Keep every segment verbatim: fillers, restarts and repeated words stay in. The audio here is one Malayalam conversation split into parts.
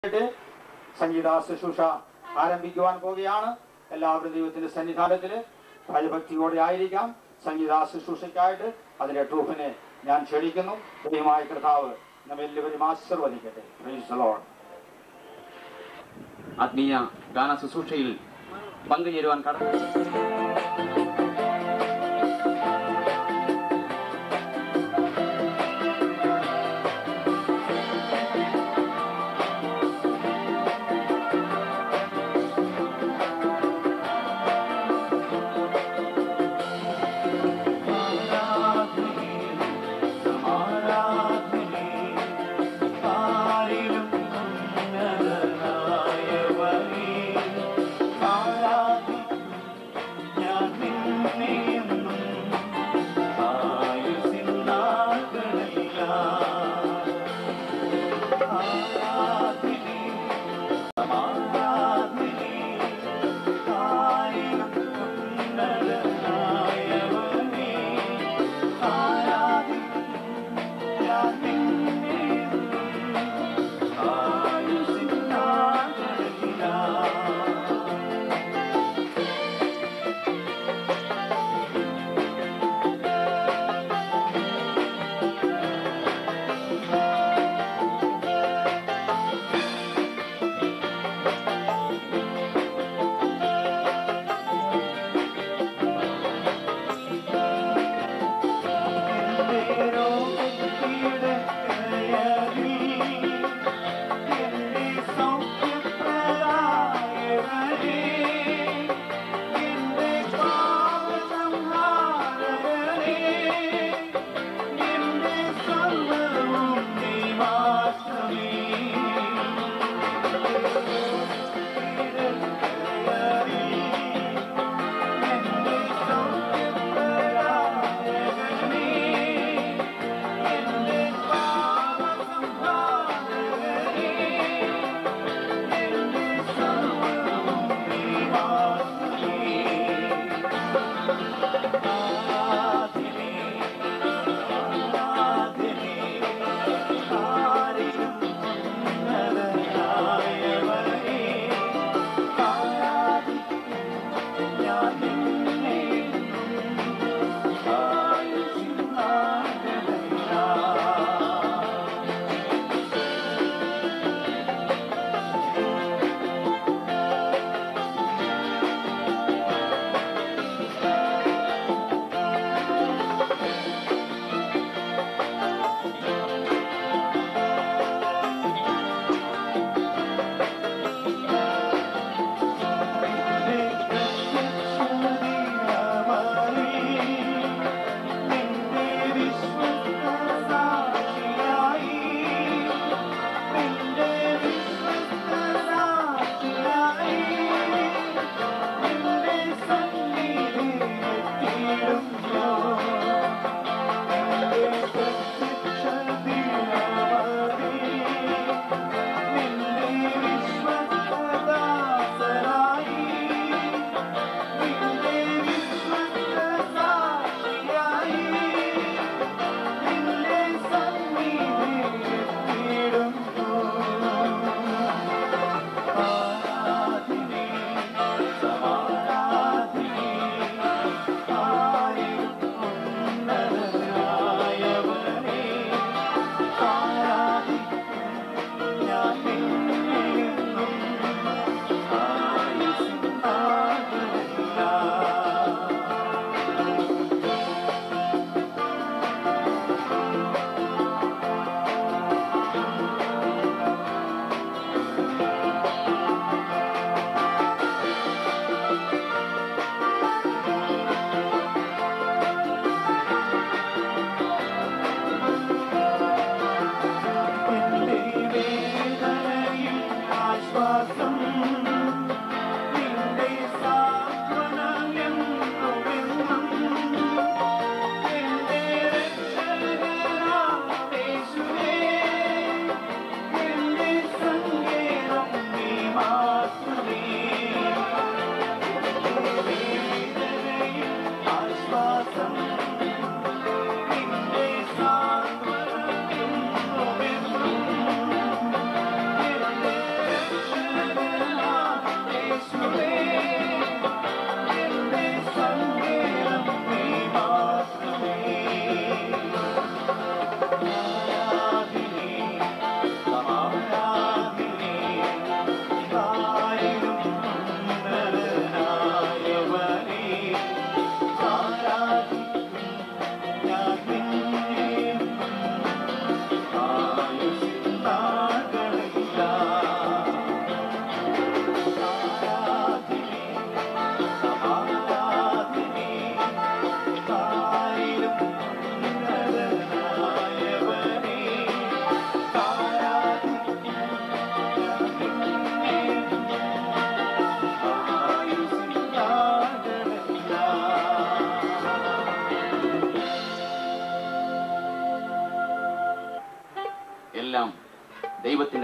സംഗീത ശുശ്രൂഷ ആരംഭിക്കുവാൻ പോവുകയാണ്. എല്ലാവരും ദൈവത്തിന്റെ സന്നിധാനത്തിൽ ഭയഭക്തിയോടെ ആയിരിക്കാം. സംഗീത ശുശ്രൂഷയ്ക്കായിട്ട് അതിന്റെ ട്രൂഫിനെ ഞാൻ ക്ഷണിക്കുന്നു. ദൈവമായ കർത്താവ് നമ്മെല്ലാവരും ആശീർവദിക്കട്ടെ. Praise the Lord. ആത്മീയ ഗാന ശുശ്രൂഷയിൽ പങ്കുചേരുവാൻ കടന്നു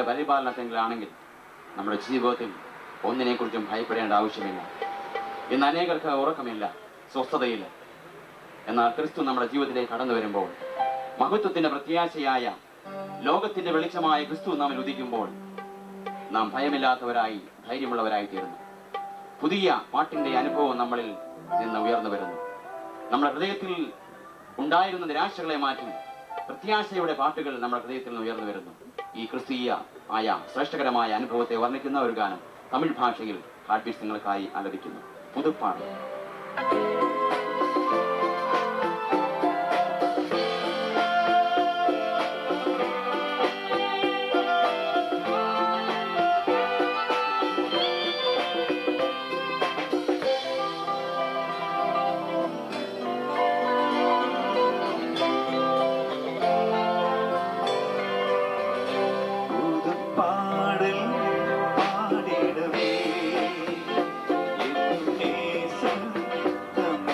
പരിപാലനത്തിലാണെങ്കിൽ നമ്മുടെ ജീവിതത്തിൽ ഒന്നിനെക്കുറിച്ചും ഭയപ്പെടേണ്ട ആവശ്യമില്ല. ഇന്ന് അനേകർക്ക് ഉറക്കമില്ല, സ്വസ്ഥതയില്ല. എന്നാൽ ക്രിസ്തു നമ്മുടെ ജീവിതത്തിലേക്ക് കടന്നു വരുമ്പോൾ, മഹത്വത്തിന്റെ പ്രത്യാശയായ ലോകത്തിന്റെ വെളിച്ചമായ ക്രിസ്തു നാം ഉദിക്കുമ്പോൾ നാം ഭയമില്ലാത്തവരായി, ധൈര്യമുള്ളവരായി തീരുന്നു. പുതിയ പാട്ടിന്റെ അനുഭവം നമ്മളിൽ നിന്ന് ഉയർന്നു വരുന്നു. നമ്മുടെ ഹൃദയത്തിൽ ഉണ്ടായിരുന്ന നിരാശകളെ മാറ്റി പ്രത്യാശയുടെ പാട്ടുകൾ നമ്മുടെ ഹൃദയത്തിൽ നിന്ന് ഉയർന്നു വരുന്നു. ഈ ക്രിസ്തീയ ആയ ശ്രേഷ്ഠകരമായ അനുഭവത്തെ വർണ്ണിക്കുന്ന ഒരു ഗാനം തമിഴ് ഭാഷയിൽ ഹാർട്ട് ബീറ്റ്സ് നിങ്ങൾക്കായി ആലപിക്കുന്നു. പുതുപ്പാട്. പാടിടവേ എന്നേശം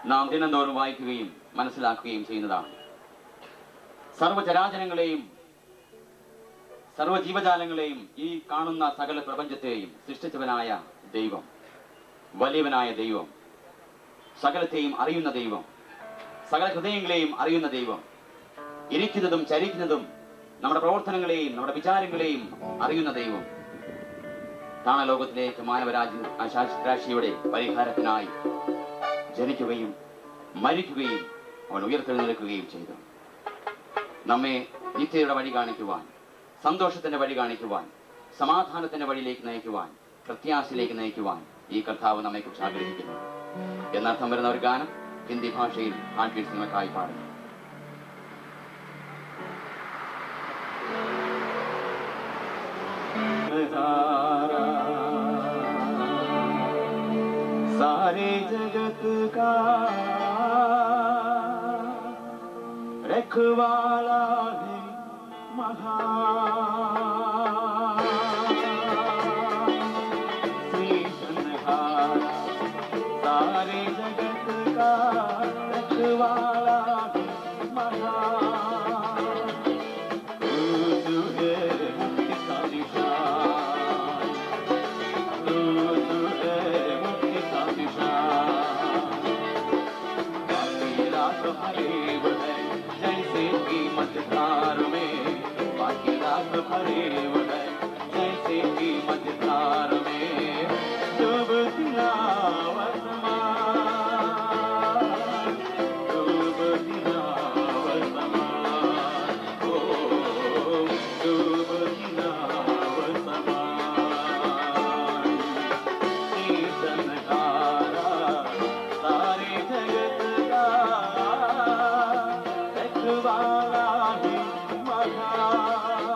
നാം ദിനംതോറും വായിക്കുകയും മനസ്സിലാക്കുകയും ചെയ്യുന്നതാണ്. സർവചരാചരങ്ങളെയും സർവജീവജാലങ്ങളെയും ഈ കാണുന്ന സകല പ്രപഞ്ചത്തെയും സൃഷ്ടിച്ചവനായ ദൈവം, വലിയവനായ ദൈവം, സകലത്തെയും അറിയുന്ന ദൈവം, സകല ഹൃദയങ്ങളെയും അറിയുന്ന ദൈവം, ഇരിക്കുന്നതും ചരിക്കുന്നതും നമ്മുടെ പ്രവർത്തനങ്ങളെയും നമ്മുടെ വിചാരങ്ങളെയും അറിയുന്ന ദൈവം താണലോകത്തിലേക്ക് മാനവരാശിയുടെ പരിഹാരത്തിനായി ജനിക്കുകയും മരിക്കുകയും അവൻ ഉയർത്തെഴുന്നേൽക്കുകയും ചെയ്തു. നമ്മെ നിത്യതയുടെ വഴി കാണിക്കുവാൻ, സന്തോഷത്തിന്റെ വഴി കാണിക്കുവാൻ, സമാധാനത്തിന്റെ വഴിയിലേക്ക് നയിക്കുവാൻ, പ്രത്യാശയിലേക്ക് നയിക്കുവാൻ ഈ കർത്താവ് നമ്മെക്കുറിച്ച് ആഗ്രഹിക്കുന്നു എന്നർത്ഥം വരുന്ന ഒരു ഗാനം ഹിന്ദി ഭാഷയിൽ ഹാർട്ട് ബീറ്റ്സ് നിങ്ങൾക്കായി പാടുന്നു. सारे जगत का रखवाला है महान श्री सन्हारा, सारे जगत का रखवाला है महान, तू है मुक्ति का निशान, तू है मुक्ति का निशान, बाकी रात फरेब है जैसे कीमत धार में, बाकी रात फरेब है जैसे कीमत धार में, डूबती आसमान, डूबती आसमान, ओ डूबती आसमान, शीतल धारा सारे जगत का रखवाला है महान।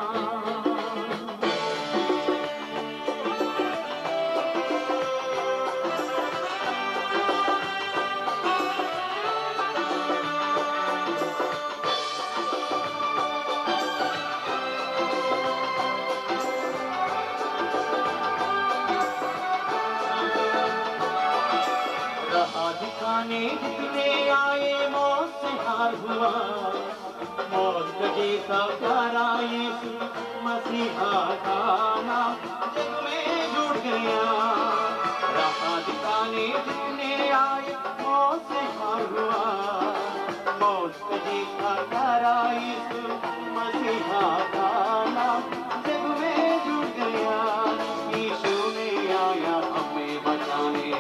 रहा दिखाने जितने आए मौत से हार हुआ, मौत का जीता प्यारा यीशु मसीहा का नाम जग में जुड़ गया। रहा दिखाने जितने आए मौत से हार हुआ, मौत का जीता प्यारा यीशु मसीहा का नाम जग में जुड़ गया। यीशु ने आया हमें बचाने,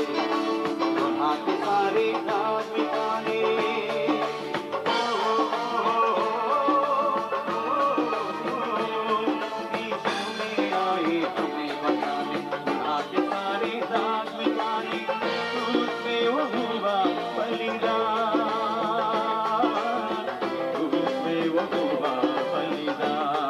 के सारे दाग मिटाने, यीशु ने आए हमें बचाने, के सारे दाग मिटाने, क्रूस पे वो हुआ बलिदान, क्रूस पे वो हुआ बलिदान।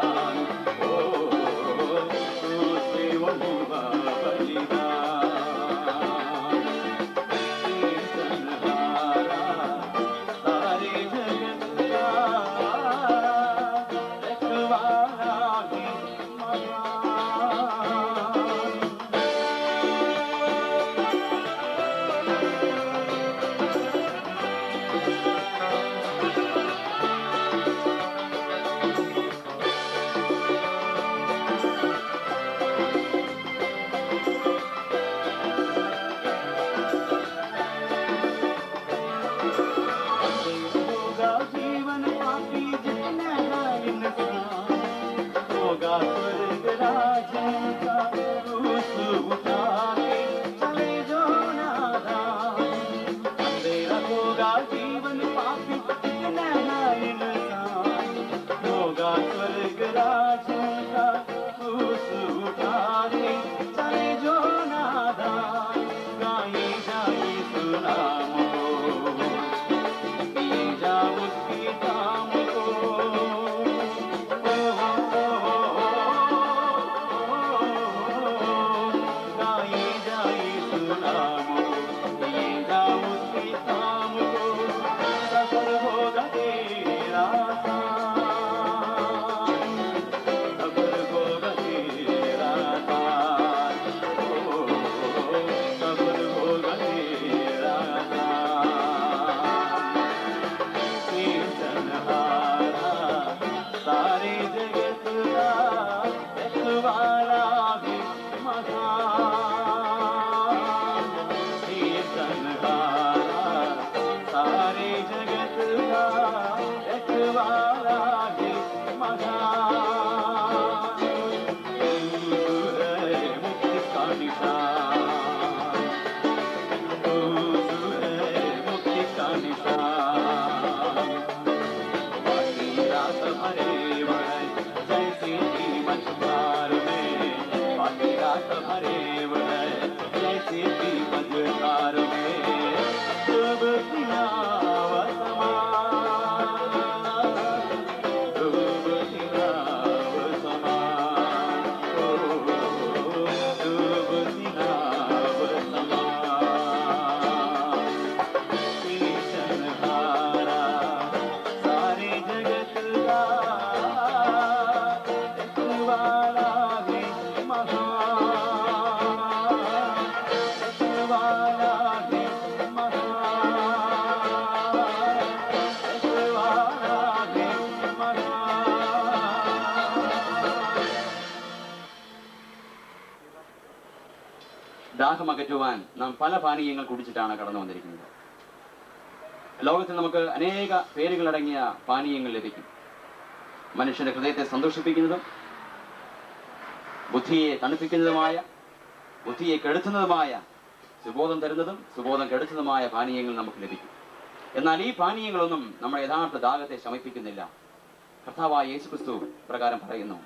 ദാഹം അകറ്റുവാൻ നാം പല പാനീയങ്ങൾ കുടിച്ചിട്ടാണ് കടന്നു വന്നിരിക്കുന്നത്. ലോകത്തിൽ നമുക്ക് അനേക പേരുകളടങ്ങിയ പാനീയങ്ങൾ ലഭിക്കും. മനുഷ്യന്റെ ഹൃദയത്തെ സന്തോഷിപ്പിക്കുന്നതും ബുദ്ധിയെ തണുപ്പിക്കുന്നതുമായ, ബുദ്ധിയെ കെടുത്തുന്നതുമായ, സുബോധം തരുന്നതും സുബോധം കെടുത്തുന്നതുമായ പാനീയങ്ങൾ നമുക്ക് ലഭിക്കും. എന്നാൽ ഈ പാനീയങ്ങളൊന്നും നമ്മുടെ യഥാർത്ഥ ദാഹത്തെ ശമിപ്പിക്കുന്നില്ല. കർത്താവായ യേശുക്രിസ്തു പ്രകാരം പറയുന്നു,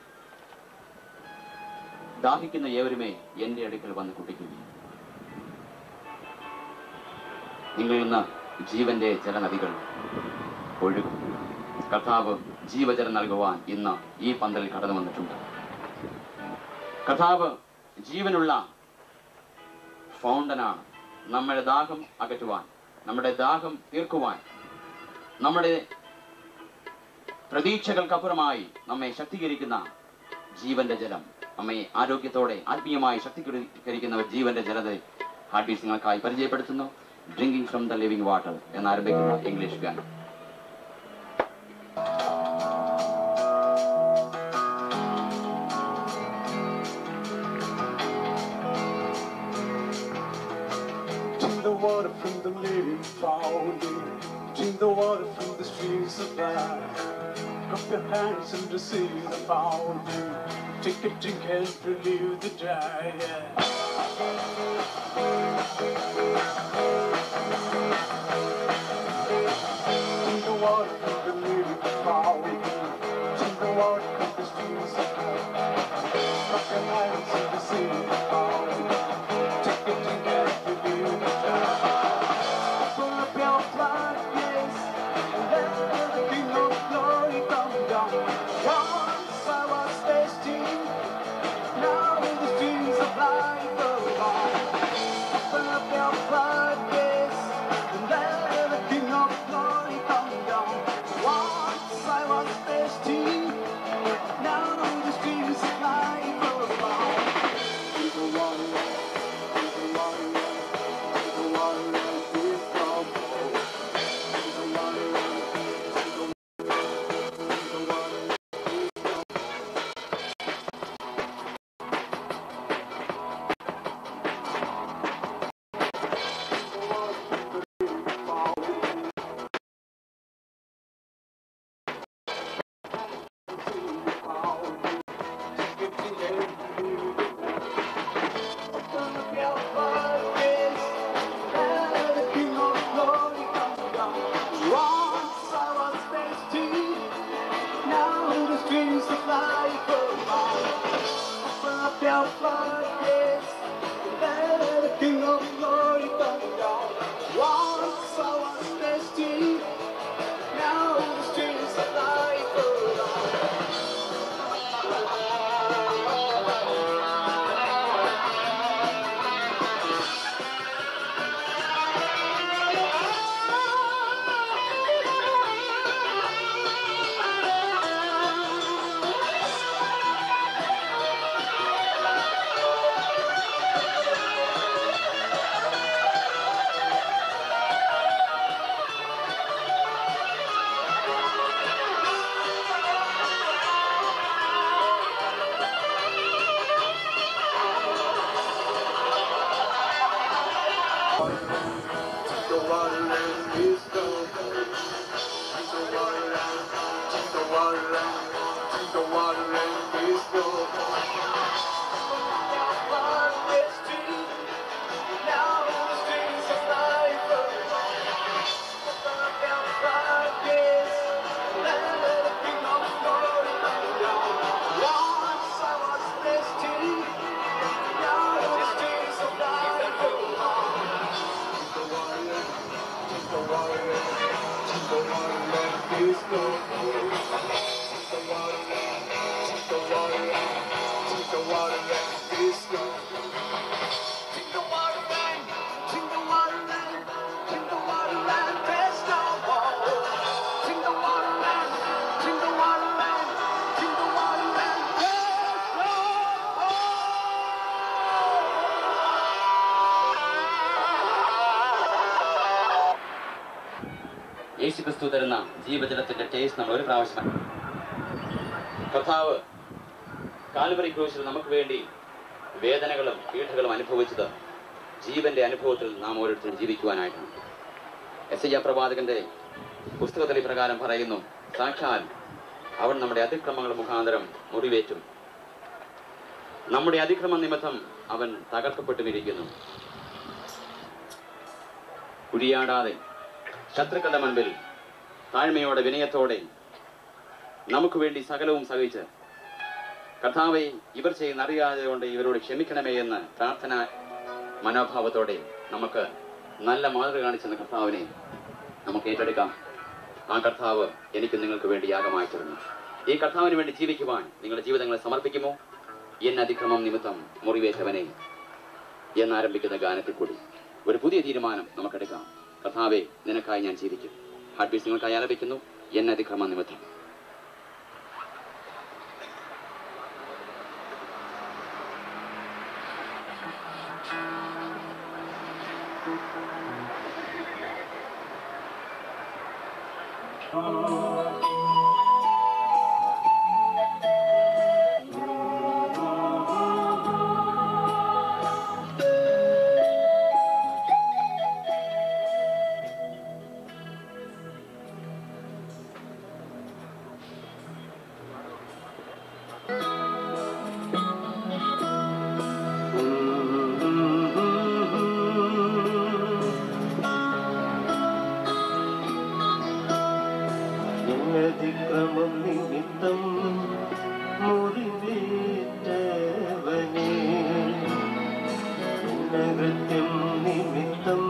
ദാഹിക്കുന്ന ഏവരുമേ എന്റെ അടുക്കൽ വന്ന് കുടിക്കുക, നിങ്ങളിൽ നിന്ന് ജീവന്റെ ജലനദികൾ ഒഴുകും. കർത്താവ് ജീവജലം നൽകുവാൻ ഇന്ന് ഈ പന്തലിൽ കടന്നു വന്നിട്ടുണ്ട്. കർത്താവ് ജീവനുള്ള ഫൗണ്ടനാണ്. നമ്മുടെ ദാഹം അകറ്റുവാൻ, നമ്മുടെ ദാഹം തീർക്കുവാൻ, നമ്മുടെ പ്രതീക്ഷകൾക്കപ്പുറമായി നമ്മെ ശക്തീകരിക്കുന്ന ജീവന്റെ ജലം, നമ്മെ ആരോഗ്യത്തോടെ ആത്മീയമായി ശക്തീകരിക്കുന്ന ജീവന്റെ ജലത്തെ ഹാർട്ട് ബീറ്റ്സ് നിങ്ങൾക്കായി പരിചയപ്പെടുത്തുന്നു. Drinking from the living water എന്നാരംഭിക്കുന്ന ഇംഗ്ലീഷ് ഗാനം. The water from the living fountain, drink the water from the streams of life. Cup your hands and receive the fountain. Take a drink and relieve the dry. Drink the water from the living fountain, drink the water from the streams of life. Cup your hands and receive the fountain. Take a drink and relieve the dry. Open up your floodgates and let the King of Glory come down. Once I was thirsty, now in the streams of life abound. Open up your floodgates and let the King of Glory come down. Once I was thirsty, now in the streams of life abound. Drink the water, drink the water, drink the water that is from above. Drink the water, drink the water, drink the water that is from യേശുക്രിസ്തു തരുന്ന ജീവജലത്തിന്റെ ടേസ്റ്റ് നമ്മൾ ഒരു പ്രാവശ്യം കർത്താവ് കാൽവറി ക്രൂശിൽ നമുക്ക് വേണ്ടി വേദനകളും പീഠകളും അനുഭവിച്ചത് ജീവന്റെ അനുഭവത്തിൽ നാം ഓരോരുത്തരും ജീവിക്കുവാനായിട്ടാണ്. യെശയ്യാ പ്രവാചകന്റെ പുസ്തകത്തിൽ ഇപ്രകാരം പറയുന്നു, സാക്ഷാൽ അവൻ നമ്മുടെ അതിക്രമങ്ങൾ മുഖാന്തരം മുറിവേറ്റും നമ്മുടെ അതിക്രമ നിമിത്തം അവൻ തകർക്കപ്പെട്ടുമിരിക്കുന്നു. കുഴിയാടാതെ ശത്രുക്കളുടെ മുൻപിൽ താഴ്മയോടെ വിനയത്തോടെ നമുക്ക് വേണ്ടി സകലവും സഹിച്ച് കർത്താവെ ഇവർ ചെയ്യുന്ന അറിയാതെ കൊണ്ട് ഇവരോട് ക്ഷമിക്കണമേ എന്ന് പ്രാർത്ഥന മനോഭാവത്തോടെ നമുക്ക് നല്ല മാതൃക കാണിച്ചെന്ന കർത്താവിനെ നമുക്ക് ഏറ്റെടുക്കാം. ആ കർത്താവ് എനിക്ക് നിങ്ങൾക്ക് വേണ്ടി യാഗമായി തീർന്നു. ഈ കർത്താവിന് വേണ്ടി ജീവിക്കുവാൻ നിങ്ങളുടെ ജീവിതങ്ങളെ സമർപ്പിക്കുമോ? എൻ അതിക്രമം നിമിത്തം മുറിവേറ്റവനെ എന്നാരംഭിക്കുന്ന ഗാനത്തിൽ കൂടി ഒരു പുതിയ തീരുമാനം നമുക്കെടുക്കാം. കർത്താവെ നിനക്കായി ഞാൻ ജീവിക്കും. ഹാർട്ട് ബീറ്റ്സ് നിങ്ങൾക്കായി ആലപിക്കുന്നു, എൻ അതിക്രമം നിമിത്തം. അതിക്രമം നിമിത്തം മുറിവേറ്റവനേ, നഗത്യം നിമിത്തം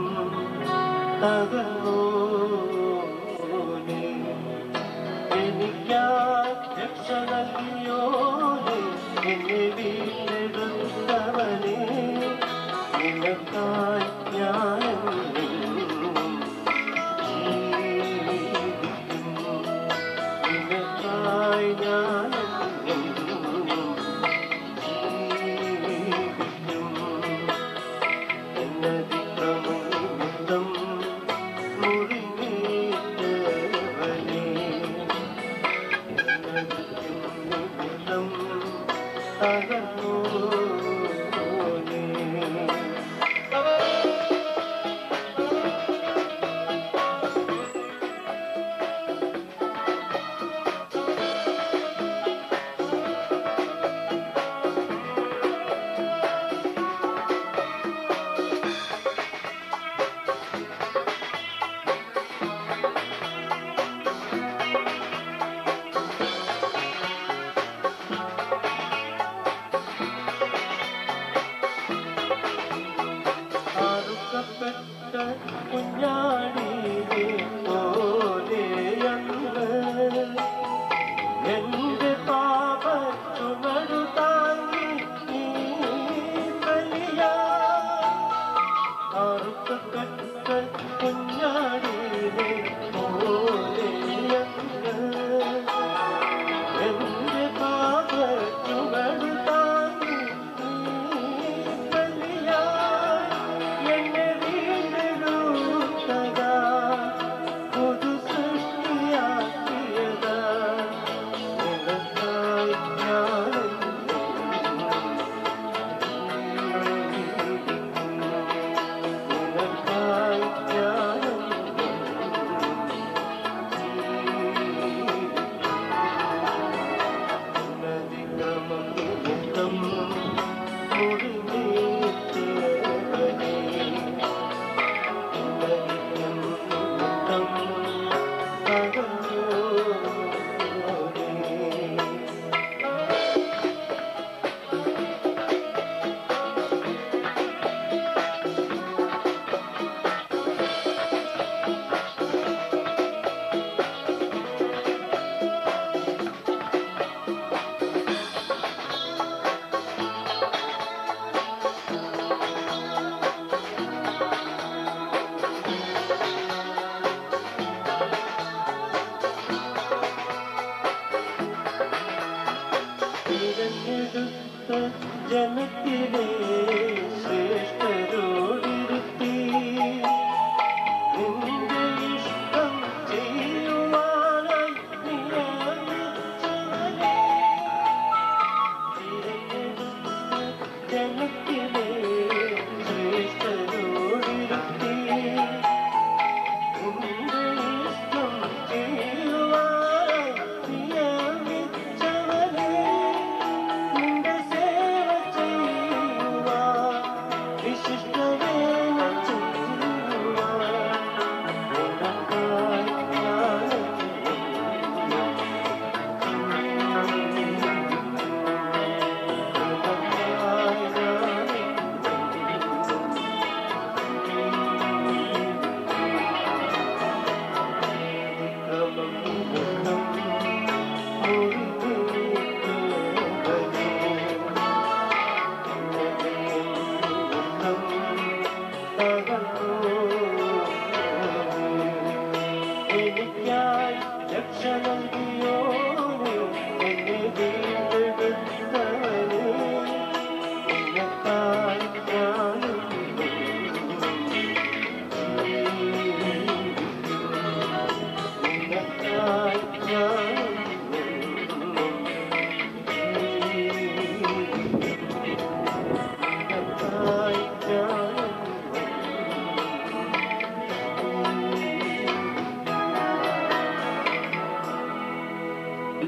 തകർന്നോനേ, എനിക്കായി രക്ഷ നൽകിയോനേ, എന്നെ വീണ്ടെടുത്തവനേ, നിനക്കായി ഞാനെന്നും കുഞ്ഞാടിയെ പോലെയന്ന് എന്റെ പാപ ചുമടു താങ്ങി നീ ബലിയാ, അറുക്കപ്പെട്ട കുഞ്ഞാടിയെ പോലെയന്ന് എന്റെ പാപ ചുമടു താങ്ങി നീ ബലിയാ, എന്നെ പുതു സൃഷ്ടിയാക്കിയതാ, നിനക്കായി നിനക്കായി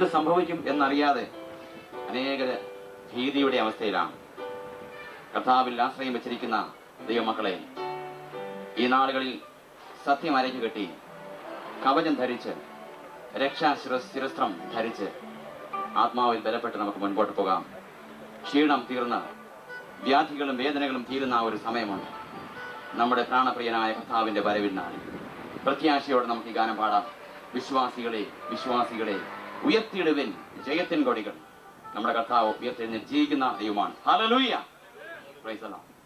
എന്ത് സംഭവിക്കും എന്നറിയാതെ അനേക ഭീതിയുടെ അവസ്ഥയിലാണ്. കർത്താവിൽ ആശ്രയം വെച്ചിരിക്കുന്ന ദൈവമക്കളെ, ഈ നാളുകളിൽ സത്യം അരയ്ക്ക് കെട്ടി കവചം ധരിച്ച് രക്ഷാ ശിരസ്ത്രം ധരിച്ച് ആത്മാവിൽ ബലപ്പെട്ട് നമുക്ക് മുൻപോട്ട് പോകാം. ക്ഷീണം തീർന്ന് വ്യാധികളും വേദനകളും തീരുന്ന ഒരു സമയമുണ്ട്. നമ്മുടെ പ്രാണപ്രിയനായ കർത്താവിന്റെ വരവിനാണ്. പ്രത്യാശയോടെ നമുക്ക് ഈ ഗാനം പാടാം. വിശ്വാസികളെ വിശ്വാസികളെ ഉയർത്തിയിടുവിൻ ജയത്തിൻ കൊടികൾ. നമ്മുടെ കർത്താവ് ഉയർത്തെഴുന്നേറ്റ് ജീവിക്കുന്ന ദൈവമാണ്. ഹല്ലേലൂയ. Praise the Lord.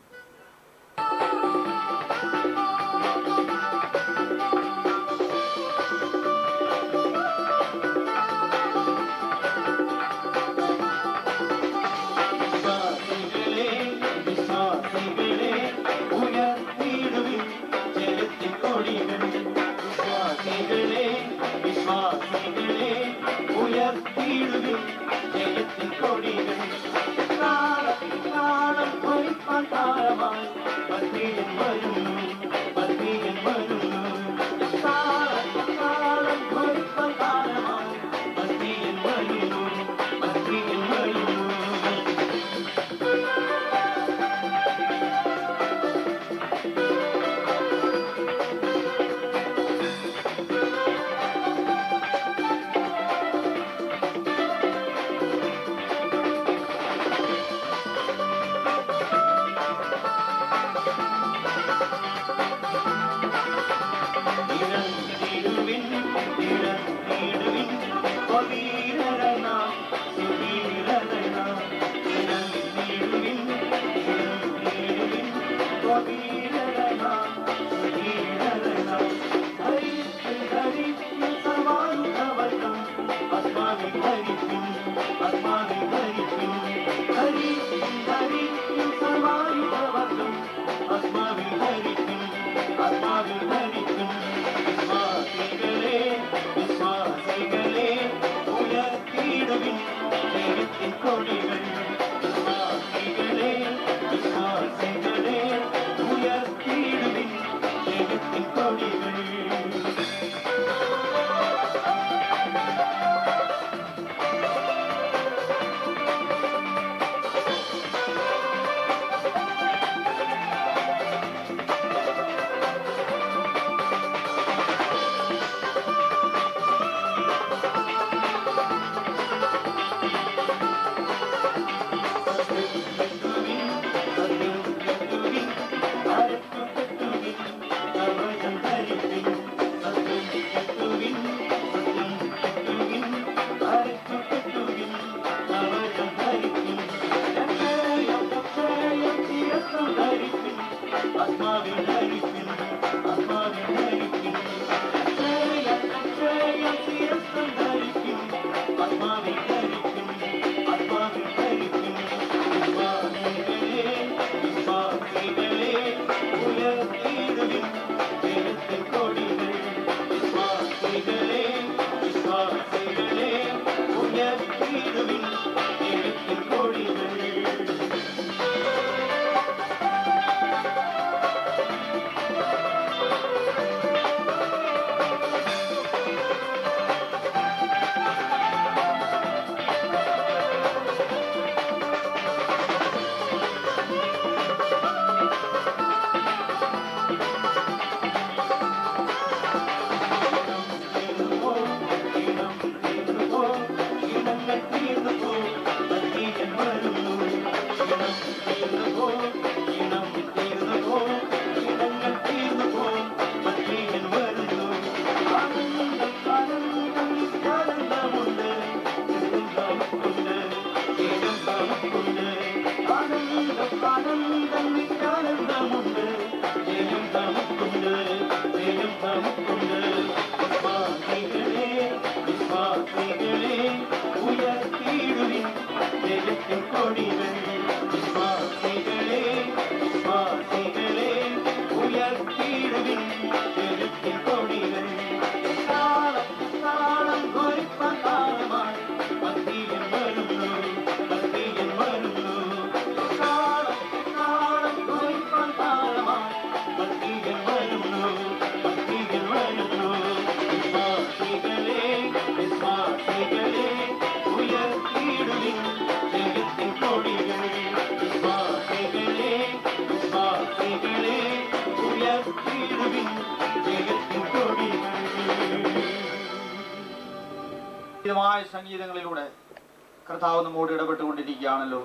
സംഗീതങ്ങളിലൂടെ കർത്താവ് നമ്മോട് ഇടപെട്ടുകൊണ്ടിരിക്കുകയാണല്ലോ.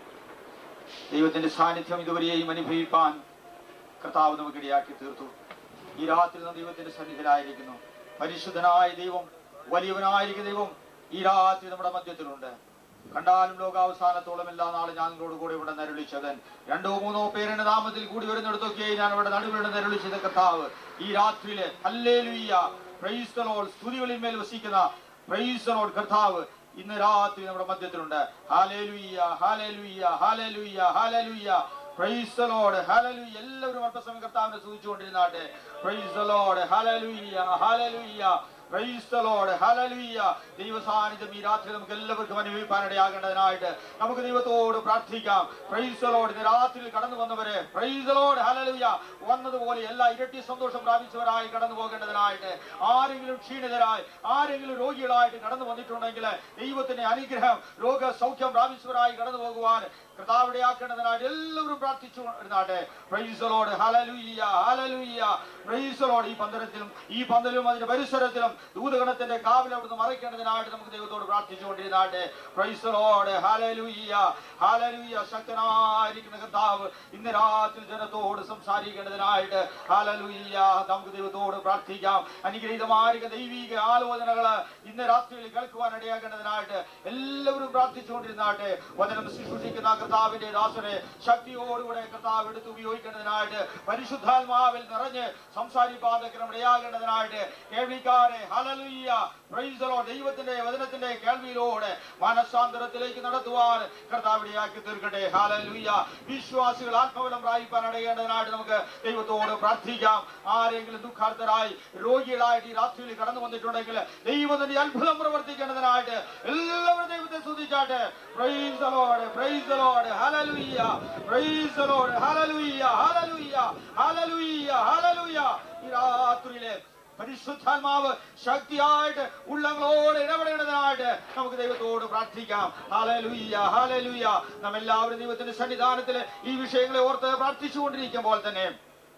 ദൈവത്തിന്റെ സാന്നിധ്യം ഇതുവരെയും അനുഭവിപ്പാൻ കർത്താവ് നമുക്കിടയാക്കി തീർത്തു. ഈ രാത്രി നാം ദൈവത്തിന്റെ സന്നിധിയിലായിരിക്കുന്നു. പരിശുദ്ധനായ ദൈവം, വലിയവനായിരിക്കുന്ന ദൈവം ഈ രാത്രി നമ്മുടെ മധ്യത്തിലുണ്ട്. കണ്ടാലും ലോകാവസാനത്തോളം എല്ലാ നാളും ഞാൻ നിങ്ങളോട് കൂടെ ഇവിടെ നരുളിച്ചവൻ. രണ്ടോ മൂന്നോ പേരുടെ നാമത്തിൽ കൂടി വരുന്നിടത്തൊക്കെ ഞാൻ ഇവിടെ നടുവിൽ നരുളിച്ചത് കർത്താവ് ഈ രാത്രിയില് ഹല്ലേലൂയ പ്രൈസ് ദി ലോർഡ് സ്തുതികളിൽ മേൽ വസിക്കുന്ന പ്രൈസ് ദി ലോർഡ് കർത്താവ് ഇന്ന് രാത്രി നമ്മുടെ മധ്യത്തിലുണ്ട്. Hallelujah hallelujah hallelujah hallelujah praise the Lord hallelujah. എല്ലാവരും അല്പസമയം കർത്താവിനെ സ്തുതിച്ചുകൊണ്ടിരുന്നാട്ടെ. Praise the Lord hallelujah hallelujah praise the Lord hallelujah. ദൈവ സാന്നിധ്യം ഈ രാത്രി നമുക്ക് എല്ലാവർക്കും അനുഭവിക്കാനിടയാകേണ്ടതിനായിട്ട് നമുക്ക് ദൈവത്തോട് പ്രാർത്ഥിക്കാം. Praise the Lord. ഇന്ന് രാത്രിയിൽ കടന്നു വന്നവരെ പ്രൈസ് ദി ലോർഡ് ഹല്ലേലൂയ വന്നതുപോലെ എല്ലാ ഇരട്ടി സന്തോഷം പ്രാപിച്ചവരായി കടന്നു പോകേണ്ടതിനായിട്ട്, ആരെങ്കിലും ക്ഷീണിതരായി ആരെങ്കിലും രോഗികളായിട്ട് കടന്നു വന്നിട്ടുണ്ടെങ്കിൽ ദൈവത്തിന്റെ അനുഗ്രഹം രോഗ സൗഖ്യം പ്രാപിച്ചവരായി കടന്നു പോകുവാൻ കർത്താവിടെ ആക്കേണ്ടതിനായിട്ട് എല്ലാവരും പ്രാർത്ഥിച്ചു ഇരുന്നാട്ടെ. Praise the Lord hallelujah hallelujah praise the Lord. ഈ പന്തലത്തിലും ഈ പന്തലും അതിന്റെ പരിസരത്തിലും ദൂതഗണത്തിന്റെ കാവൽ അവിടുന്ന് മറയ്ക്കേണ്ടതിനായിട്ട് നമുക്ക് ദൈവത്തോട് പ്രാർത്ഥിച്ചുകൊണ്ടിരുന്നാട്ടെ. Praise the Lord hallelujah hallelujah. ശക്തനായിരിക്കുന്ന കർത്താവ് ഇന്ന് രാത്രി ജനത്തോട് സംസാരിക്കേണ്ടതിനായിട്ട് ഹല്ലേലൂയ നമുക്ക് ദൈവത്തോട് പ്രാർത്ഥിക്കാം. അനുഗ്രഹീതമായിരിക്കുന്ന ദൈവിക ആലോചനകള് ഇന്ന് രാത്രിയിൽ കേൾക്കുവാൻ ഇടയാക്കേണ്ടതിനായിട്ട് എല്ലാവരും പ്രാർത്ഥിച്ചുകൊണ്ടിരുന്നാട്ടെ. വചനം ശുശ്രൂഷിക്കുന്ന കർത്താവിന്റെ ദാസനെ ശക്തിയോടുകൂടെ കർത്താവ് എടുത്ത് ഉപയോഗിക്കേണ്ടതിനായിട്ട്, പരിശുദ്ധാത്മാവിൽ നിറഞ്ഞ് സംസാരിപ്പാതക്കണം ഇടയാകേണ്ടതിനായിട്ട് കേൾവിക്കാരെ ഹല്ലേലൂയ പ്രൈസ് ദി ലോർഡ് ദൈവത്തിന്റെ വചനത്തിന്റെ കേൾവിയിലൂടെ മനസ്സാന്തരത്തിലേക്ക് നടത്തുവാൻ കർത്താവ് ഇടയാക്കി തീർക്കട്ടെ. ഹല്ലേലൂയ. വിശ്വാസികൾ ആത്മബലം പ്രാപിപ്പാൻ ഇടയേണ്ടതിനായിട്ട് നമുക്ക് ദൈവത്തോട് പ്രാർത്ഥിക്കാം. ആരെങ്കിലും ദുഃഖാർത്ഥരായി രോഗികളായിട്ട് ഈ രാത്രിയിൽ കടന്നു വന്നിട്ടുണ്ടെങ്കിൽ ദൈവത്തിന്റെ അത്ഭുതം പ്രവർത്തിക്കേണ്ടതിനായിട്ട് എല്ലാവരും ദൈവത്തെ സ്തുതിച്ചാട്ടെ. Praise the Lord praise the Lord hallelujah praise the Lord hallelujah hallelujah hallelujah hallelujah. ഈ രാത്രിയിലെ പരിശുദ്ധാത്മാവ് ശക്തിയായിട്ട് ഉള്ളങ്ങളോട് ഇടപെടേണ്ടതിനായിട്ട് നമുക്ക് ദൈവത്തോട് പ്രാർത്ഥിക്കാം. Hallelujah hallelujah. നാം എല്ലാവരും ദൈവത്തിന്റെ സന്നിധാനത്തിൽ ഈ വിഷയങ്ങളെ ഓർത്ത് പ്രാർത്ഥിച്ചുകൊണ്ടിരിക്കുമ്പോൾ തന്നെ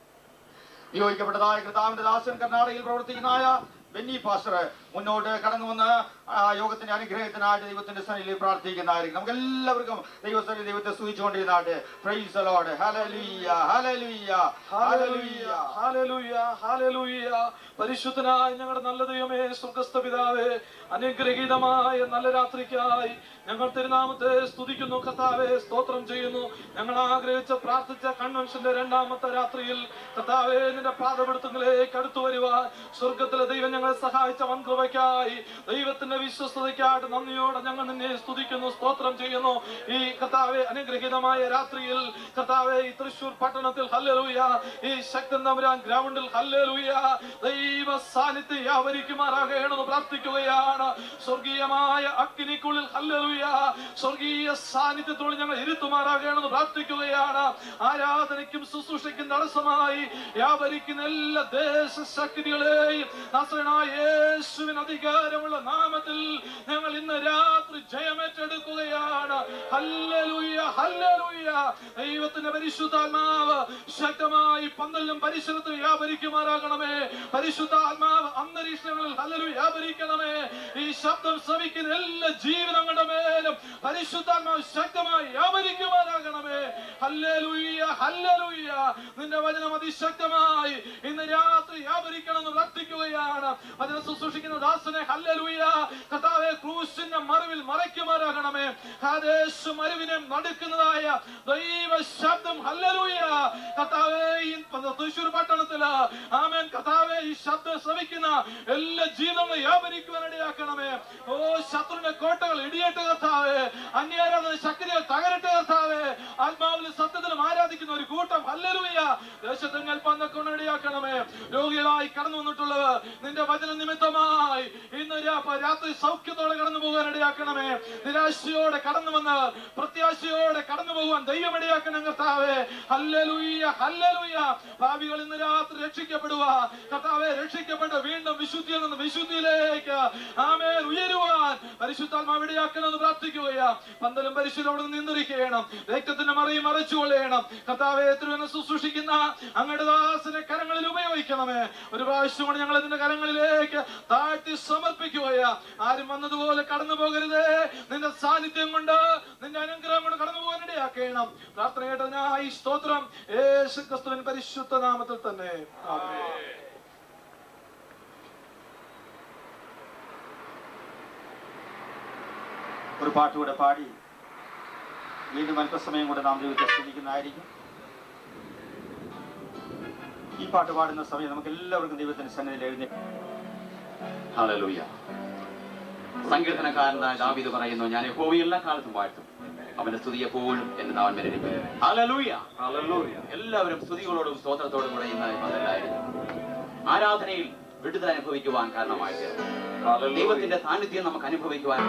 നിയോഗിക്കപ്പെട്ടതായ കർത്താവിന്റെ ദാസൻ കർണാടകയിൽ പ്രവർത്തിക്കുന്നതായ ബെന്നി പാസ്റ്റർ മുന്നോട്ട് കടന്നു വന്ന് ആ യോഗത്തിന്റെ അനുഗ്രഹത്തിനായിട്ട് ദൈവത്തിന്റെ സന്നിധിയിൽ പ്രാർത്ഥിക്കുന്നതായിരിക്കും. നമുക്ക് എല്ലാവർക്കും ദൈവസ്ഥ ദൈവത്തെ സ്തുതിച്ചുകൊണ്ടിരുന്നാട്ടെ. Praise the Lord hallelujah hallelujah hallelujah hallelujah ഹല്ലേലൂയ. പരിശുദ്ധനായ ഞങ്ങളുടെ നല്ല ദൈവമേ, സ്വർഗ്ഗസ്ഥ പിതാവേ, അനുഗ്രഹീതമായ നല്ല രാത്രിക്കായി ഞങ്ങൾ തിരുനാമത്തെ സ്തുതിക്കുന്നു. കർത്താവേ, സ്തോത്രം ചെയ്യുന്നു. ഞങ്ങൾ ആഗ്രഹിച്ച പ്രാർത്ഥിച്ച കൺവെൻഷന്റെ രണ്ടാമത്തെ രാത്രിയിൽ കർത്താവേ, നിന്റെ പാദപിടുത്തങ്ങളിലേക്ക് അടുത്തു വരുവാൻ സ്വർഗത്തിലെ ദൈവം ഞങ്ങളെ സഹായിച്ച വൻകൃപയ്ക്കായി ദൈവത്തിന്റെ വിശ്വസ്തതയ്ക്കായിട്ട് നന്ദിയോടെ ഞങ്ങൾ നിന്നെ സ്തുതിക്കുന്നു, സ്തോത്രം ചെയ്യുന്നു. ഈ കർത്താവേ, അനുഗ്രഹീതമായ രാത്രിയിൽ കർത്താവേ, ഈ തൃശ്ശൂർ പട്ടണത്തിൽ ഹല്ലേലൂയ, ഈ ശക്തൻ തമ്പുരാൻ ഗ്രൗണ്ടിൽ ഹല്ലേലൂയ ദൈവ സാന്നിധ്യം വ്യാപരിക്കുമാറാകണമെന്ന് പ്രാർത്ഥിക്കുകയാണ്. സ്വർഗീയമായ അഗ്നിക്കുള്ളിൽ ഹല്ലേലൂയ സ്വർഗീയ സാന്നിധ്യത്തോട് ഞങ്ങൾ ഇരുത്തുമാറാകണമെന്ന് പ്രാർത്ഥിക്കുകയാണ്. ആരാധനയ്ക്കും ശുശ്രൂഷയ്ക്കും തടസ്സമായി വ്യാപരിക്കുന്ന എല്ലാ ദേശശക്തികളെയും നസറേയനായ യേശുവിൻ അധികാരമുള്ള നാമത്തിൽ ഞങ്ങൾ ഇന്ന് രാത്രി ജയമേറ്റെടുക്കുകയാണ്. Hallelujah hallelujah. ദൈവത്തിന്റെ പരിശുദ്ധാത്മാവ് ശക്തമായി പന്തലിലും പരിസരത്തും വ്യാപരിക്കുമാറാകണമേ. പരിശുദ്ധാത്മാവ് അന്തരീക്ഷങ്ങളിൽ ഹല്ലേലൂയ വ്യാപരിക്കണമേ. ഈ ശബ്ദം ശ്രവിക്കുന്ന എല്ലാ ജീവിതങ്ങളുടെ മേലും പരിശുദ്ധാത്മാവ് ശക്തമായി വ്യാപരിക്കുമാറാകണമേ. Hallelujah hallelujah. നിന്റെ വചനം അതിശക്തമായി ഇന്ന് രാത്രി വ്യാപരിക്കണമെന്ന് പ്രാർത്ഥിക്കുകയാണ്. അതിനെ ശുശ്രൂഷിക്കുന്ന ദാസനെ ഹല്ലേലൂയ കർത്താവേ, ക്രൂശിന്റെ മറവിൽ മറയ്ക്കുമാറാകണമേ. ഹാദേശ് മരുവിനെ നടുക്കുന്നതായ ദൈവ ശബ്ദം ഹല്ലേലൂയ കർത്താവേ, ഈ തൃശ്ശൂർ പട്ടണത്തില് ആമേൻ കർത്താവേ, ഈ ശബ്ദം ശ്രവിക്കുന്ന എല്ലാ ജീവിതങ്ങളും വ്യാപരിക്കുവാനിടയാക്കണമേ. ഓ, ശത്രുവിന്റെ കോട്ടകൾ ഇടിയട്ടെ കർത്താവേ. അന്യാരാധന ശക്തികൾ തകരട്ടെ കർത്താവേ. ആത്മാവിലും സത്യത്തിലും ആരാധിക്കുന്ന ഒരു കൂട്ടം ഹല്ലേലൂയ ദേശത്തെ കൽപ്പനക്കൊണ്ടിടയാക്കണമേ. രോഗികളായി ദൈവമായി കടന്നു വന്നിട്ടുള്ളവർ നിന്റെ വചന നിമിത്തമായി ഇന്ന് രാത്രി സൗഖ്യത്തോടെ കടന്നു പോകാൻ ഇടയാക്കണമേ. നിരാശയോടെ കടന്നു വന്ന് പ്രത്യാശയോടെ കടന്നു പോകുവാൻ ദൈവം ഇടയാക്കണം കർത്താവേ. ഹല്ലേലൂയ ഹല്ലേലൂയ. പാപികൾ ഇന്ന് രാത്രി രക്ഷിക്കപ്പെടുക കർത്താവേ. രക്ഷിക്കപ്പെട്ട് വീണ്ടും വിശുദ്ധിയിൽ നിന്ന് വിശുദ്ധിയിലേക്ക് ആമേൻ ഉയരുവാൻ പരിശുദ്ധാത്മാവ് ഇടയാക്കണമെന്ന് പ്രാർത്ഥിക്കുകയാ. പന്തലും പരിശുദ്ധോട് നിയന്ത്രിക്കണം. രക്തത്തിന്റെ മറയും മറച്ചുകൊള്ളണം കർത്താവേ. തിരുവനെ ശുശ്രൂഷിക്കുന്ന അങ്ങയുടെ ദാസനെ കരങ്ങളിൽ ഉപയോഗിക്കണമേ. ഒരു പ്രാവശ്യം കൊണ്ട് ഞങ്ങൾ ഇതിന്റെ കരങ്ങളിലേക്ക് താഴ്ത്തി സമർപ്പിക്കുകയാ. ആരും വന്നതുപോലെ കടന്നു പോകരുതേ. നിന്റെ സാന്നിധ്യം കൊണ്ട് നിന്റെ അനുഗ്രഹം കൊണ്ട് കടന്നു പോകാൻ ഇടയാക്കണം. പ്രാർത്ഥന കേട്ടതിനായി സ്തോത്രം. യേശു ക്രിസ്തുവിൻ പരിശുദ്ധ നാമത്തിൽ തന്നെ ആമേൻ. ഒരു പാട്ടുകൂടെ പാടി വീണ്ടും അല്പസമയം കൂടെ നാം ദൈവത്തെ സ്തുതിക്കുന്നതായിരിക്കും. ഈ പാട്ട് പാടുന്ന സമയം നമുക്ക് എല്ലാവർക്കും ദൈവത്തിന്റെ സന്നിധിയിൽ എഴുന്നേൽക്കാം. ഹല്ലേലൂയ. സങ്കീർത്തനക്കാരനായ ദാവീദ് പറയുന്നു, ഞാൻ യഹോവയെ എല്ലാ കാലത്തും വാഴ്ത്തും, അവന്റെ സ്തുതി എപ്പോഴും എന്റെ നാവിൻ മേലിരിക്കും. Hallelujah hallelujah. എല്ലാവരും സ്തുതികളോടും സ്തോത്രത്തോടും കൂടെ ഇന്ന് പതിലായിരുന്നു ആരാധനയിൽ വിടുതൽ അനുഭവിക്കുവാൻ കാരണമായി തീർന്നു. ദൈവത്തിന്റെ സാന്നിധ്യം നമുക്ക് അനുഭവിക്കുവാൻ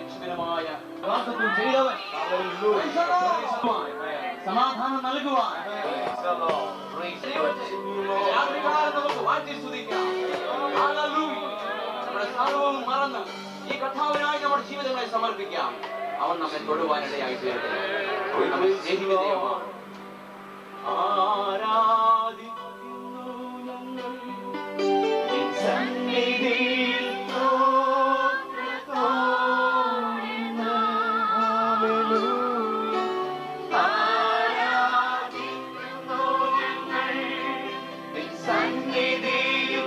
രക്ഷകരമായ വാഗ്ദത്തം ചെയ്തവൻ സമാധാനം നൽകുവാൻ രാത്രികാലം നമുക്ക് വാഴ്ത്തി സ്തുതിക്കാം. നമ്മുടെ സർവവും മറന്ന് ഈ കർത്താവിനായി നമ്മുടെ ജീവിതങ്ങളെ സമർപ്പിക്കാം. അവൻ നമ്മെ തൊടുവാനിടയായി തീർന്നു. അവൻ നമ്മെ സ്നേഹിക്കുന്ന ദൈവമാണ്. ആരാധിക്കുന്നു ഞങ്ങൾ നിൻ സന്നിധിയിൽ തോന്നുന്നു. ഹല്ലേലൂയ. ആരാധിക്കുന്നു ഞങ്ങൾ നിൻ സന്നിധിയിൽ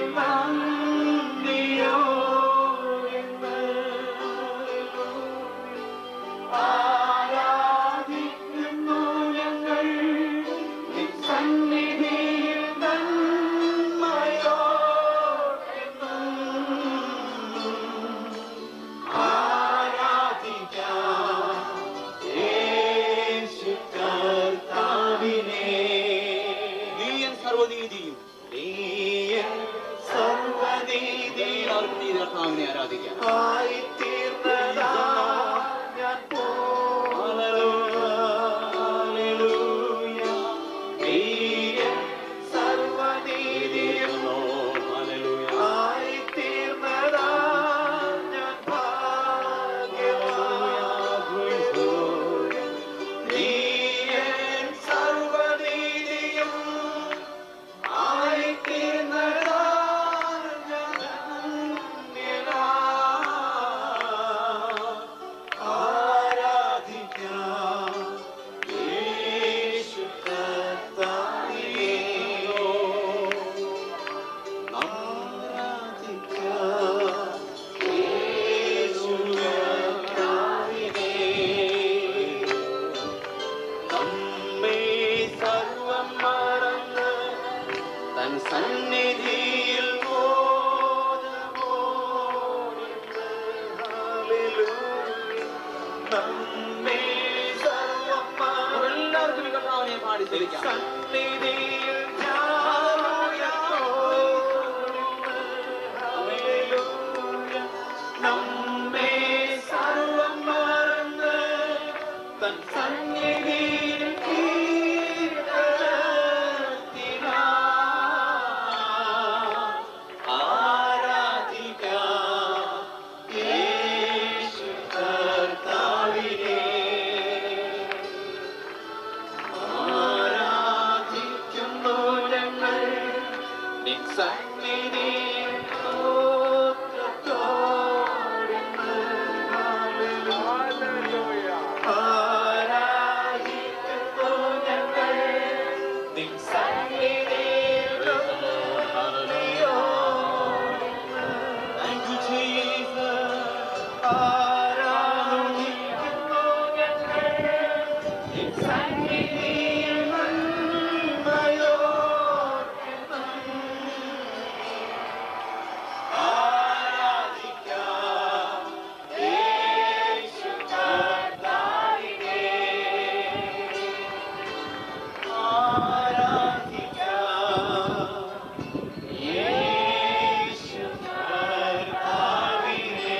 നന്ദിയോടെ. ആരാധിക്കുന്നു ഞങ്ങൾ നിൻ സന്നിധിയിൽ നന്മയോടെ. ആരാധിക്കാം യേശു കർത്താവിനെ. നീയൻ സർവ്വനീതിയും നീയൻ സർവ്വനീതിയും അവർക്ക് നീതി കർത്താവിനെ ആരാധിക്കാം. ആയിത്തീർന്നതാ ഞാൻ പോ. ഹല്ലേലൂയ. നീയൻ സർവ്വനീതിയും ആയിത്തീർന്നതാ ഞാൻ ഭാഗ്യവാൻ. നീയൻ സർവ്വനീതിയും ആയിത്തീർന്നതാ ഞാൻ ധന്യനാൻ. ആരാധിക്കാം യേശു കർത്താവിനെ. ആരാധിക്കാം യേശു കർത്താവിനെ. നമ്മെ സർവം മറന്ന് തൻ സന്നിധിയിൽ ബോധമോടിന്ന്. ഹല്ലേലൂയ. നമ്മെ സർവം മറന്ന് എല്ലാവർക്കും ഈ കർത്താവിനെ പാടി സ്തുതിക്കാം. സന്നിധിയിൽ ഞാനുയർത്തോടുന്ന്. ഹല്ലേലൂയ. നമ്മെ സർവം മറന്ന് തൻ സന്നിധിയിൽ കീർത്തനത്തിനായി ആരാധിക്കാം യേശു കർത്താവിനെ. ആരാധിക്കുന്നു ഞങ്ങൾ നിൻ സന്നിധിയിൽ സ്തോത്രത്തോടുന്ന്. ഹല്ലേലൂയ. ആരാധിക്കുന്നു ഞങ്ങൾ നിൻ സന്നിധിയിൽ നന്ദിയോടുന്ന്. Thank you, Jesus. ആരാധിക്കുന്നു ഞങ്ങൾ നിൻ സന്നിധിയിൽ നന്മയോടെ. ആരാധിക്കാം യേശു കർത്താവിനെ. ആരാധിക്കാം യേശു കർത്താവിനെ.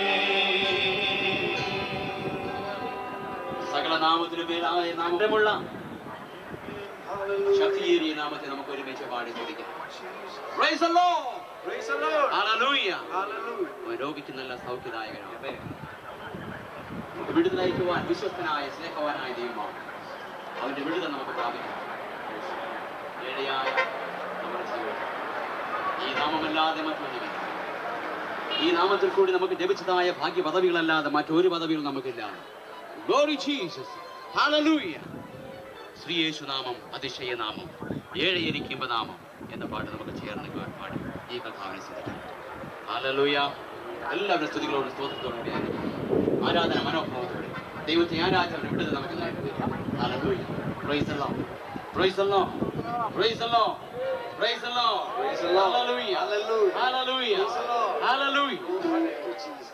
സകല നാമത്തിനു മേലായ നാമമുള്ള ശക്തിയേറിയ നാമത്തെ നമുക്ക് ഒരുമിച്ച് പാടി സ്തുതിക്കാം. Praise the Lord. Praise the Lord. Hallelujah. Hallelujah. അവൻ രോഗിക്ക് നല്ല സൗഖ്യദായകനാണ്. നമുക്ക് വിടുതലയക്കുവാൻ വിശ്വസ്തനായ സ്നേഹവാനായ ദൈവമാണ്. അവന്റെ വിടുതൽ നമുക്ക് പ്രാപിക്കാം. ഏഴയായ നമ്മുടെ ജീവിതം ഈ നാമമല്ലാതെ മറ്റൊന്നുമില്ല. ഈ നാമത്തിൽ കൂടി നമുക്ക് ലഭിച്ചതായ ഭാഗ്യ പദവികളല്ലാതെ മറ്റൊരു പദവികളും നമുക്കില്ല. Glory Jesus. Hallelujah. ശ്രീ യേശു നാമം അതിശയ നാമം ഏഴയിരിക്കുമ്പോ നാമം എന്ന പാട്ട് നമുക്ക് ചേർന്ന് പാടി ഈ കർത്താവിനെ സ്തുതിക്കാം. ഹല്ലേലൂയ. എല്ലാവരുടെ സ്തുതികളോടും സ്തോത്രത്തോടും കൂടി ആരാധന മനോഭാവത്തോടെ ദൈവത്തെ ആരാധന വിടുതൽ നമുക്ക് നൽകുക. ഹല്ലേലൂയ. Praise the Lord. Praise the Lord. Praise the Lord. Praise the Lord. Praise the Lord. Hallelujah. Hallelujah. Hallelujah. Praise the Lord. Hallelujah. Thank you, Jesus.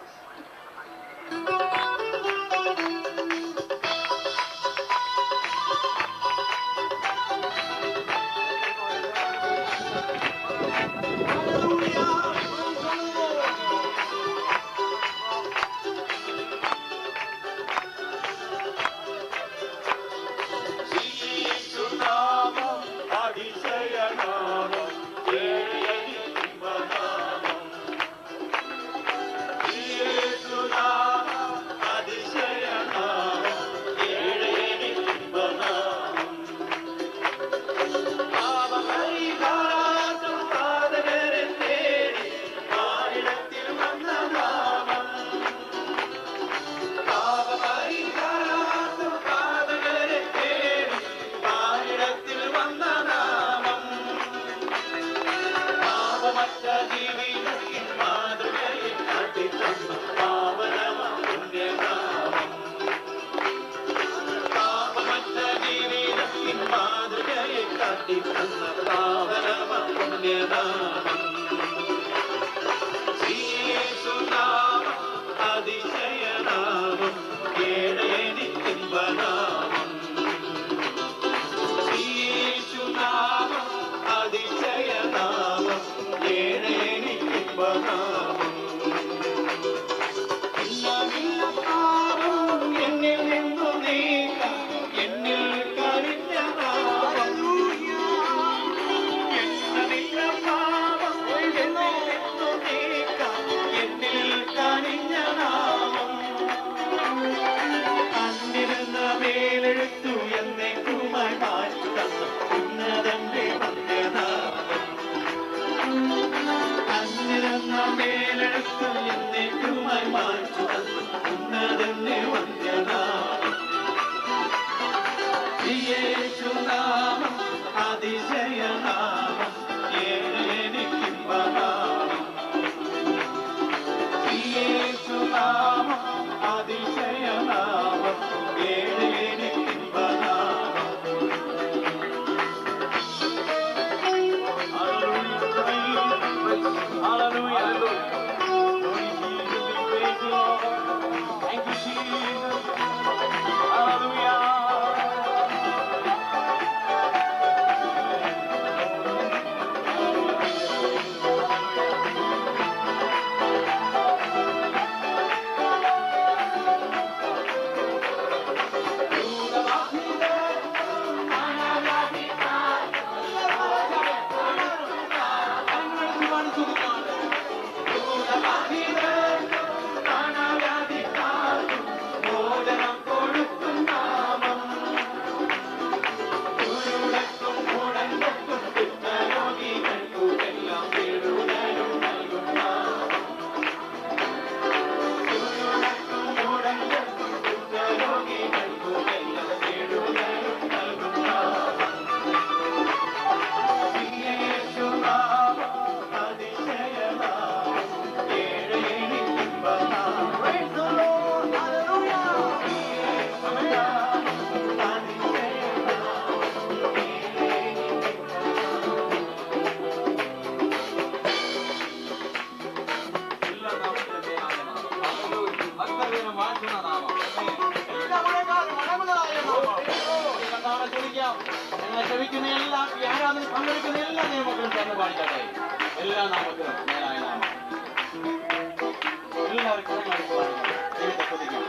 അതിശയനാമം ഏഴേനിക്കിമ്പനാമം. ക്ഷമിക്കുന്ന എല്ലാ ആരാധന പങ്കെടുക്കുന്ന എല്ലാ നിയമങ്ങളും തന്നെ പാടിക്കട്ടെ. എല്ലാ നാമത്തിനും മേലായ നാമം എല്ലാവർക്കും ദൈവത്തെ സ്തുതിക്കാം.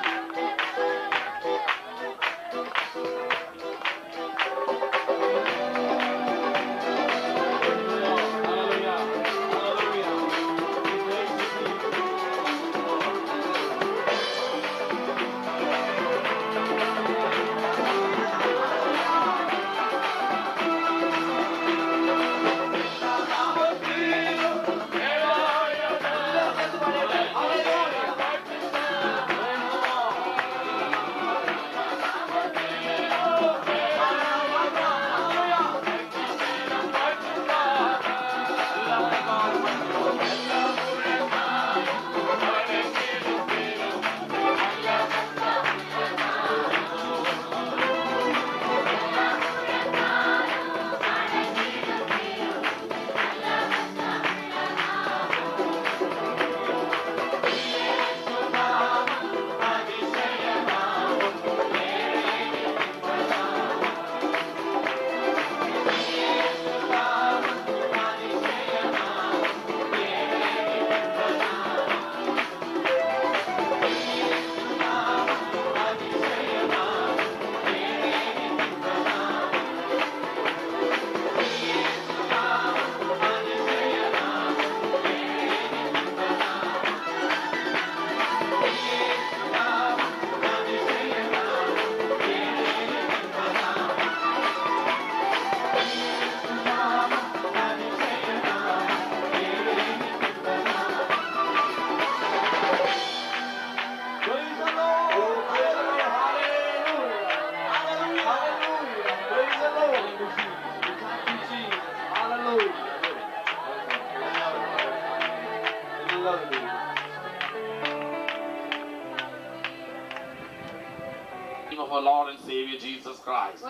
Of our Lord and Savior Jesus Christ.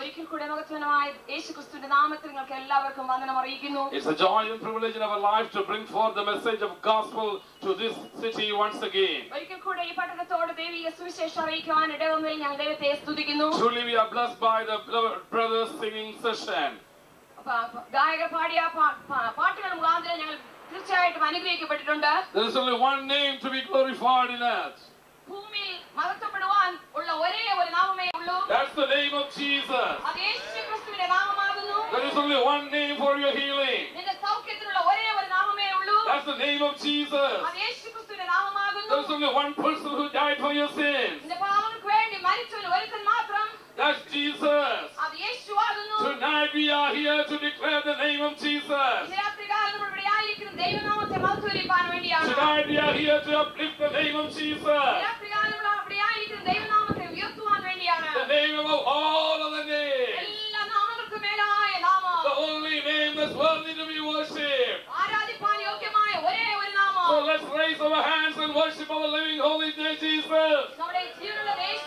It's a joy and privilege in our life to bring forth the message of gospel to this city once again. Truly we are blessed by the brothers singing session. There is only one name to be glorified in earth. That's the name of Jesus. There is only one name for your healing. That's the name of Jesus. There is only one person who died for your sins. That's Jesus. Tonight we are here to declare the name of Jesus. Tonight we are here to uplift the name of Jesus. The name above all other names. The only name that's worthy to be worshipped. So let's raise our hands and worship our living holy day Jesus.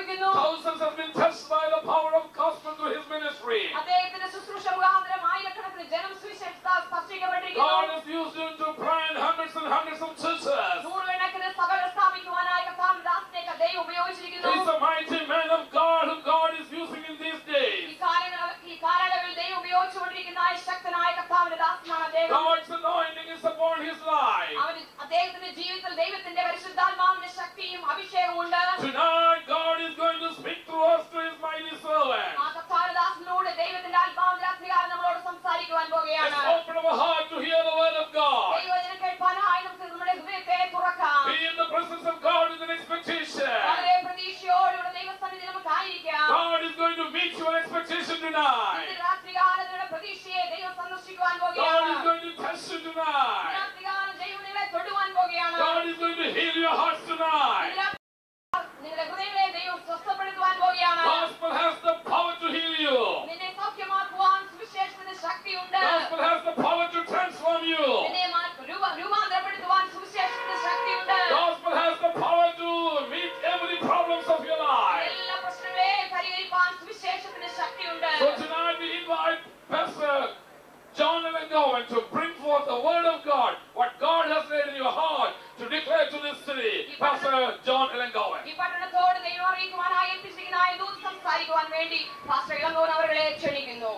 ഉപയോഗിക്കുന്നു. Thousands have been touched by the power of gospel through his ministry. അദ്ദേഹത്തിന്റെ ശുശ്രൂഷ മുഖാന്തരം ആയിരക്കണക്കിന് ജനം സുവിശേഷത്താൽ സ്പർശിക്കപ്പെട്ടിരിക്കുന്നു. God has used him to plant hundreds and hundreds of churches. നൂറുകണക്കിന് സഭകൾ സ്ഥാപിക്കുവാനായി കർത്താവ് ദാസനെ ദൈവം ഉപയോഗിച്ചിരിക്കുന്നു. He's a mighty man of God whom God is using in these days. ഈ കാലങ്ങൾ ഈ കാലയളവിൽ ദൈവം ഉപയോഗിച്ചുകൊണ്ടിരിക്കുന്ന ആ ശക്തനായ കർത്താവിന്റെ ദാസനാണ് അദ്ദേഹം. God's anointing is upon his life. അവന് അദ്ദേഹത്തിന്റെ ജീവിതത്തിൽ ദൈവത്തിന്റെ പരിശുദ്ധാത്മാവിന്റെ ശക്തിയും അഭിഷേകവും ഉണ്ട്. Tonight God is going to speak through us to his mighty servant. ആ കർത്താവിന്റെ ദാസനിലൂടെ ദൈവത്തിന്റെ ആത്മാവിന്റെ രാത്രികാലം നമ്മളോട് സംസാരിക്കുവാൻ പോകുകയാണ്. Let's open our heart to hear the word of God. ദൈവവചനം കേൾപ്പാനായി നമുക്ക് നമ്മുടെ ഹൃദയത്തെ തുറക്കാം. Be in the presence of God with an expectation. വളരെ പ്രതീക്ഷയോടെ ദൈവസന്നിധിയിൽ നമുക്ക് ആയിരിക്കാം. God is going to meet your expectation tonight. ഇന്ന് രാത്രികാലത്തിന്റെ പ്രതീക്ഷയെ ദൈവം സന്ദർശിക്കുവാൻ God പോകുകയാണ്. is going to touch you tonight. രാത്രികാലം ദൈവം നിങ്ങളെ തൊടുവാൻ പോകുകയാണ്. God is going to heal your hearts tonight. നിങ്ങളുടെ ഹൃദയങ്ങളെ ദൈവം സ്വസ്ഥപ്പെടുത്തുവാൻ പോകുകയാണ്. Gospel has the power to heal you. നിന്നെ സൗഖ്യമാക്കുവാൻ സുവിശേഷത്തിന്റെ ശക്തിയുണ്ട്. Gospel has the power to transform you. നിന്നെ മാ- രൂപ- രൂപാന്തരപ്പെടുത്തുവാൻ സുവിശേഷത്തിന്റെ ശക്തിയുണ്ട്. Gospel has the power to meet every problems of your life. എല്ലാ പ്രശ്നങ്ങളെയും പരിഹരിപ്പാൻ സുവിശേഷത്തിന്റെ ശക്തിയുണ്ട്. So tonight we invite Pastor John Elengowan to bring forth the word of God, what God has laid in your heart to declare to this city. Pastor John Elengowan. ഈ പട്ടണത്തോട് ദൈവം അറിയിക്കുവാനായി എത്തിച്ചിരിക്കുന്ന ആ ദൂത് സംസാരിക്കുവാൻ വേണ്ടി പാസ്റ്റർ ഇളങ്കോവൻ അവരെ ക്ഷണിക്കുന്നു.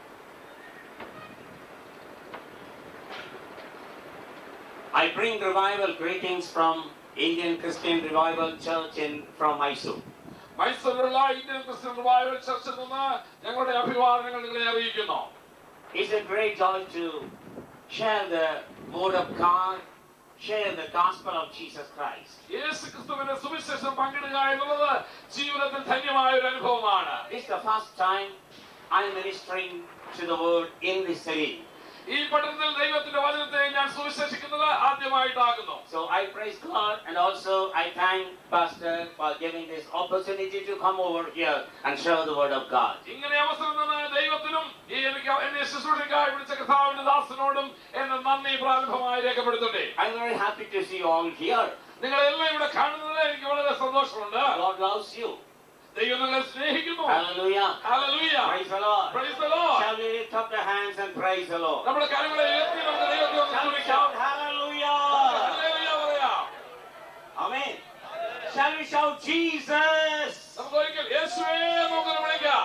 I bring revival greetings from Indian Christian Revival Church in from Mysore. മൈസൂരിലുള്ള ഇന്ത്യൻ ക്രിസ്ത്യൻ റിവൈവൽ ചർച്ചിൽ നിന്ന് ഞങ്ങളുടെ അഭിവാദനങ്ങൾ നിങ്ങളെ അറിയിക്കുന്നു. It's a great joy to share the word of God, share the gospel of Jesus Christ. യേശു ക്രിസ്തുവിന്റെ സുവിശേഷം പങ്കിടുക എന്നുള്ളത് ജീവിതത്തിൽ ധന്യമായ ഒരു അനുഭവമാണ്. It's the first time I'm ministering to the word in this city. ഈ പട്ടണത്തിൽ ദൈവത്തിന്റെ വചനത്തെ ഞാൻ സുവിശേഷിക്കുന്നത് ആദ്യമായിട്ടാകുന്നു. So I praise God and also I thank Pastor for giving this opportunity to come over here and share the word of God. ഇങ്ങനെ അവസരം തന്ന ദൈവത്തിനും ഈ എനിക്ക് എന്നെ ശുശ്രൂഷയ്ക്കായി വിളിച്ച കർത്താവിന്റെ ദാസനോടും എന്നെ നന്ദി പ്രാരംഭമായി രേഖപ്പെടുത്തട്ടെ. I'm very happy to see you all here. നിങ്ങളെല്ലാം ഇവിടെ കാണുന്നത് എനിക്ക് വളരെ സന്തോഷമുണ്ട്. God loves you. ദൈവം നിങ്ങളെ സ്നേഹിക്കുന്നു. Hallelujah. Hallelujah. Praise the Lord. Praise the Lord. Shall we lift up the hands and praise the Lord? നമ്മുടെ കരങ്ങളെ ഉയർത്തി നമുക്ക് ദൈവത്തെ ഒന്ന് Shall we സ്തുതിക്കാം. shout hallelujah? ഹല്ലേലൂയ പറയാം. Amen. Shall we shout Jesus? നമുക്ക് ഒരിക്കൽ യേശുവേ നമുക്ക് വിളിക്കാം.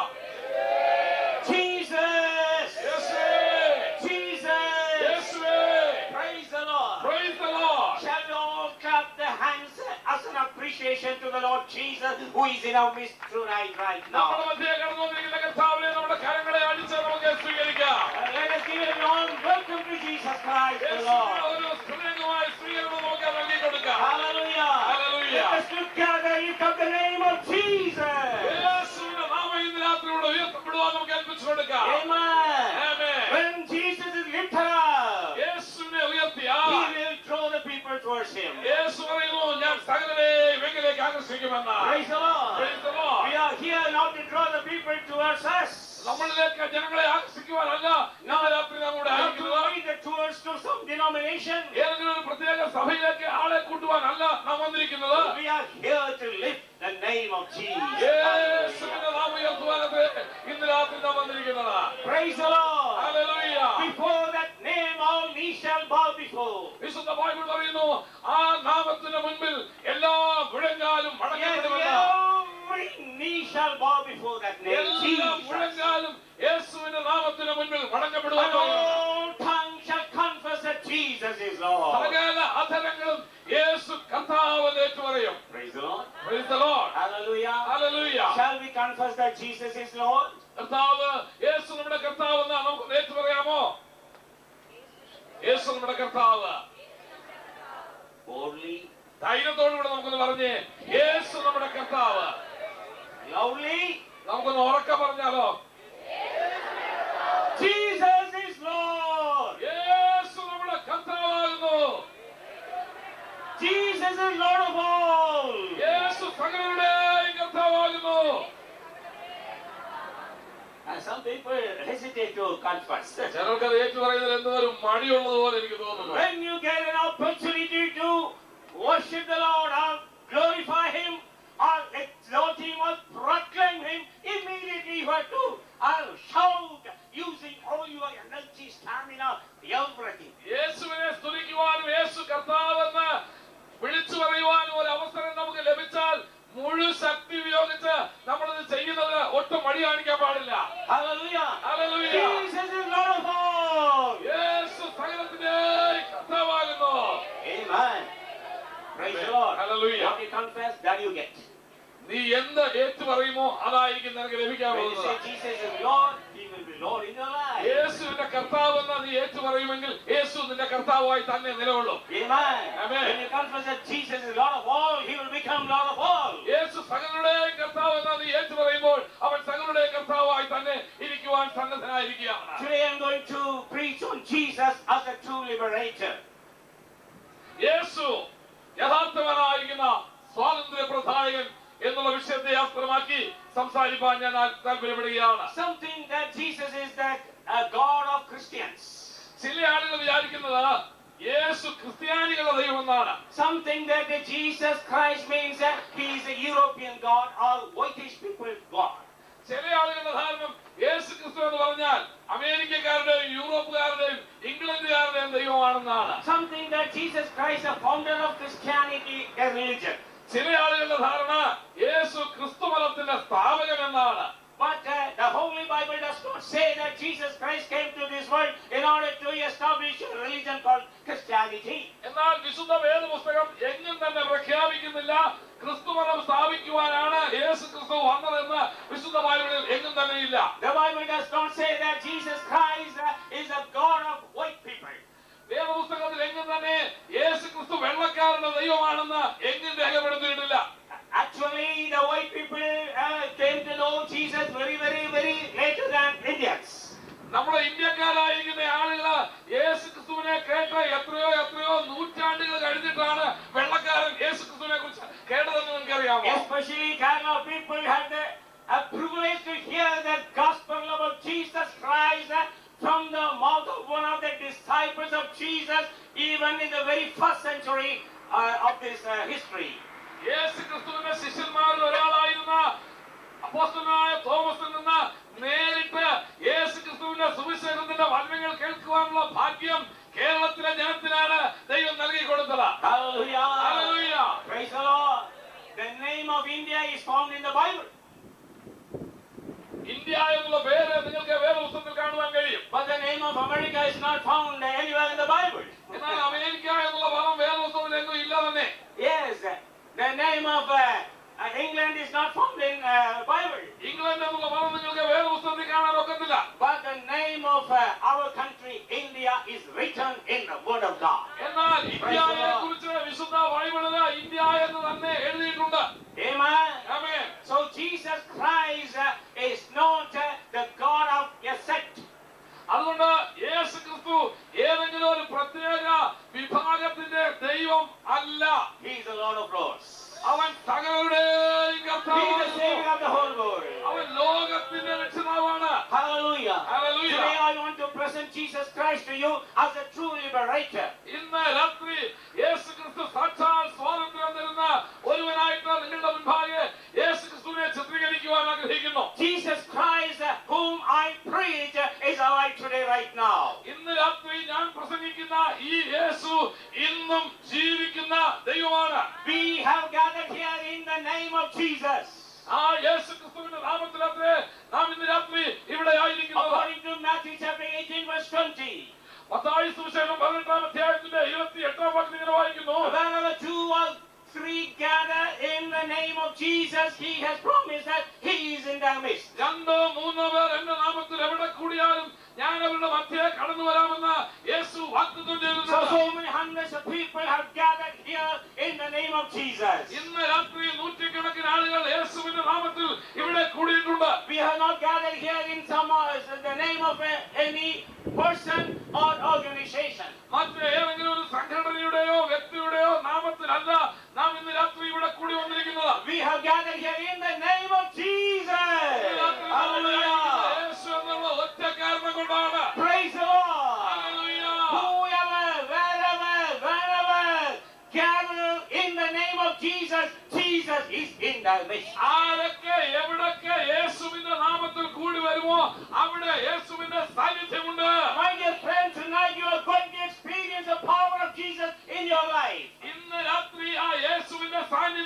Jesus! യേശുവേ. Jesus! യേശുവേ. Praise the Lord. Praise the Lord. Shall we all clap the hands as an appreciation to the Lord Jesus who is in our midst tonight, right നമ്മുടെ now? മധ്യേ കടന്നുവന്നിരിക്കുന്ന കർത്താവിനെ നമ്മുടെ കരങ്ങളെ അടിച്ച് നമുക്ക് സ്വീകരിക്കാം. And let us give a warm welcome to Jesus Christ the യേശുവിനെ Lord. ഒരു സ്തുതിയുമായ സ്വീകരണം നമുക്ക് നൽകി കൊടുക്കാം. Hallelujah. Hallelujah. Let us together lift up the name of Jesus. യേശുവിന്റെ നാമം ഇന്ന് രാത്രിയോടെ ഉയർത്തപ്പെടുവാൻ നമുക്ക് ഏൽപ്പിച്ചു കൊടുക്കാം. Amen. Amen. When Jesus is lifted up, യേശുവിനെ He ഉയർത്തിയാൽ will draw the people towards Him. യേശു പറയുന്നു ഞാൻ സകലരെയും എങ്കിലേക്ക് ആകർഷിക്കുമെന്ന്. Praise the Lord. Praise the Lord. We are here not to draw the people towards us, നമ്മളിലേക്ക് ജനങ്ങളെ ആകർഷിക്കുവാനല്ല ഇന്ന് രാത്രി നമ്മുടെ not to ആയിരിക്കുന്നത്. lead the towards to some denomination. ഏതെങ്കിലും ഒരു പ്രത്യേക സഭയിലേക്ക് ആളെ കൂട്ടുവാനല്ല നാം വന്നിരിക്കുന്നത്. We are here to lift the name of Jesus. യേശുവിന്റെ നാമം ഉയർത്തുവാനത് ഇന്ന് രാത്രി നാം വന്നിരിക്കുന്നത്. Praise the Lord. Hallelujah. Before that name, all knees shall bow before. വിശുദ്ധ ബൈബിൾ പറയുന്നു ആ നാമത്തിന് മുൻപിൽ എല്ലാ മുഴങ്കാലും Yes, മടക്കപ്പെടുമെന്ന്. every knee shall bow before that name, എല്ലാ Jesus. മുഴങ്കാലും യേശുവിന്റെ നാമത്തിന് മുൻപിൽ And മടക്കപ്പെടുമെന്ന്. all tongues shall confess that Jesus is Lord. സകല അധരങ്ങളും യേശു കർത്താവെന്ന് ഏറ്റുപറയും. Praise the Lord. Praise the Lord. Hallelujah. Hallelujah. Shall we confess that Jesus is Lord? കർത്താവ് യേശു നമ്മുടെ കർത്താവെന്ന് നമുക്ക് ഏറ്റുപറയാമോ? യേശു നമ്മുടെ കർത്താവ്. Boldly, ധൈര്യത്തോടുകൂടെ നമുക്കൊന്ന് പറഞ്ഞേ യേശു നമ്മുടെ കർത്താവ്. loudly, നമുക്കൊന്ന് ഉറക്കെ പറഞ്ഞാലോ? Jesus is Lord. യേശു നമ്മുടെ കർത്താവാകുന്നു. Jesus is Lord of all. Yeshu സകലരുടെയും കർത്താവാകുന്നു. And some people hesitate to confess. ചിലർക്കത് ഏറ്റുപറയുന്നതിൽ എന്തോ ഒരു മടിയുള്ളതുപോലെ എനിക്ക് തോന്നുന്നു. When you get an opportunity to worship the Lord or glorify Him or exalt Him or മുഴുവൻ ശക്തി ഉപയോഗിച്ച് നമ്മളിത് ചെയ്യുന്നത് ഒട്ടും മടി കാണിക്കാൻ പാടില്ല. Hallelujah. Hallelujah. Jesus is Lord of all. Yeshu സകലത്തിന്റെ കർത്താവാകുന്നു. Amen. Praise the Lord. Hallelujah. What you confess, that you get. നീ എന്ത് ഏറ്റു പറയുമോ അതായിരിക്കും നിനക്ക് ലഭിക്കാൻ When you പോകുന്നത്. say Jesus is Lord, He will be Lord in your life. യേശുവിന്റെ കർത്താവെന്ന് നീ ഏറ്റു പറയുമെങ്കിൽ യേശു നിന്റെ കർത്താവായി തന്നെ നിലകൊള്ളും. Amen. Amen. When you confess that Jesus is Lord of all, He will become Lord of all. യേശു സകലരുടെയും കർത്താവെന്ന് നീ ഏറ്റു പറയുമ്പോൾ അവൻ സകലരുടെയും കർത്താവായി തന്നെ ഇരിക്കുവാൻ സന്നദ്ധനായിരിക്കുകയാണ്. Today I'm going to preach on Jesus as a true liberator. യേശു യഥാർത്ഥവനായിരിക്കുന്ന സ്വാതന്ത്ര്യ പ്രധായകൻ എന്നുള്ള വിഷയത്തെ ആസ്പദമാക്കി സംസാരിക്കാൻ ഞാൻ താല്പര്യപ്പെടുകയാണ്. Something that Jesus is that a God of Christians. ചില ആളുകൾ വിചാരിക്കുന്നത് യേശു ക്രിസ്ത്യാനികളുടെ ദൈവമെന്നാണ്. Something that the Jesus Christ means that He is a European God or whitish people's God. ചില ആളുകളുടെ ധാരണ യേശു ക്രിസ്തു എന്ന് പറഞ്ഞാൽ അമേരിക്കക്കാരുടെയും യൂറോപ്പുകാരുടെയും ഇംഗ്ലണ്ടുകാരുടെയും ദൈവമാണെന്നാണ്. Something that Jesus Christ, the founder of Christianity, a religion. ചില ആളുകളുടെ ധാരണ യേശു ക്രിസ്തു മതത്തിന്റെ സ്ഥാപകൻ എന്നാണ്. But uh, the Holy Bible does not say that Jesus Christ came to this world in order to establish a religion called Christianity. എന്നാൽ വിശുദ്ധ വേദപുസ്തകം എങ്ങും തന്നെ പ്രഖ്യാപിക്കുന്നില്ല ക്രിസ്തു മതം സ്ഥാപിക്കുവാനാണ് യേശു ക്രിസ്തു വന്നതെന്ന് വിശുദ്ധ ബൈബിളിൽ എങ്ങും തന്നെ ഇല്ല. The Bible does not say that Jesus Christ uh, is a God of white people. വേദപുസ്തകത്തിൽ എങ്ങും തന്നെ യേശു ക്രിസ്തു വെള്ളക്കാരുടെ ദൈവമാണെന്ന് എങ്ങും രേഖപ്പെടുത്തിയിട്ടില്ല. Actually, the white people uh, came to know Jesus very, very, very later than Indians. നമ്മുടെ ഇന്ത്യക്കാരായിരിക്കുന്ന ആളുകൾ യേശു ക്രിസ്തുവിനെ കേട്ട എത്രയോ എത്രയോ നൂറ്റാണ്ടുകൾ കഴിഞ്ഞിട്ടാണ് വെള്ളക്കാരൻ യേശു ക്രിസ്തുവിനെ കുറിച്ച് കേട്ടതെന്ന് നിങ്ങൾക്കറിയാമോ? Especially Kerala people had the a privilege to hear the gospel about Jesus Christ uh, from the mouth of one of the disciples of Jesus, even in the very first century uh, of this uh, history. യേശു ക്രിസ്തുവിന്റെ ശിഷ്യന്മാരിൽ ഒരാളായിരുന്ന അപ്പോസ്തലനായ തോമസിൽ നിന്ന് നേരിട്ട് യേശു ക്രിസ്തുവിന്റെ സുവിശേഷത്തിന്റെ വചനങ്ങൾ കേൾക്കുവാനുള്ള ഭാഗ്യം കേരളത്തിലെ ജനത്തിനാണ് ദൈവം നൽകി കൊടുത്തത്. Hallelujah. Hallelujah. Praise the Lord. The name of India is found in the Bible. India എന്നുള്ള പേര് നിങ്ങൾക്ക് വേദപുസ്തകത്തിൽ കാണുവാൻ കഴിയും. But the name of America is not found anywhere in the Bible. എന്നാൽ അമേരിക്ക എന്നുള്ള പദം വേദപുസ്തകത്തിൽ എങ്ങും ഇല്ല തന്നെ. Yes, the name of uh, uh, England is not found in uh, Bible. England എന്നുള്ള പദം നിങ്ങൾക്ക് വേദപുസ്തകത്തിൽ കാണാൻ ഒക്കത്തില്ല. But the name of uh, our country, India, is written in the Word of God. എന്നാൽ ഇന്ത്യയെ കുറിച്ച് വിശുദ്ധ ബൈബിളില് ഇന്ത്യ എന്ന് തന്നെ എഴുതിയിട്ടുണ്ട്. Amen. Amen. So Jesus Christ uh, is not uh, the God of a sect. അതുകൊണ്ട് യേശു ക്രിസ്തു ഏതെങ്കിലും ഒരു പ്രത്യേക വിഭാഗത്തിന്റെ ദൈവം അല്ല. He is the Lord of Lords. അവൻ സകലരുടെയും He is the കർത്താവാണ്. Savior of the whole world. അവൻ ലോകത്തിന്റെ രക്ഷിതാവാണ്. Hallelujah. Hallelujah. Today I want to present Jesus Christ to you as a true liberator. ഇന്ന് രാത്രി യേശു ക്രിസ്തു സാക്ഷാൽ സ്വാതന്ത്ര്യം തരുന്ന ഒരുവനായിട്ട് നിങ്ങളുടെ മുൻപാകെ യേശു ക്രിസ്തുവിനെ ചിത്രീകരിക്കുവാൻ ആഗ്രഹിക്കുന്നു. Jesus Christ, uh, whom I preach, uh, is alive today, right now. ഇന്ന് രാത്രി ഞാൻ പ്രസംഗിക്കുന്ന ഈ യേശു ഇന്നും ജീവിക്കുന്ന ദൈവമാണ്. We have gathered here in the name of Jesus. ആ യേശു ക്രിസ്തുവിന്റെ നാമത്തിലത്രേ നാം ഇന്ന് രാത്രി ഇവിടെ ആയിരിക്കുന്നത്. According to Matthew chapter eighteen verse twenty. Mathai സുവിശേഷം പതിനെട്ടാം അധ്യായത്തിന്റെ ഇരുപത്തി എട്ടാം വാക്യം ഇങ്ങനെ വായിക്കുന്നു. Wherever two or three gather in the name of Jesus, He has promised that He is in their midst. രണ്ടോ മൂന്നോ പേർ എന്റെ നാമത്തിൽ എവിടെ കൂടിയാലും ഞാൻ അവരുടെ മധ്യേ കടന്നു വരാമെന്ന് യേശു വാഗ്ദത്തം So, ചെയ്തിട്ടുണ്ട്. so many hundreds of people have gathered here in the name of Jesus. ഇന്ന് രാത്രി നൂറ്റിക്കണക്കിന് ആളുകൾ യേശുവിന്റെ നാമത്തിൽ ഇവിടെ കൂടിയിട്ടുണ്ട്. We have not gathered here in some uh, the name of uh, any person or organization. മറ്റ് ഏതെങ്കിലും ഒരു സംഘടനയുടെയോ വ്യക്തിയുടെയോ നാമത്തിലല്ല നാം ഇന്ന് രാത്രി ഇവിടെ കൂടി വന്നിരിക്കുന്നത്. We have gathered here in the name of Jesus. Hallelujah. യേശു എന്നുള്ള ഒറ്റ കാരണം കൊണ്ടാണ്. Praise the Lord. Hallelujah. Whoever, wherever, wherever gather in the name of Jesus, Jesus is in their midst. ആരൊക്കെ എവിടൊക്കെ യേശുവിന്റെ നാമത്തിൽ കൂടി വരുമോ അവിടെ യേശുവിന്റെ സാന്നിധ്യമുണ്ട്. My dear friend, tonight you are going to experience the power of Jesus in your life. ഇന്ന് രാത്രി ആ യേശുവിന്റെ സാന്നിധ്യത്തിന്റെ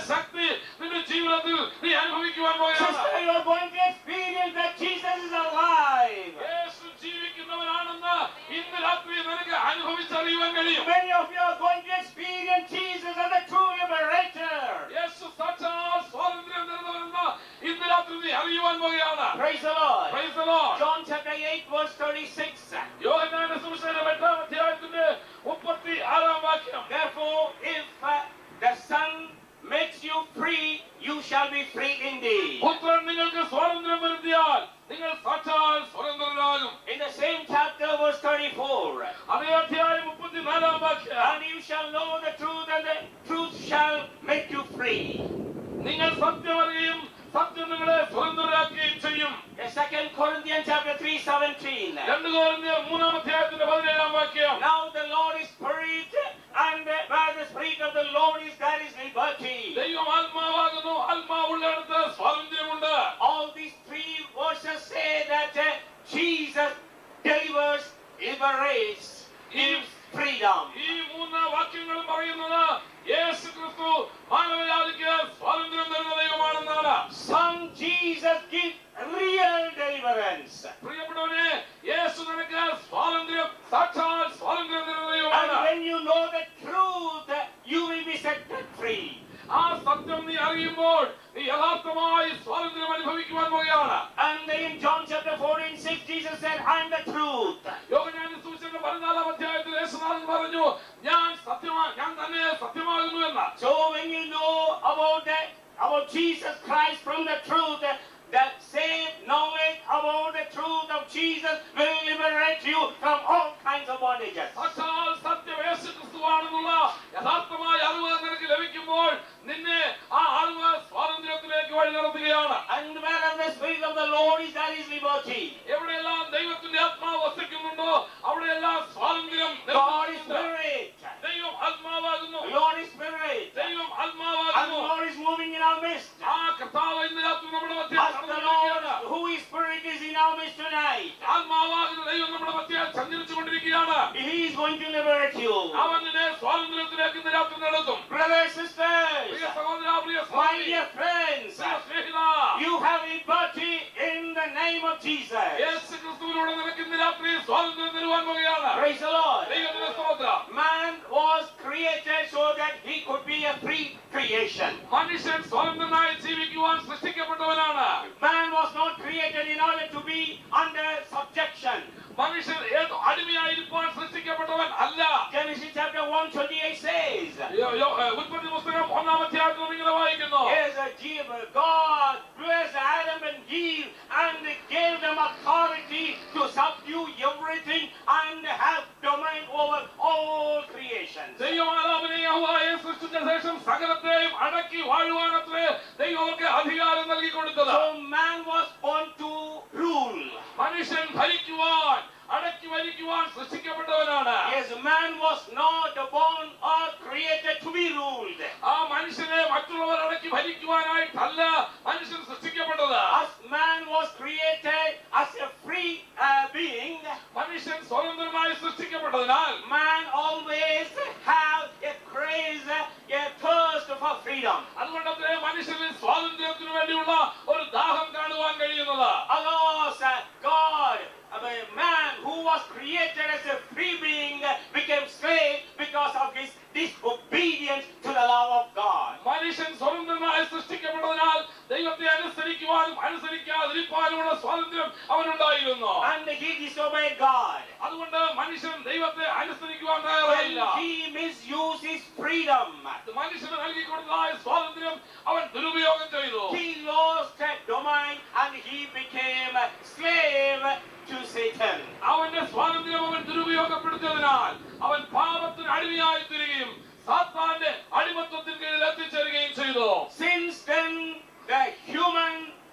ശക്തി നിന്റെ ജീവിതത്തിൽ നീ അനുഭവിക്കുവാൻ പോവുകയാണ്. Sister, you are going to experience that Jesus is alive. യേശു ജീവിക്കുന്നവനാണെന്ന് ഇന്ന് രാത്രി നിനക്ക് അനുഭവിച്ചറിയുവാൻ കഴിയും. Many of you are going to experience Jesus as the true liberator. യേശു സാക്ഷാൽ സ്വാതന്ത്ര്യം തരുന്നവനെന്ന് ഇന്ന് രാത്രി നീ അറിയുവാൻ പോവുകയാണ്. Praise the Lord. Praise the Lord. John chapter eight verse thirty-six. യോഹന്നാന്റെ സുവിശേഷം എട്ടാം അധ്യായത്തിന്റെ മുപ്പത്തിയാറാം വാക്യം. Therefore, if uh, the Son makes you free, you shall be free indeed. പുത്രൻ നിങ്ങൾക്ക് സ്വാതന്ത്ര്യം വരുത്തിയാൽ നിങ്ങൾ സാക്ഷാൽ സ്വതന്ത്രരാകും. In the same chapter verse thirty-four. അതേ അധ്യായം മുപ്പത്തിനാലാം വാക്യം. And you shall know the truth, and the truth shall make you free. നിങ്ങൾ സത്യം അറിയും, സത്യം നിങ്ങളെ സ്വതന്ത്രരാക്കുകയും ചെയ്യും. Second Corinthians chapter three seventeen. രണ്ട് കൊരിന്ത്യർ മൂന്നാം അധ്യായത്തിന്റെ പതിനേഴാം വാക്യം. Now the Lord is Spirit, and where the Spirit of the Lord is, there is liberty. ദൈവം ആത്മാവാകുന്നു, ആത്മാവുള്ളിടത്ത് സ്വാതന്ത്ര്യമുണ്ട്. All these three verses say that uh, Jesus delivers, liberates, gives freedom. ഈ മൂന്ന് വാക്യങ്ങളും പറയുന്നത് യേശു ക്രിസ്തു മാനവജാതിക്ക് സ്വാതന്ത്ര്യം തരുന്ന ദൈവമാണെന്നാണ്. Son Jesus gives real deliverance. പ്രിയപ്പെട്ടവനെ, യേശു നിനക്ക് സ്വാതന്ത്ര്യം, സാക്ഷാൽ സ്വാതന്ത്ര്യം തരുന്ന And ദൈവമാണ്. when you know the truth, you will be set free. ആ സത്യം നീ അറിയുമ്പോൾ നീ യഥാർത്ഥമായി സ്വാതന്ത്ര്യം അനുഭവിക്കുവാൻ പോവുകയാണ്. And in John chapter fourteen six, Jesus said, I am the truth. യോഹന്നാന്റെ സുവിശേഷം പതിനാലാം അധ്യായത്തിൽ യേശുനാഥൻ പറഞ്ഞു, ഞാൻ സത്യമാ ഞാൻ തന്നെ സത്യമാകുന്നു എന്ന്. So when you know about that, about Jesus Christ from the truth, that same knowledge about the truth of Jesus will liberate you from all kinds of bondages. സാക്ഷാൽ സത്യം യേശു ക്രിസ്തുവാണെന്നുള്ള യഥാർത്ഥമായ അറിവ് നിനക്ക് ലഭിക്കുമ്പോൾ നിന്നെ ആ അറിവ് സ്വാതന്ത്ര്യത്തിലേക്ക് വഴി നടത്തുകയാണ്. And wherever the Spirit of the Lord is, there is liberty. എവിടെയെല്ലാം ദൈവത്തിന്റെ ആത്മാവ് വസിക്കുന്നുണ്ടോ അവിടെയെല്ലാം സ്വാതന്ത്ര്യം. God is Spirit. ദൈവം ആത്മാവാകുന്നു. Lord is Spirit. ദൈവം And the ആത്മാവാകുന്നു. Lord is moving in our midst. ആ കർത്താവ് ഇന്ന് രാത്രി നമ്മുടെ മധ്യേ As the Lord, നടന്നുകൊണ്ടിരിക്കുകയാണ്. who is Spirit, is in our midst tonight. ആത്മാവാകുന്ന ദൈവം നമ്മുടെ മധ്യേ സഞ്ചരിച്ചു കൊണ്ടിരിക്കുകയാണ്. He is going to liberate you. അവൻ നിന്നെ സ്വാതന്ത്ര്യത്തിലേക്ക് ഇന്ന് രാത്രി നടത്തും. Brothers, sisters, പ്രിയ സഹോദരാ, പ്രിയ my സഹോദരി, dear friends, Priya സ്നേഹിതാ, you have liberty in the name of Jesus. യേശു ക്രിസ്തുവിലൂടെ നിനക്ക് ഇന്ന് രാത്രി സ്വാതന്ത്ര്യം തരുവാൻ പോവുകയാണ്. Praise the Lord. ദൈവത്തിന്റെ സ്തോത്രം. Man was created so that he could be a free creation. മനുഷ്യൻ സ്വതന്ത്രനായി ജീവിക്കുവാൻ സൃഷ്ടിക്കപ്പെട്ടവനാണ്. Man was not created in order to be under subjection. മനുഷ്യൻ ഏത് അടിമയായിരിക്കാൻ സൃഷ്ടിക്കപ്പെട്ടവൻ അല്ല. Genesis chapter one twenty-eight says, യോ- യോ- ഏ, ഉൽപ്പത്തി പുസ്തകം ഒന്നാം അധ്യായത്തിൽ ഇങ്ങനെ വായിക്കുന്നു. yes, a Jew- God blessed Adam and Eve and gave them authority to subdue everything and have domain over all creation. ദൈവമാതാവിനെ യഹോവയെ സൃഷ്ടിച്ച ശേഷം സകലത്തെയും അടക്കി വാഴുവാനത്രേ ദൈവം അവർക്ക് അധികാരം നൽകി കൊടുത്തത്. So man was born to rule. മനുഷ്യൻ ഭരിക്കുവാൻ, അടക്കി ഭരിക്കുവാൻ സൃഷ്ടിക്കപ്പെട്ടവനാണ്. Yes, man was not born or created to be ruled. ആ മനുഷ്യനെ മറ്റുള്ളവർ അടക്കി ഭരിക്കുവാനായിട്ടല്ല മനുഷ്യൻ സൃഷ്ടിക്കപ്പെട്ടത്. As man was created as a free uh, being, മനുഷ്യൻ സ്വതന്ത്രമായി സൃഷ്ടിക്കപ്പെട്ടതിനാൽ man always have a craze, a thirst for freedom. അതുകൊണ്ടത്രേ മനുഷ്യന് സ്വാതന്ത്ര്യത്തിനു വേണ്ടിയുള്ള ഒരു ദാഹം കാണുവാൻ കഴിയുന്നത്. Alas, uh, God, uh, a man who was created as a free being became slave because of his disobedience to the law of God. മനുഷ്യൻ സ്വതന്ത്രനായി സൃഷ്ടിക്കപ്പെട്ടതിനാൽ ദൈവത്തെ അനുസരിക്കുവാനും അനുസരിക്കാതിരിക്കാനുമുള്ള സ്വാതന്ത്ര്യം അവനുണ്ടായിരുന്നു. And he disobeyed God. അതുകൊണ്ട് മനുഷ്യൻ ദൈവത്തെ അനുസരിക്കുവാൻ When തയ്യാറായില്ല. he misused his freedom, മനുഷ്യന് നൽകിക്കൊടുത്തതായ സ്വാതന്ത്ര്യം അവൻ ദുരുപയോഗം ചെയ്തു. he lost that domain and he became a slave to Satan. അവന്റെ സ്വാതന്ത്ര്യം അവൻ ദുരുപയോഗപ്പെടുത്തിയതിനാൽ അവൻ പാപത്തിന് അടിമയായി തീരുകയും സാത്താന്റെ അടിമത്വത്തിന് കീഴിൽ എത്തിച്ചേരുകയും ചെയ്തു. Since then, the human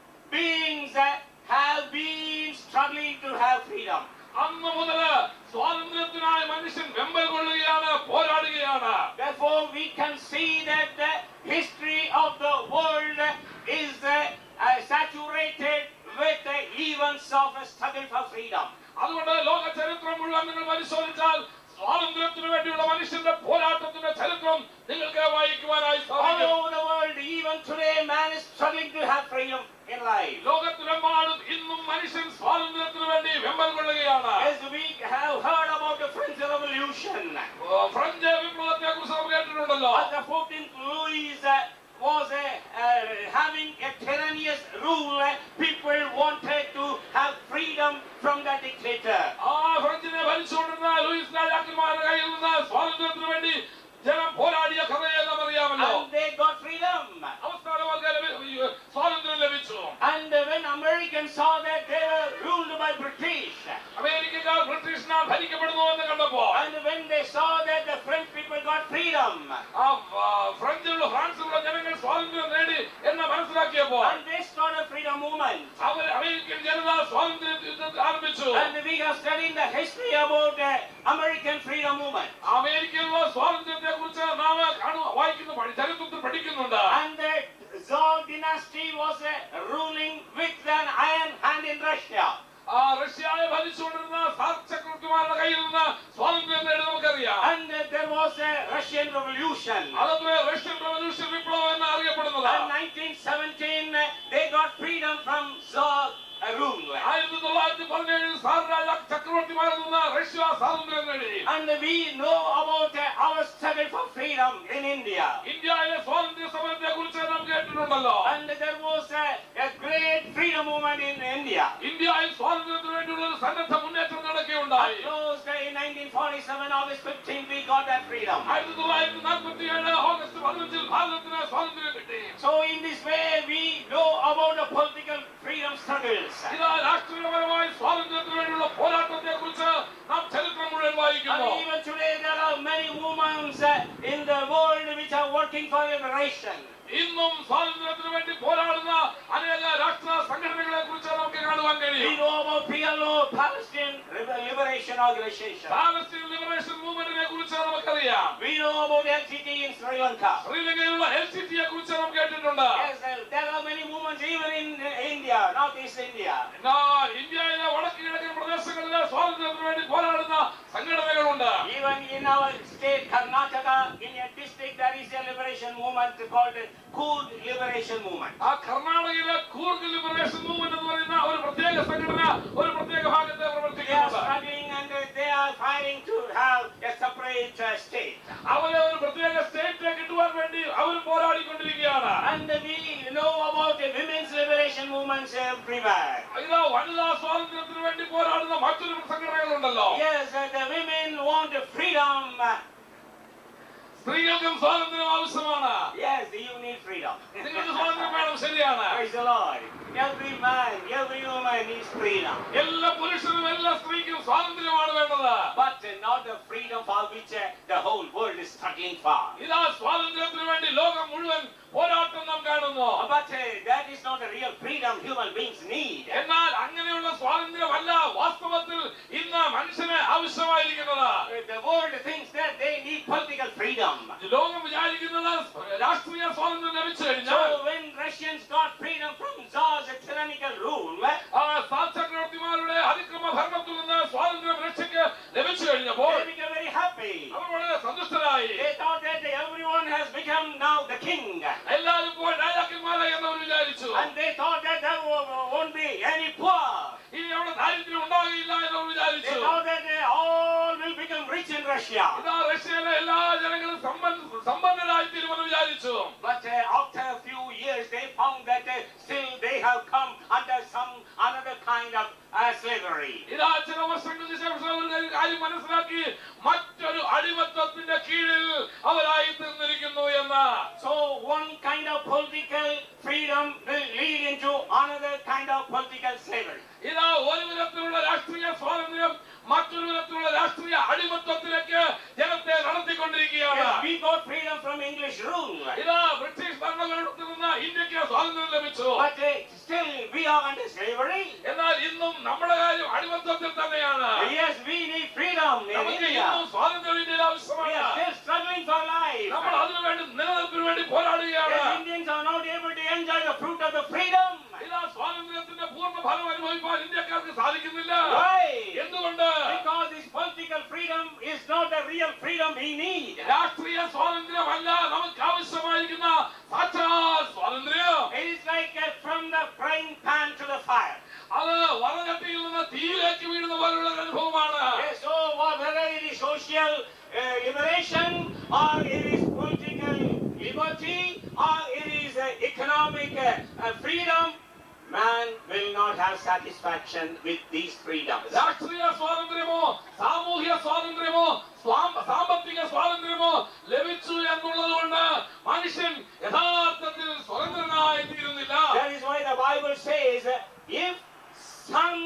beings have been struggling to have freedom. അന്ന് മുതൽ സ്വാതന്ത്ര്യത്തിനായി മനുഷ്യൻ വെമ്പൽ കൊള്ളുകയാണ്, പോരാടുകയാണ്. Therefore, we can see that the history of the world is uh, uh, saturated with the events of a struggle for freedom. അതുകൊണ്ട് ലോക ചരിത്രം മുഴുവൻ നിങ്ങൾ പരിശോധിച്ചാൽ സ്വാതന്ത്ര്യത്തിനു വേണ്ടിയുള്ള മനുഷ്യന്റെ പോരാട്ടത്തിന്റെ ചരിത്രം നിങ്ങൾക്ക് വായിക്കുവാനായി All സാധിക്കും. over the world, have freedom in life. ലോകത്തിലെമ്പാടും ഇന്നും മനുഷ്യൻ സ്വാതന്ത്ര്യത്തിന് വേണ്ടി വെമ്പൽ കൊള്ളുകയാണ്. As we have heard about the French Revolution, French വിപ്ലവത്തെ കുറിച്ച് നാം കേട്ടിട്ടുണ്ടല്ലോ. but the fourteenth Louis uh, was uh, uh, having a tyrannous rule. People wanted to have freedom from the dictator. ആ ഫ്രഞ്ചിനെ ഭരിച്ചുകൊണ്ടിരുന്ന ലൂയിസ് രാജാക്കന്മാരുടെ കയ്യിൽ നിന്ന് സ്വാതന്ത്ര്യത്തിന് വേണ്ടി ജനം പോരാടിയ കഥയെല്ലാം അറിയാമല്ലോ. And they got freedom. അവസാനം സ്വാതന്ത്ര്യം ലഭിച്ചു. And uh, when Americans saw that they were ruled by British, അമേരിക്കക്കാർ ബ്രിട്ടീഷിനാൽ ഭരിക്കപ്പെടുന്നു എന്ന് കണ്ടപ്പോൾ, and when they saw that the French people got freedom, ആ ഫ്രഞ്ചിലുള്ള ഫ്രാൻസിലുള്ള ജനങ്ങൾ സ്വാതന്ത്ര്യം നേടി എന്ന് മനസ്സിലാക്കിയപ്പോൾ, and they started a freedom movement. അവർ അമേരിക്കൻ ജനത സ്വാതന്ത്ര്യ യുദ്ധം ആരംഭിച്ചു. And we have studied the history about the American freedom movement. അമേരിക്കയിലുള്ള സ്വാതന്ത്ര്യത്തെ കുറിച്ച് നാം വായിക്കുന്നു, ചരിത്രത്തിൽ പഠിക്കുന്നുണ്ട്. And the Tsar dynasty was uh, ruling with an iron hand in Russia. ആ റഷ്യയെ ഭരിച്ചുകൊണ്ടിരുന്ന സാർ ചക്രവർത്തിമാരുടെ കയ്യിൽ നിന്ന് സ്വാതന്ത്ര്യം നേടി നമുക്കറിയാം. And uh, there was a Russian revolution. അതൊക്കെ റഷ്യൻ റവല്യൂഷൻ വിപ്ലവം എന്ന് അറിയപ്പെടുന്നത്. In nineteen seventeen, uh, they got freedom from Tsar rule. ആയിരത്തി തൊള്ളായിരത്തി പതിനേഴിൽ സാർ രാജ ചക്രവർത്തിമാരിൽ നിന്ന് റഷ്യ സ്വാതന്ത്ര്യം നേടി. And we know about uh, our struggle for freedom in India. ഇന്ത്യയിലെ സ്വാതന്ത്ര്യ സമരത്തെ കുറിച്ച് നാം കേട്ടിട്ടുണ്ടല്ലോ. And there was a, a great freedom movement in India. ഇന്ത്യയിൽ സ്വാതന്ത്ര്യത്തിന് വേണ്ടിയുള്ള ഒരു സന്നദ്ധ മുന്നേറ്റം നടക്കുകയുണ്ടായി. Closed in nineteen forty-seven, August fifteenth, we got that freedom. ആയിരത്തി തൊള്ളായിരത്തി നാൽപ്പത്തിയേഴ് ഓഗസ്റ്റ് പതിനഞ്ചിൽ ഭാരതത്തിന് സ്വാതന്ത്ര്യം കിട്ടി. So in this way, we know about the political freedom struggles. ഇതാ രാഷ്ട്രീയപരമായി സ്വാതന്ത്ര്യത്തിന് വേണ്ടിയുള്ള പോരാട്ടത്തെ കുറിച്ച് നാം ചരിത്രം മുഴുവൻ വായിക്കുന്നു. And even today, there are many movements uh, in the world which are working for liberation. ഇന്നും സ്വാതന്ത്ര്യത്തിന് വേണ്ടി പോരാടുന്ന അനേക രാഷ്ട്ര സംഘടനകളെ കുറിച്ച് നമുക്ക് കാണുവാൻ We കഴിയും. know about P L O, Palestine Liberation Organization. Palestine liberation മൂവ്മെന്റിനെ കുറിച്ച് നമുക്കറിയാം. We know about L T T in Sri Lanka. ശ്രീലങ്കയിലുള്ള എൽ സി ടിയെ കുറിച്ച് നാം കേട്ടിട്ടുണ്ട്. Yes, uh, there are many movements even in uh, India, Northeast India. എന്നാൽ ഇന്ത്യയിലെ വടക്ക് കിഴക്കൻ പ്രദേശങ്ങളിലെ സ്വാതന്ത്ര്യത്തിന് വേണ്ടി പോരാടുന്ന സംഘടനകളുണ്ട്. Even in our state, Karnataka, in a district, there is a liberation movement called Coorg Liberation Movement. ആ കർണാടകയിലെ കൂർഗ് ലിബറേഷൻ മൂവ്മെന്റ് എന്ന് പറയുന്ന ഒരു പ്രത്യേക സംഘടന ഒരു പ്രത്യേക ഭാഗത്തെ They are പ്രവർത്തിക്കുന്നുണ്ട്. struggling and uh, they are fighting to have a separate uh, state. അവരെ ഒരു പ്രത്യേക സ്റ്റേറ്റ് കിട്ടുവാൻ വേണ്ടി അവർ പോരാടിക്കൊണ്ടിരിക്കുകയാണ്. And we know about the women's liberation movements everywhere. ഇതാ വനിതാ സ്വാതന്ത്ര്യത്തിന് വേണ്ടി പോരാടുന്ന മറ്റൊരു സംഘടനകളുണ്ടല്ലോ. Yes, uh, the women want freedom. സ്ത്രീകൾക്കും സ്വാതന്ത്ര്യം ആവശ്യമാണ്. Yes, you need freedom. നിങ്ങൾക്ക് സ്വാതന്ത്ര്യം വേണം, ശരിയാണ്. Praise the Lord. Every man, every woman needs freedom. എല്ലാ പുരുഷനും എല്ലാ സ്ത്രീക്കും സ്വാതന്ത്ര്യമാണ് വേണ്ടത്. But uh, not the freedom for which uh, the whole world is struggling for. ഇതാ സ്വാതന്ത്ര്യത്തിന് വേണ്ടി ലോകം മുഴുവൻ പോരാട്ടം നാം കാണുന്നു. But uh, that is not the real freedom human beings need. എന്നാൽ അങ്ങനെയുള്ള സ്വാതന്ത്ര്യമല്ല വാസ്തവത്തിൽ ഇന്ന് മനുഷ്യന് ആവശ്യമായിരിക്കുന്നത്. Uh, The world thinks that they need political freedom. ലോകം വിചാരിക്കുന്നത് രാഷ്ട്രീയ സ്വാതന്ത്ര്യം ലഭിച്ചു കഴിഞ്ഞാൽ So when Russians got freedom from Tsar's tyrannical rule, ആ സാർ ചക്രവർത്തിമാരുടെ അതിക്രമ ഭരണത്തിൽ നിന്ന് സ്വാതന്ത്ര്യം രക്ഷയ്ക്ക് ലഭിച്ചു കഴിഞ്ഞപ്പോൾ they became very happy. അവർ വളരെ സന്തുഷ്ടരായി. They thought that everyone has become now the king. എല്ലാവരും ഇപ്പോൾ രാജാക്കന്മാരായി എന്നവർ വിചാരിച്ചു. And they thought that there wo- won't be any poor. ഇനി അവിടെ ദാരിദ്ര്യം ഉണ്ടാകില്ല എന്നവർ They വിചാരിച്ചു. thought that they all will become rich in Russia. ഇതാ റഷ്യയിലെ എല്ലാ ജനങ്ങളും സമ്പന്ന സമ്പന്നരായി തീരുമെന്ന് വിചാരിച്ചു. But uh, after a few years, they found that uh, still they have come under some another kind of uh, slavery. ഇതാ ചില വർഷങ്ങൾക്ക് ശേഷം അവർ ഒരു കാര്യം മനസ്സിലാക്കി, മറ്റൊരു അടിമത്തത്തിന്റെ കീഴിൽ അവരായി തീർന്നിരിക്കുന്നു എന്ന്. So one kind of political freedom will lead into another kind of political slavery. ഇതാ ഒരു വിധത്തിലുള്ള രാഷ്ട്രീയ സ്വാതന്ത്ര്യം മറ്റൊരു വിധത്തിലുള്ള രാഷ്ട്രീയ അടിമത്തത്തിലേക്ക് ജനത്തെ നടത്തിക്കൊണ്ടിരിക്കുകയാണ്. Yes, we got freedom from English rule. ഇതാ ബ്രിട്ടീഷ് ഭരണകൂടത്തിൽ നിന്ന് ഇന്ത്യക്ക് സ്വാതന്ത്ര്യം ലഭിച്ചു. But uh, still we are under slavery. എന്നാൽ ഇന്നും നമ്മുടെ കാര്യം അടിമത്തത്തിൽ തന്നെയാണ്. Yes, we need freedom in നമുക്ക് India. ഇന്നും സ്വാതന്ത്ര്യം ഇന്ത്യയിൽ We ആവശ്യമാണ്. are still struggling for life. നമ്മൾ അതിനു വേണ്ടി നിലനിൽപ്പിന് വേണ്ടി പോരാടുകയാണ്. Yes, Indians are not able to enjoy the fruit of the freedom. ഇതാ സ്വാതന്ത്ര്യത്തിന്റെ പൂർണ്ണ ഫലം അനുഭവിക്കാൻ ഇന്ത്യക്കാർക്ക് സാധിക്കുന്നില്ല. Why? എന്തുകൊണ്ട്? Because this political freedom is not the real freedom we need. രാഷ്ട്രീയ സ്വാതന്ത്ര്യമല്ല നമുക്ക് ആവശ്യമായിരിക്കുന്ന സാക്ഷാൽ സ്വാതന്ത്ര്യം. It is like uh, from economic uh, uh, freedom, man will not have satisfaction with these freedoms. രാഷ്ട്രീയ സ്വാതന്ത്ര്യമോ സാമൂഹ്യ സ്വാതന്ത്ര്യമോ സ്വാം- സാമ്പത്തിക സ്വാതന്ത്ര്യമോ ലഭിച്ചു എന്നുള്ളത് കൊണ്ട് മനുഷ്യൻ യഥാർത്ഥത്തിൽ സ്വതന്ത്രനായി തീരുന്നില്ല. That is why the Bible says, uh, if Son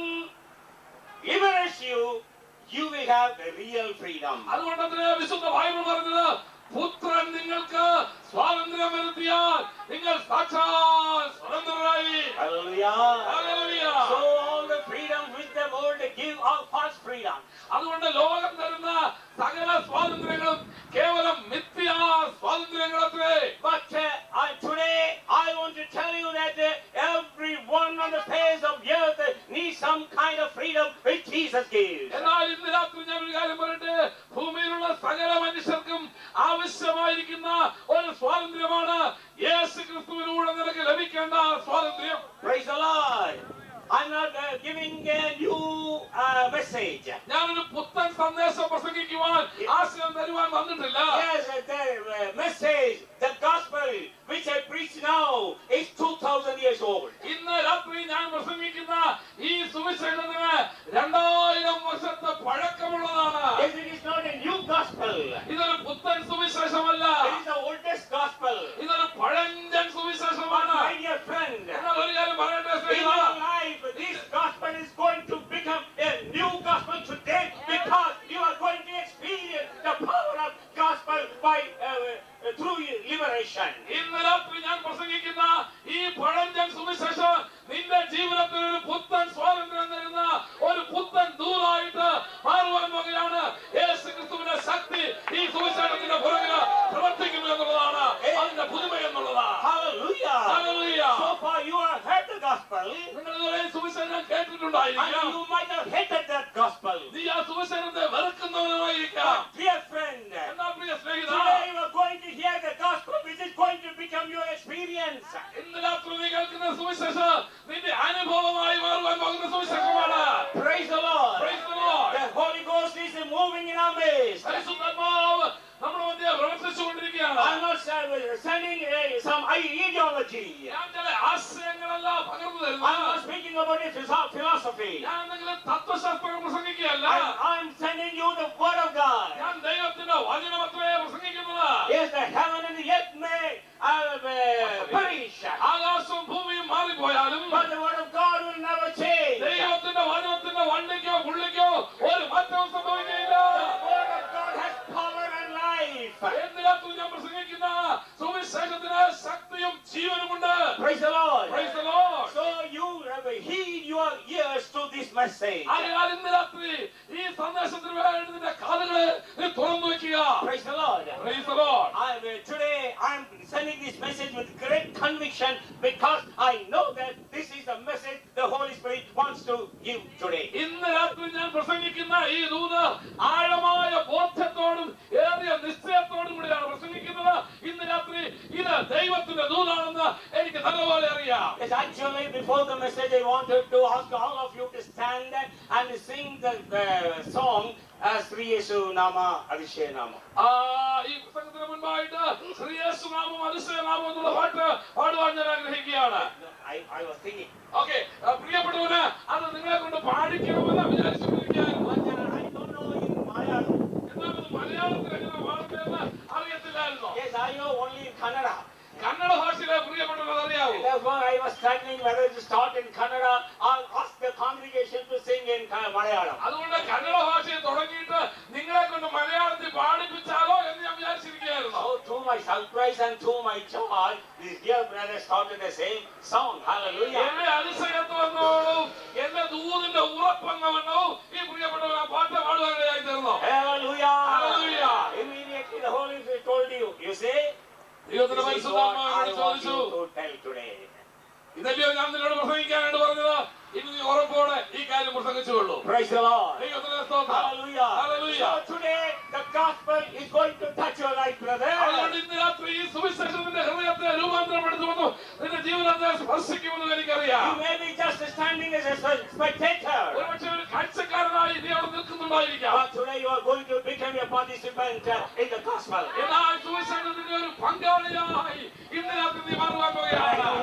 liberates you, you will have the real freedom. അതുകൊണ്ട് അതിന് വിശുദ്ധ ബൈബിൾ പറഞ്ഞത് പുത്രൻ നിങ്ങൾക്ക് സ്വാതന്ത്ര്യം വരുത്തിയാൽ നിങ്ങൾ സാക്ഷാൽ സ്വതന്ത്രരായി. Hallelujah. Hallelujah. So all the freedom which the world give are false freedom. അതുകൊണ്ട് ലോകം തരുന്ന സകല സ്വാതന്ത്ര്യങ്ങളും കേവലം മിഥ്യാ സ്വാതന്ത്ര്യങ്ങളത്രേ. But uh, I, today I want to tell you that uh, everyone on the face of the earth uh, needs some kind of freedom which Jesus gives. എന്നാൽ ഇന്ന് രാത്രി ഞാൻ ഒരു കാര്യം പറയട്ടെ, ഭൂമിയിലുള്ള സകല മനുഷ്യർക്കും ആവശ്യമായിരിക്കുന്ന ഒരു സ്വാതന്ത്ര്യമാണ് യേശു ക്രിസ്തുവിലൂടെ നിനക്ക് ലഭിക്കേണ്ട സ്വാതന്ത്ര്യം. Praise the Lord. I'm not uh, giving a new uh, message. ഞാനൊരു പുത്തൻ സന്ദേശം പ്രസംഗിക്കുവാൻ ആശയം തരുവാൻ വന്നിട്ടില്ല. Yes, uh, the uh, message, the gospel which I preach now is two thousand years old. ഇന്ന് രാത്രി ഞാൻ പ്രസംഗിക്കുന്ന ഈ സുവിശേഷത്തിന് രണ്ടായിരം വർഷത്തെ പഴക്കമുള്ളതാണ്. Yes, it is not a new gospel. ഇതൊരു പുത്തൻ സുവിശേഷമല്ല, It is the oldest gospel. ഇതൊരു പഴഞ്ചൻ സുവിശേഷമാണ്. My dear friend, എന്നാൽ ഒരു കാര്യം പറയട്ടെ in സ്നേഹിതാ, your life, this gospel is going to become a new gospel today because you are going to experience the power of gospel by uh, through liberation. ഇന്ന് രാത്രി ഞാൻ പ്രസംഗിക്കുന്ന ഈ പഴഞ്ചൻ സുവിശേഷം നിന്റെ ജീവിതത്തിൽ ഒരു പുത്തൻ സ്വാതന്ത്ര്യം തരുന്ന ഒരു പുത്തൻ ദൂതായിട്ട് മാറുവാൻ പോകുകയാണ്. യേശു ക്രിസ്തുവിന്റെ ശക്തി ഈ സുവിശേഷത്തിന്റെ പുറകിൽ പ്രവർത്തിക്കുന്നു എന്നുള്ളതാണ് അതിന്റെ പുതുമ എന്നുള്ളതാണ്. Hallelujah. Hallelujah. So far you have heard the gospel നിങ്ങൾ ഇതുവരെ ഈ സുവിശേഷം and കേട്ടിട്ടുണ്ടായിരിക്കാം. you might have hated that gospel. നീ ആ സുവിശേഷത്തെ വെറുക്കുന്നവനായിരിക്കാം. But dear friend, എന്നാൽ പ്രിയ സ്നേഹിതാ, today you are going to hear the gospel which is going to become your experience. ഇന്ന് രാത്രി നീ കേൾക്കുന്ന സുവിശേഷം നിന്റെ അനുഭവമായി മാറുവാൻ പോകുന്ന സുവിശേഷമാണ്. Praise the Lord. Praise the Lord. The Holy Ghost is moving in our midst. പരിശുദ്ധാത്മാവ് നമ്മുടെ മധ്യേ പ്രവർത്തിച്ചുകൊണ്ടിരിക്കുകയാണ്. I'm not uh, sending uh, some ideology. ഞാൻ ചില ആശയങ്ങളല്ല പകർന്നു I'm തരുന്നത്. not speaking about a philosoph- philosophy. ഞാൻ എന്തെങ്കിലും തത്വശാസ്ത്രം പ്രസംഗിക്കുകയല്ല. I'm, I'm sending you the word of God. ഞാൻ ദൈവത്തിന്റെ വചനമത്രേ പ്രസംഗിക്കുന്നത്. Yes, the heaven and the earth may uh, perish, ആകാശവും ഭൂമിയും മാറിപ്പോയാലും but the word of God will never change. ദൈവത്തിന്റെ വചനത്തിന്റെ വള്ളിക്കോ പുള്ളിക്കോ ഒരു മാറ്റവും സംഭവിക്കുകയില്ല. The word of God has power and life. എന്ന് രാത്രി ഞാൻ പ്രസംഗിക്കുന്ന സുവിശേഷത്തിന് ശക്തിയും ജീവനുമുണ്ട്. Praise the Lord. Praise the Lord. So you have heed your ears to this message. അതിനാൽ ഇന്ന് രാത്രി ഈ സന്ദേശത്തിന് വേണ്ടി നിന്റെ കാതുകളെ നീ തുറന്നു വെക്കുക. Praise the Lord. Praise the Lord. I, uh, today I'm sending this message with great conviction because I know that this is the message the Holy Spirit wants to give today. ഇന്ന് രാത്രി ഞാൻ പ്രസംഗിക്കുന്ന ഈ ദൂത് ആഴമായ ബോധ്യത്തോടും ഏറിയ നിശ്ചയത്തോടും കൂടിയാണ് പ്രസംഗിക്കുന്നത്. ഇന്ന് രാത്രി ഇത് ദൈവത്തിന്റെ ദൂതാണെന്ന് എനിക്ക് നല്ലപോലെ അറിയാം. Yes, actually, before the message, I wanted to ask all of you to stand and sing the uh, song as Sri Yesu Nama Adishaya Nama. ആ, ഈ പ്രസംഗത്തിന് മുൻപായിട്ട് ശ്രീയേശുനാമം അതിശയനാമം എന്നുള്ള പാട്ട് പാടുവാൻ ഞാൻ ആഗ്രഹിക്കുകയാണ്. I, I was thinking, okay, പ്രിയപ്പെട്ടവന് അത് നിങ്ങളെ കൊണ്ട് പാടിക്കണമെന്ന് വിചാരിച്ചുകൊണ്ടിരിക്കുകയായിരുന്നു. but I don't know in Malayalam. എന്നാൽ അത് മലയാളത്തിൽ എങ്ങനെ പാടുന്നതെന്ന് അറിയത്തില്ലായിരുന്നു. Yes, I know only in Kannada. Kannada ഭാഷയിലെ പ്രിയപ്പെട്ടവർ അറിയാവൂ. Therefore, I was struggling whether to start in Kannada or ask the congregation to sing in Ka- Malayalam. അതുകൊണ്ട് കന്നഡ ഭാഷയിൽ തുടങ്ങിയിട്ട് നിങ്ങളെ കൊണ്ട് മലയാളത്തിൽ പാടിപ്പിച്ചാലോ എന്ന് ഞാൻ വിചാരിച്ചിരിക്കുകയായിരുന്നു. So, to my surprise and to my joy, this dear brother started the same song. Hallelujah. എന്നെ അതിശയത്വമെന്നോടും എന്നെ ദൂതിന്റെ ഉറപ്പെന്നവണ്ണവും ഈ പ്രിയപ്പെട്ടവർ ആ പാട്ട് പാടുവാനിടയായി തീർന്നു. Hallelujah. Hallelujah. Immediately the Holy Spirit told you, you see, ദൈവത്തിന്റെ this is what പരിശുദ്ധാത്മാവിനോട് I want ചോദിച്ചു, you to tell today. ഇതല്ലയോ ഞാൻ നിന്നോട് പ്രസംഗിക്കാനായിട്ട് പറഞ്ഞത്, ഇനി നീ ഉറപ്പോടെ ഈ കാര്യം പ്രസംഗിച്ചുകൊള്ളൂ. Praise the Lord. ദൈവത്തിന്റെ സ്തോത്രം. Hallelujah. Hallelujah. So today the gospel is going to touch your life, brother. അതുകൊണ്ട് ഇന്ന് രാത്രി ഈ സുവിശേഷത്തിന്റെ ഹൃദയത്തെ രൂപാന്തരപ്പെടുത്തുമെന്നും നിന്റെ ജീവിതത്തെ സ്പർശിക്കുമെന്നും എനിക്കറിയാം. You may be just standing as a spectator, ഒരുപക്ഷെ ഒരു കാഴ്ചക്കാരനായി നീ അവിടെ നിൽക്കുന്നുണ്ടായിരിക്കാം. but today you are going to become a participant uh, in the gospel. എന്നാൽ സുവിശേഷത്തിന്റെ ഒരു പങ്കാളിയായി ഇന്ന് രാത്രി നീ മാറുവാൻ പോകുകയാണ്.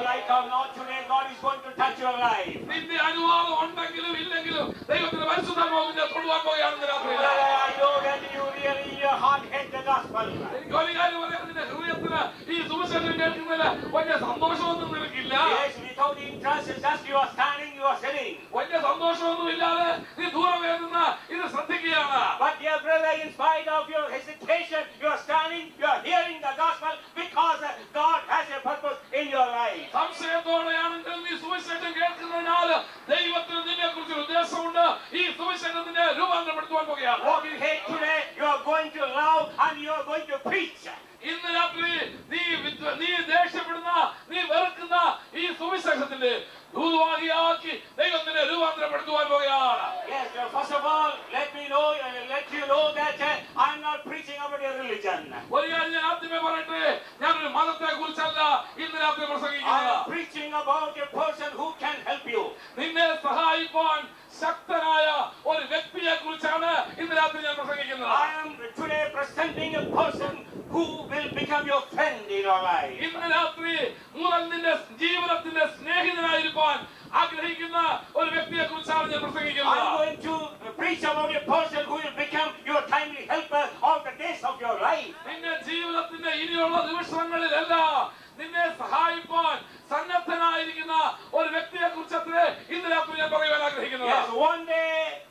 touch your life. നിന്റെ അനുവാദം ഉണ്ടെങ്കിലും ഇല്ലെങ്കിലും ദൈവത്തിന്റെ പരിശുദ്ധാത്മാവ് നിന്നെ തൊടുവാൻ പോകുകയാണെന്ന് രാത്രിയിൽ Brother, I know that you really in your heart hate the gospel. എനിക്ക് ഒരു കാര്യം പറയാം, നിന്റെ ഹൃദയത്തിന് ഈ സുവിശേഷം കേൾക്കുന്നതിൽ വലിയ സന്തോഷമൊന്നും നിനക്കില്ല. Yes, without interest, it's just you are standing, you are sitting. വലിയ സന്തോഷമൊന്നും ഇല്ലാതെ നീ ദൂരമേ നിന്ന് ഇത് ശ്രദ്ധിക്കുകയാണ്. But dear brother, in spite of your hesitation, you are standing, you are hearing the gospel because uh, God has a purpose in your life. സംശയത്തോടെയാണെങ്കിൽ നീ സുവിശേഷം കേൾക്കുന്നതിനാൽ ദൈവത്തിന് നിന്നെ കുറിച്ച് ഉദ്ദേശമുണ്ട്. ഈ സുവിശേഷത്തിന്റെ രൂപാന്തരപ്പെടുത്തുവാൻ പോകുകയാണ്. What you hate today, you are going to love and you are going to preach. ഇന്ന് രാത്രി നീ വിദ്വ- നീ ദേഷ്യപ്പെടുന്ന നീ വെറുക്കുന്ന ഈ സുവിശേഷത്തിന്റെ ദൂതുവാഹിയാക്കി ദൈവത്തിന്റെ രൂപാന്തരപ്പെടുത്തുവാൻ പോകുകയാണ്. Yes, uh, first of all, let me know, uh, let you know that uh, I am not preaching about a religion. ഒരു കാര്യം ഞാൻ ആദ്യമേ പറയട്ടെ, ഞാനൊരു മതത്തെ കുറിച്ചല്ല ഇന്ന് രാത്രി I പ്രസംഗിക്കുന്നത്. am preaching about a person who can help you. നിന്നെ സഹായിപ്പാൻ ശക്തനായ ഒരു വ്യക്തിയെ കുറിച്ചാണ് ഇന്ന് രാത്രി ഞാൻ പ്രസംഗിക്കുന്നത്. I am today presenting a person who will become your friend in your life. ഇന്ന് രാത്രി മുതൽ നിന്റെ ജീവിതത്തിന്റെ സ്നേഹിതനായിരിക്കാൻ ആഗ്രഹിക്കുന്ന ഒരു വ്യക്തിയെ കുറിച്ചാണ് ഞാൻ I am പ്രസംഗിക്കുന്നത്. going to preach about a person who will become your timely helper all the days of your life. നിന്റെ ജീവിതത്തിന്റെ ഇനിയുള്ള നിമിഷങ്ങളിലെല്ലാം നിന്നെ സഹായിപ്പാൻ സന്നദ്ധനായിരിക്കുന്ന ഒരു വ്യക്തിയെ കുറിച്ചത്രേ ഇന്ന് രാത്രി ഞാൻ പറയുവാൻ ആഗ്രഹിക്കുന്നത്. Yes, one day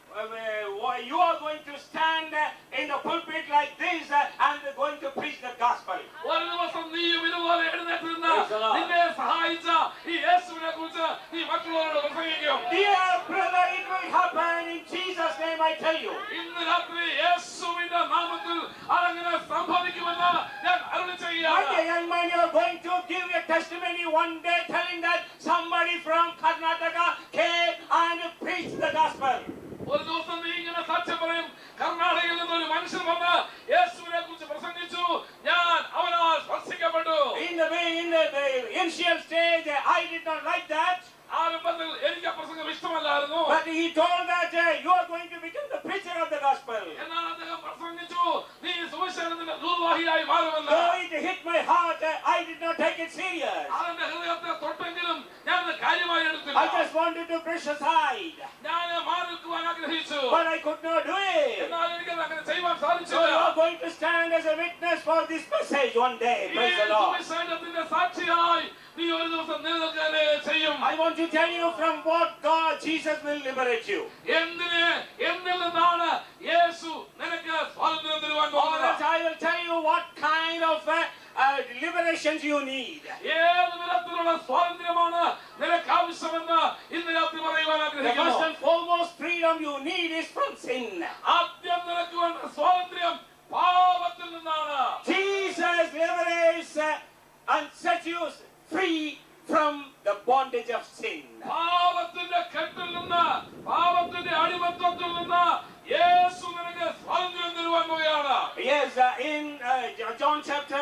uh, you are going to stand uh, in the pulpit like this uh, and going to preach the gospel. ഒരു ദിവസം നീയും ഇതുപോലെ എഴുന്നേറ്റിരുന്ന Praise the Lord. നിന്നെ സഹായിച്ച ഈ യേശുവിനെ കുറിച്ച് നീ മറ്റുള്ളവരോട് പ്രസംഗിക്കും. Dear brother, it will happen in Jesus' name, I tell you. ഇന്ന് രാത്രി യേശുവിന്റെ നാമത്തിൽ അതങ്ങനെ സംഭവിക്കുമെന്ന് ഞാൻ അരുളി My ചെയ്യുകയാണ്. dear young man, you are going to give a testimony one day telling that somebody from Karnataka came and preached the gospel. ഒരു ദിവസം നീ ഇങ്ങനെ സാക്ഷ്യം പറയും, കർണാടകയിൽ നിന്ന് ഒരു മനുഷ്യൻ വന്ന് യേശുവിനെ കുറിച്ച് പ്രസംഗിച്ചു, ഞാൻ അവനാൽ സ്പർശിക്കപ്പെട്ടു. In the way, in the, the initial stage, I did not like that. ആരംഭത്തിൽ എനിക്ക് ആ പ്രസംഗം ഇഷ്ടമല്ലായിരുന്നു. But he told that uh, you are going to become the preacher of the gospel. എന്നാൽ അദ്ദേഹം പ്രസംഗിച്ചു, നീ സുവിശേഷത്തിന്റെ ദൂതുവാഹിയായി മാറുമെന്ന്. So it hit my heart. uh, I did not take it serious. അതെന്റെ ഹൃദയത്തെ തൊട്ടെങ്കിലും ഞാനത് കാര്യമായി എടുത്തില്ല. I just wanted to brush aside. ഞാൻ മാറി നിൽക്കുവാൻ ആഗ്രഹിച്ചു, But I could not do it. എന്നാൽ എനിക്കത് അങ്ങനെ ചെയ്യുവാൻ So സാധിച്ചില്ല. you are going to stand as a witness for this message one day. ഈ Praise the Lord. സുവിശേഷത്തിന്റെ സാക്ഷിയായി നീ ഒരു ദിവസം നിലനിൽക്കാനേ ചെയ്യും. I want to tell you from what God, Jesus will liberate you. എന്തിന് എന്നിൽ നിന്നാണ് യേശു നിനക്ക് സ്വാതന്ത്ര്യം തരുവാൻ Or else പോകുന്നത്? I will tell you what kind of uh, uh, liberations you need. ഏത് വിധത്തിലുള്ള സ്വാതന്ത്ര്യമാണ് നിനക്ക് ആവശ്യമെന്ന് ഇന്ന് രാത്രി പറയുവാൻ The first ആഗ്രഹിക്കുന്നു. and foremost freedom you need is from sin. ആദ്യം നിനക്ക് വേണ്ട സ്വാതന്ത്ര്യം പാപത്തിൽ നിന്നാണ്. Jesus liberates uh, and sets you free from the bondage of sin. പാപത്തിന്റെ കെട്ടിൽ നിന്ന്, പാപത്തിന്റെ അടിമത്തത്തിൽ നിന്ന് യേശു നിനക്ക് സ്വാതന്ത്ര്യം തരുവാൻ പോകുകയാണ്. Yes, uh, in uh, John chapter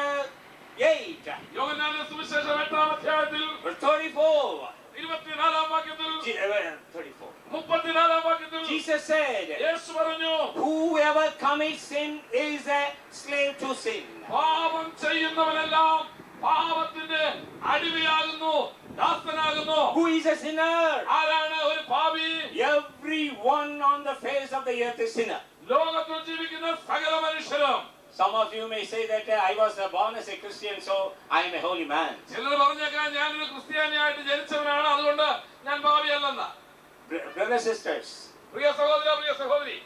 eight, യോഹന്നാന്റെ സുവിശേഷം എട്ടാം അധ്യായത്തിൽ verse thirty-four. ഇരുപത്തിനാലാം വാക്യത്തിൽ Je- uh, thirty-four. മുപ്പത്തിനാലാം വാക്യത്തിൽ Jesus said, യേശു പറഞ്ഞു, whoever commits sin is a slave to sin. പാപം ചെയ്യുന്നവനെല്ലാം പാപത്തിന്റെ അടിമയാകുന്നു, ദാസനാകുന്നു. Who is a sinner? ആരാണ് ഒരു പാപി? Everyone on the face of the earth is sinner. ലോകത്തിൽ ജീവിക്കുന്ന സകല മനുഷ്യരും. Some of you may say that uh, I was uh, born as a Christian, so I am a holy man. ചിലർ പറഞ്ഞേക്കാൻ ഞാനൊരു ക്രിസ്ത്യാനിയായിട്ട് ജനിച്ചവനാണ്, അതുകൊണ്ട് ഞാൻ പാപിയല്ലെന്ന്. Br- brothers, sisters, പ്രിയ സഹോദര, പ്രിയ സഹോദരി,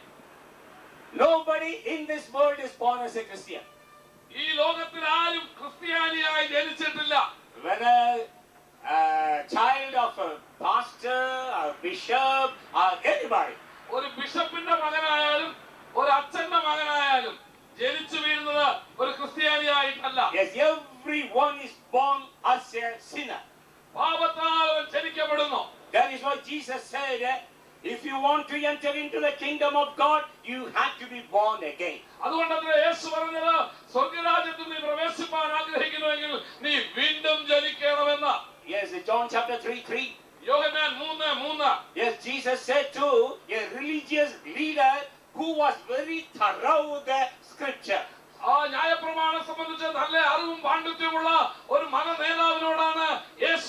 nobody in this world is born as a Christian. ഈ ലോകത്തിൽ ആരും ക്രിസ്ത്യാനിയായി ജനിച്ചിട്ടില്ല. Whether a child of a pastor, a bishop, or anybody. ഒരു ബിഷപ്പിന്റെ മകനായാലും ഒരു അച്ഛന്റെ മകനായാലും ജനിച്ചു വീഴുന്നത് ഒരു ക്രിസ്ത്യാനിയായിട്ടല്ല. Yes, everyone is born as a sinner. പാപത്താൽ അവൻ ജനിക്കപ്പെടുന്നു. That is what Jesus said. eh, If you want to enter into the kingdom of God, you have to be born again. അതുകൊണ്ടത്ര യേശു പറഞ്ഞത്, സ്വർഗരാജ്യത്തിൽ നീ പ്രവേശിപ്പാൻ ആഗ്രഹിക്കുന്നുവെങ്കിൽ നീ വീണ്ടും ജനിക്കണമെന്ന്. Yes, John chapter three, three. യോഹന്നാൻ മൂന്ന് മൂന്ന്. Yes, Jesus said to a religious leader who was very thorough with the scripture. ആ ന്യായപ്രമാണം സംബന്ധിച്ച് നല്ല അറിവും പാണ്ഡിത്യമുള്ള ഒരു മത നേതാവിനോടാണ് യേശു അക്കാര്യം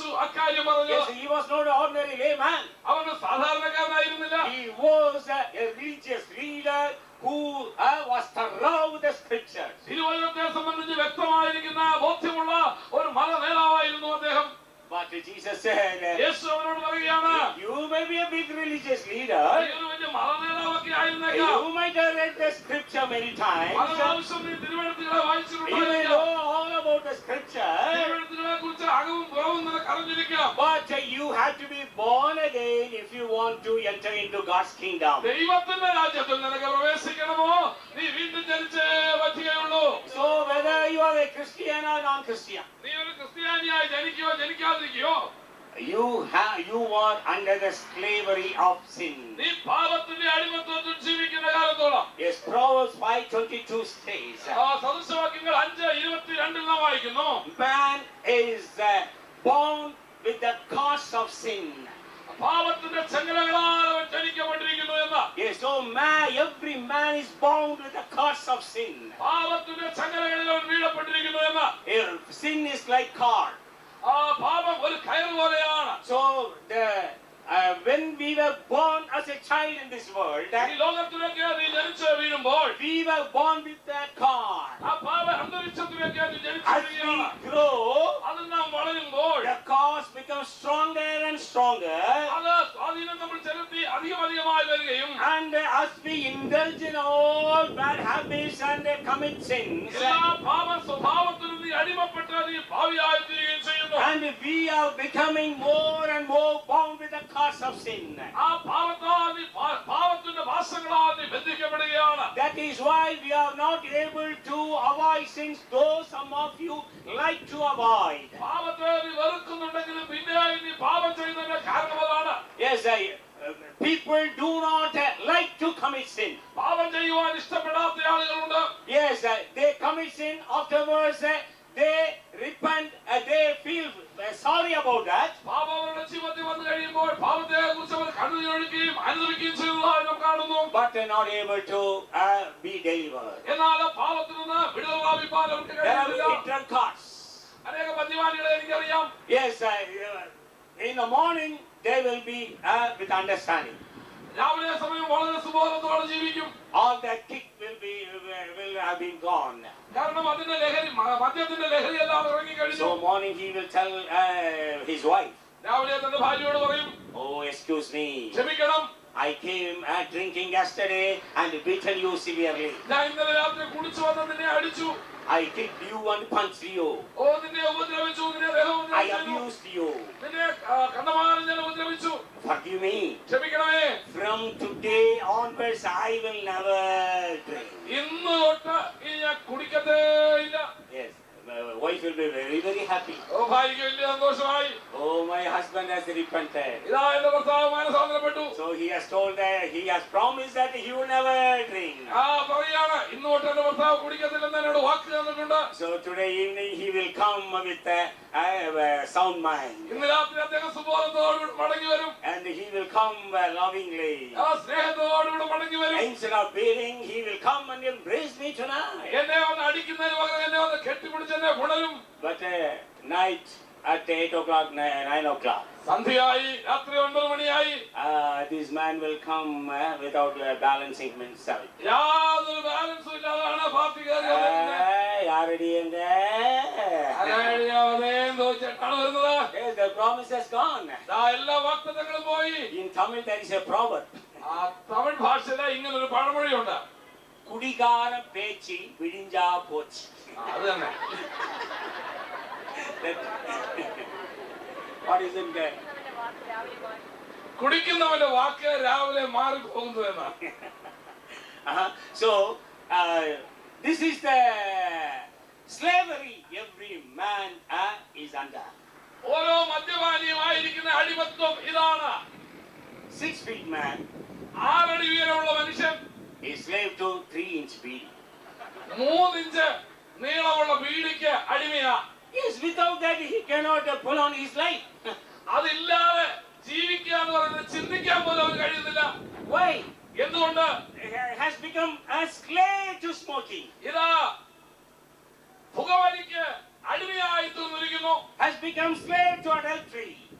കാര്യം പറഞ്ഞത്. Yes, he was not an ordinary layman. അവൻ സാധാരണക്കാരനായിരുന്നില്ല. He was a, a religious leader who uh, was thorough with the scriptures. തിരുവചനത്തെ സംബന്ധിച്ച് വ്യക്തമായിരിക്കുന്ന ബോധ്യമുള്ള ഒരു മത നേതാവായിരുന്നു അദ്ദേഹം. But Jesus said, യേശു അവനോട് പറയുകയാണ്, you may be a big religious leader. നീ ഒരു വലിയ മത നേതാവൊക്കെ ആയിരുന്നേക്കാം. You might have read the scripture many times. പല പ്രാവശ്യം നീ തിരുവചനത്തിലെ You may വായിച്ചിട്ടുണ്ടായിരിക്കാം. know all about the scripture. തിരുവചനത്തിനെ കുറിച്ച് അകവും പുറവും നിനക്ക് അറിഞ്ഞിരിക്കാം. But uh, you have to be born again if you want to enter into God's kingdom. ദൈവത്തിന്റെ രാജ്യത്തിൽ നിനക്ക് പ്രവേശിക്കണമോ നീ വീണ്ടും ജനിച്ചേ പറ്റുകയുള്ളൂ. So whether you are a Christian or non-Christian, നീ ഒരു ക്രിസ്ത്യാനിയായി ജനിക്കുകയോ ജനിക്കാതിരിക്കുകയോ you have you are under the slavery of sin. നീ പാപത്തിന്റെ അടിമത്വത്തിൽ ജീവിക്കുന്ന കാലത്തോളം. Yes, Proverbs five twenty-two says, ആ സദൃശവാക്യങ്ങൾ അഞ്ച് ഇരുപത്തിരണ്ടിൽ നാം വായിക്കുന്നു, man is uh, bound with the curse of sin. പാപത്തിന്റെ ചങ്ങലകളാൽ അവൻ ജനിക്കപ്പെട്ടിരിക്കുന്നു എന്ന്. Yes, so man, every man is bound with the curse of sin. പാപത്തിന്റെ ചങ്ങലകളിൽ അവൻ വീഴപ്പെട്ടിരിക്കുന്നു എന്ന്. Here, sin is like cord. ആ പാപം ഒരു കയർ പോലെയാണ്. So the uh, when we were born as a child in this world, ഈ ലോകത്തിലേക്ക് നീ ജനിച്ച് വീഴുമ്പോൾ we were born with that cord. ആ പാപ അന്തരീക്ഷത്തിലേക്ക് നീ ജനിച്ച് As we വീഴുകയാണ്. grow, അത് നാം വളരുമ്പോൾ the cords become stronger and stronger. അത് സ്വാധീനം നമ്മൾ ചെലുത്തി അധികം അധികമായി വരികയും And uh, as we indulge in all bad habits and uh, commit sins, എല്ലാ പാപ സ്വഭാവത്തിനും നീ അടിമപ്പെട്ട് നീ ഭാവിയായി തീരുകയും ചെയ്യുന്നു. and we are becoming more and more bound with the curse of sin. ആ പാപത്താൽ നീ പാ- പാപത്തിന്റെ വാസങ്ങളാൽ നീ ബന്ധിക്കപ്പെടുകയാണ്. That is why we are not able to avoid sins, though some of you like to avoid. പാപത്തെ നീ വെറുക്കുന്നുണ്ടെങ്കിലും പിന്നെ നീ പാപം ചെയ്യുന്നതിന്റെ കാരണം അതാണ്. Yes, I, uh, people do not uh, like to commit sin. പാപം ചെയ്യുവാൻ ഇഷ്ടപ്പെടാത്ത ആളുകളുണ്ട്. Yes, uh, they commit sin afterwards. Uh, they repent. Uh, they feel uh, sorry about that. പാപം അവരുടെ ജീവിതത്തിൽ വന്നു കഴിയുമ്പോൾ പാപത്തെ കുറിച്ച് അവർ കണ്ണുനീരൊഴുക്കുകയും അനുഭവിക്കുകയും ചെയ്യുന്നതായി നാം കാണുന്നു. But they're not able to uh, be delivered. എന്നാൽ ആ പാപത്തിൽ നിന്ന് വിടുതൽ പ്രാപിപ്പാൻ അവർക്ക് There are കഴിയുന്നില്ല. many drunkards. അനേക മദ്യപാനികളെ എനിക്കറിയാം. Yes, uh, uh, in the morning they will be uh, with understanding. രാവിലെ സമയം വളരെ സുബോധത്തോടെ ജീവിക്കും. All that kick will be will, will have been gone. കാരണം അതിന്റെ ലഹരി മ- മദ്യത്തിന്റെ ലഹരി എല്ലാം ഇറങ്ങിക്കഴിഞ്ഞു. So morning he will tell uh, his wife, രാവിലെ തന്റെ ഭാര്യയോട് പറയും, "Oh, excuse me, ക്ഷമിക്കണം, I came uh, drinking yesterday and beaten you severely. ഞാൻ ഇന്നലെ രാത്രി കുടിച്ചു വന്ന് നിന്നെ അടിച്ചു, I kicked you and punched you. ഓ നിന്നെ ഉപദ്രവിച്ചു, നിന്നെ ദേഹം I ഉപദ്രവിച്ചു, abused you. നിന്നെ ആ, കണ്ടമാനം ഞാൻ ഉപദ്രവിച്ചു, Forgive me. ക്ഷമിക്കണമേ. From today onwards, I will never drink." ഇന്ന് തൊട്ട് ഇനി ഞാൻ കുടിക്കത്തേ ഇല്ല. Yes, my wife will be very, very happy. ഓ ഭാര്യയ്ക്ക് വലിയ സന്തോഷമായി. Oh, my husband has repented. ഇതാ എന്റെ ഭർത്താവ് മാനസാന്തരപ്പെട്ടു. So he has told that he has promised that he will never drink. ആ പറയാണ്, ഇന്ന് തൊട്ട് എന്റെ ഭർത്താവ് കുടിക്കത്തില്ലെന്ന് എന്നോട് വാക്ക് തന്നിട്ടുണ്ട്. So today evening he will come with a, a, a sound mind. ഇന്ന് രാത്രി അദ്ദേഹം സുബോധത്തോടുകൂടി മടങ്ങി വരും. And he will come uh, lovingly. ആ സ്നേഹത്തോടുകൂടി മടങ്ങി വരും. Instead of beating, he will come and embrace me tonight. എന്നെ വന്ന് അടിക്കുന്നതിന് പകരം എന്നെ വന്ന് കെട്ടിപ്പിടിച്ച് എന്നെ പുണരും. But uh, night at eight o'clock, nine, nine o'clock, സന്ധ്യയായി, രാത്രി ഒൻപത് മണിയായി, uh, this man will come uh, without uh, balancing himself. യാതൊരു ബാലൻസും ഇല്ലാതാണ് പാർട്ടി കയറി വന്നിരിക്കുന്നത്. Hey, already in അനാഴിയാവതേന്ന് ചോദിച്ചിട്ടാണ് വരുന്നത്. Yes, the promise has gone. ദാ എല്ലാ വാഗ്ദത്തങ്ങളും പോയി. In Tamil there is a proverb. ആ തമിഴ് ഭാഷയിലെ ഇങ്ങനൊരു പഴമൊഴിയുണ്ട്. കുടികാര പേച്ചി വിഴിഞ്ചാ പോച്ച്. ആ, അത് തന്നെ. What is in there? കുടിക്കുന്നവന്റെ വാക്ക് രാവിലെ മാറി പോകുന്നു എന്നാണ്. Uh-huh. So, uh, this is the slavery every man uh, is under. ഓരോ മദ്യപാനിയുമായിരിക്കുന്ന അടിമത്വം ഇതാണ്. Six feet man ആറടി ഉയരമുള്ള മനുഷ്യൻ is slave to three inch beam. മൂന്നിഞ്ച് നീളമുള്ള ബീഡിക്ക് അടിമയാ. Yes, without that he cannot uh, pull on his life. അതില്ലാതെ ജീവിക്കുക എന്ന് പറയുന്നത് ചിന്തിക്കാൻ പോലും അവന് കഴിയുന്നില്ല. Why? എന്തുകൊണ്ട്? He has become a slave to smoking. ഇതാ പുകവലിക്ക് അടിമയായി തീർന്നിരിക്കുന്നു. Has become slave to adultery.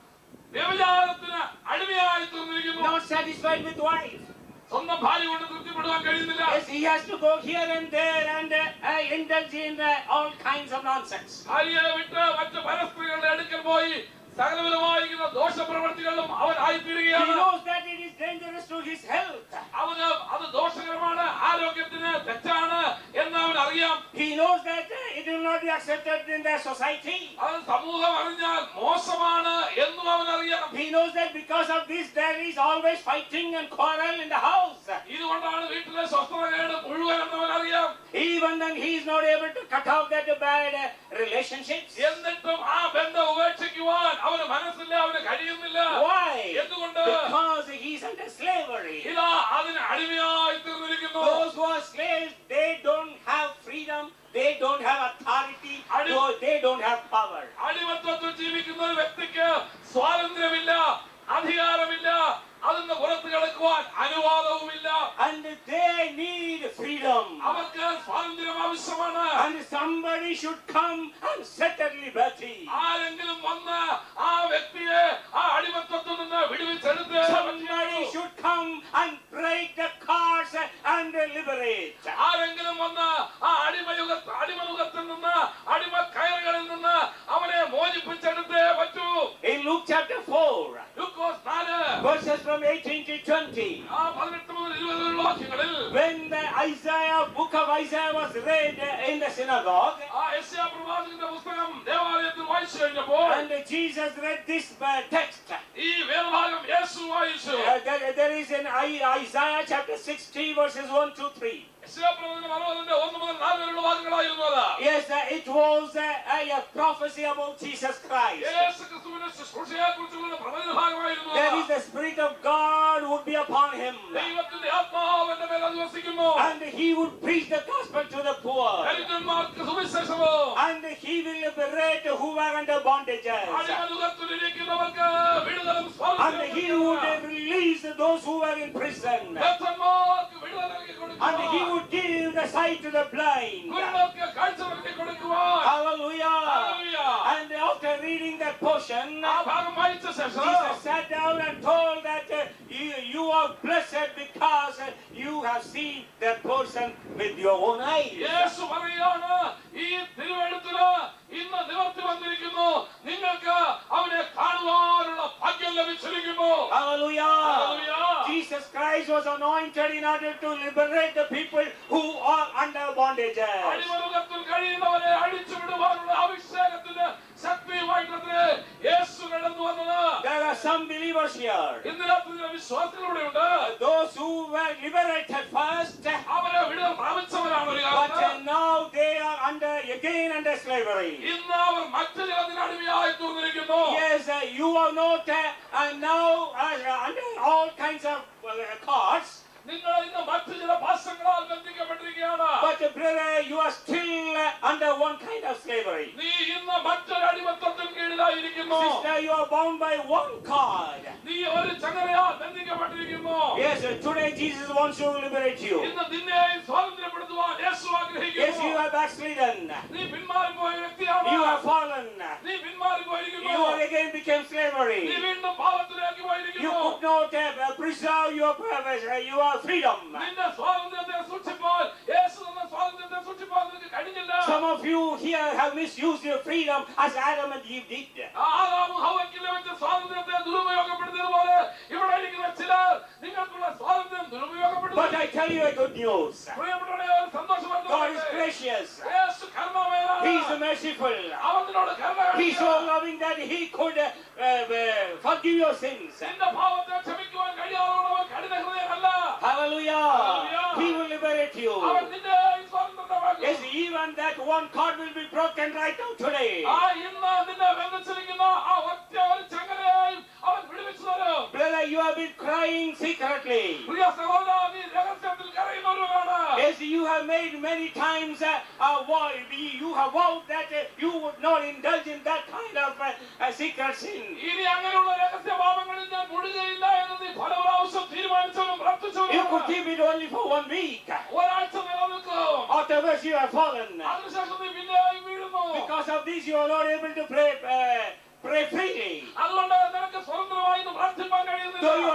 വ്യഭിചാരത്തിന് അടിമയായി തീർന്നിരിക്കുന്നു. Not satisfied with wife. സ്വന്തം ഭാര്യ കൊണ്ട് തൃപ്തിപ്പെടുവാൻ കഴിയുന്നില്ല. Yes, he has to go here and there and uh, uh, indulge in uh, all kinds of nonsense. ഭാര്യയെ വിട്ട് മറ്റ് പരസ്ത്രീകളുടെ അടുക്കൽ പോയി സകലവിധമായിരിക്കുന്ന ദോഷപ്രവൃത്തികളിലും അവൻ He ആയിത്തീരുകയാണ്. knows that it is dangerous to his health. അവന് അത് ദോഷകരമാണ്, ആരോഗ്യത്തിന് തെറ്റാണ് എന്ന് അവൻ അറിയാം. He knows that uh, it will not be accepted in the society. അത് സമൂഹം അറിഞ്ഞാൽ മോശമാണ് എന്നും അവൻ അറിയാം. He knows that because of this there is always fighting and quarrel in the house. ഇതുകൊണ്ടാണ് വീട്ടിലെ സ്വസ്ഥതകേട് മുഴുവൻ എന്നവൻ അറിയാം. Even then he is not able to cut off that bad uh, relationships. എന്നിട്ടും ആ ബന്ധം ഉപേക്ഷിക്കുവാൻ അവന് മനസ്സില്ല, അവന് കഴിയുന്നില്ല. Why? എന്തുകൊണ്ട്? Because he is under slavery. ഇതാ അതിന് അടിമയായി തീർന്നിരിക്കുന്നു. Those who are slaves, they don't have freedom, they don't have authority, Adi- no, they don't have power. അടിമത്വത്തിൽ ജീവിക്കുന്ന ഒരു വ്യക്തിക്ക് സ്വാതന്ത്ര്യമില്ല, അധികാരമില്ല, അതിന് പുറത്ത് കിടക്കുവാൻ അനുവാദവുമില്ല. And they need freedom. അവർക്ക് സ്വാതന്ത്ര്യം ആവശ്യമാണ്. And somebody should come and set at liberty. ആരെങ്കിലും വന്ന് ആ വ്യക്തിയെ ആ അടിമത്വത്തിൽ നിന്ന് വിടുവിച്ചെടുത്ത് Somebody should come and break the cords and liberate. ആരെങ്കിലും വന്ന് ആ അടിമയുഗ അടിമയുഗത്തിൽ നിന്ന് അടിമ കയറുകളിൽ നിന്ന് അവനെ മോചിപ്പിച്ചെടുത്തേ പറ്റൂ. In Luke chapter four, ലൂക്കോസ് നാല് verses from eighteen to twenty, ആ പതിനെട്ട് മുതൽ ഇരുപത് വരെയുള്ള വാക്യങ്ങളിൽ when the Isaiah, book of Isaiah was read in the synagogue, ആ യെശയ്യാ പ്രവാചകന്റെ പുസ്തകം ദേവാലയത്തിൽ വായിച്ചു കഴിഞ്ഞപ്പോൾ and Jesus read this uh, text. ഈ വേദഭാഗം യേശു വായിച്ചു. Uh, there, there is in I- Isaiah chapter sixty, verses one to three. യെശയ്യാ പ്രവചനം അറുപതിന്റെ ഒന്ന് മുതൽ നാല് വരെയുള്ള വാക്യങ്ങളായിരുന്നു അത്. Yes, uh, it was uh, a, a prophecy about Jesus Christ. യേശു ക്രിസ്തുവിന്റെ ശുശ്രൂഷയെക്കുറിച്ചുള്ള പ്രവചന ഭാഗമായിരുന്നു There അത്. is the Spirit of God would be upon him, ദൈവത്തിന്റെ ആത്മാവ് എന്റെ മേൽ അധിവസിക്കുന്നു. and he would preach the gospel to the poor, ദരിദ്രന്മാർക്ക് സുവിശേഷവും and he will liberate who are under bondages, അടിമനുഖത്തിലിരിക്കുന്നവർക്ക് വിടുതലും and സ്വാതന്ത്ര്യവും he would uh, release those who are in prison, ബദ്ധന്മാർക്ക് വിടുതൽ നൽകി and he കൊടുക്കുവാൻ, would give the sight to the blind. കുരുടർക്ക് കാഴ്ച നൽകി കൊടുക്കുവാൻ. Hallelujah. Hallelujah. And after reading that portion, ആ ഭാഗം വായിച്ച ശേഷം Jesus sat down and told that uh, you, you are blessed because uh, you have seen that person with your own eyes. യേശു പറയാണ്, ഈ തിരുവെഴുത്തില് ഇന്ന് നിവർത്തി വന്നിരിക്കുന്നു, നിങ്ങൾക്ക് അവനെ കാണുവാനുള്ള ഭാഗ്യം ലഭിച്ചിരിക്കുന്നു. Hallelujah. Hallelujah. Jesus Christ was anointed in order to liberate the people who are under bondages. അടിമനുഖത്തിൽ കഴിയുന്നവരെ അടിച്ചു വിടുവാനുള്ള അഭിഷേകത്തിന്റെ ശക്തിയുമായിട്ടത്രേ യേശു കടന്നു വന്നത്. There are some believers here. ഇന്ന് രാത്രി വിശ്വാസത്തിലൂടെയുണ്ട്. Those who were liberated first, അവരെ വിടുതൽ പ്രാപിച്ചവരാണ് ഒരു but കാലത്ത്. uh, now they are under again under slavery. ഇന്ന് അവർ മറ്റു ചിലതിന് അടിമയായി തീർന്നിരിക്കുന്നു. Yes, uh, you are not uh, uh, now uh, under all kinds of uh, cords. നിങ്ങൾ ഇന്ന് മറ്റു ചില ഭാഷകളാൽ ബന്ധിക്കപ്പെട്ടിരിക്കുകയാണ്. But uh, brother, you are still uh, under one kind of slavery. നീ ഇന്ന് മറ്റൊരു അടിമത്തത്തിന് കീഴിലായിരിക്കുന്നു. Sister, you are bound by one cord. നീ ഒരു ചങ്ങലയാൽ ബന്ധിക്കപ്പെട്ടിരിക്കുന്നു. Yes, uh, today Jesus wants to liberate you. ഇന്ന് നിന്നെ സ്വാതന്ത്ര്യപ്പെടുത്തുവാൻ യേശു Yes, you ആഗ്രഹിക്കുന്നു. are backslidden. നീ പിന്മാറിപ്പോയ വ്യക്തിയാണ്. You have fallen. നീ പിന്മാറിപ്പോയിരിക്കുന്നു. You are again became slavery. നീ വീണ്ടും പാപത്തിലേക്ക് You പോയിരിക്കുന്നു. could not uh, preserve your purpose, uh, your freedom. നിന്റെ സ്വാതന്ത്ര്യത്തെ സൂക്ഷിപ്പാൻ, യേശു തന്ന സ്വാതന്ത്ര്യത്തെ സൂക്ഷിപ്പാൻ നിനക്ക് കഴിഞ്ഞില്ല. Some of you here have misused your freedom as Adam and Eve did. ആദാമും ഹവ്വയ്ക്കും ലഭിച്ച സ്വാതന്ത്ര്യത്തെ ദുരുപയോഗപ്പെടുത്തിയതുപോലെ ഇവിടെ ഇരിക്കുന്ന ചിലർ നിങ്ങൾക്കുള്ള സ്വാതന്ത്ര്യം But ദുരുപയോഗപ്പെടുത്തി. I tell you a good news. പ്രിയപ്പെട്ടവരെ, ഒരു സന്തോഷവാർത്ത God is പറയട്ടെ. gracious. Yeshu കരുണാമയനാണ്. He is merciful. അവൻ നിന്നോട് കരുണ He is so കാണിക്കുന്നു. loving that He could uh, uh, forgive your sins. നിന്റെ പാപത്തെ ക്ഷമിക്കുവാൻ കഴിയാവുന്നവൻ കഠിന ഹൃദയനല്ല. Hallelujah. Hallelujah. He will liberate you. അവൻ നിന്റെ സ്വാതന്ത്ര്യമാക്കും. Yes, even that one cord will be broken right now today. ആ ഇന്ന് നിന്നെ ബന്ധിച്ചിരിക്കുന്ന ആ ഒറ്റ ഒരു ചങ്ങലയായും അവൻ വിടുവിച്ചു തരും. Brother, you have been crying secretly. പ്രിയ സഹോദരാ, നീ രഹസ്യത്തിൽ കരയുന്നവരുമാണ്. Yes, you have made many times uh, a vow. You have vowed that uh, you would not indulge in that kind of uh, uh, secret sin. ഇനി അങ്ങനെയുള്ള രഹസ്യ പാപങ്ങളിൽ ഞാൻ മുഴുകയില്ല എന്ന് നീ പല പ്രാവശ്യം തീരുമാനിച്ചവനും You could പ്രാർത്ഥിച്ചവനും keep it only for one week. ഒരാഴ്ച നിലനിൽക്കും. Afterwards, you have fallen. അതിനുശേഷം നീ പിന്നെയായി വീഴുന്നു. Because of this, you are not able to pray, uh, pray freely. അതുകൊണ്ട് നിനക്ക് സ്വർഗം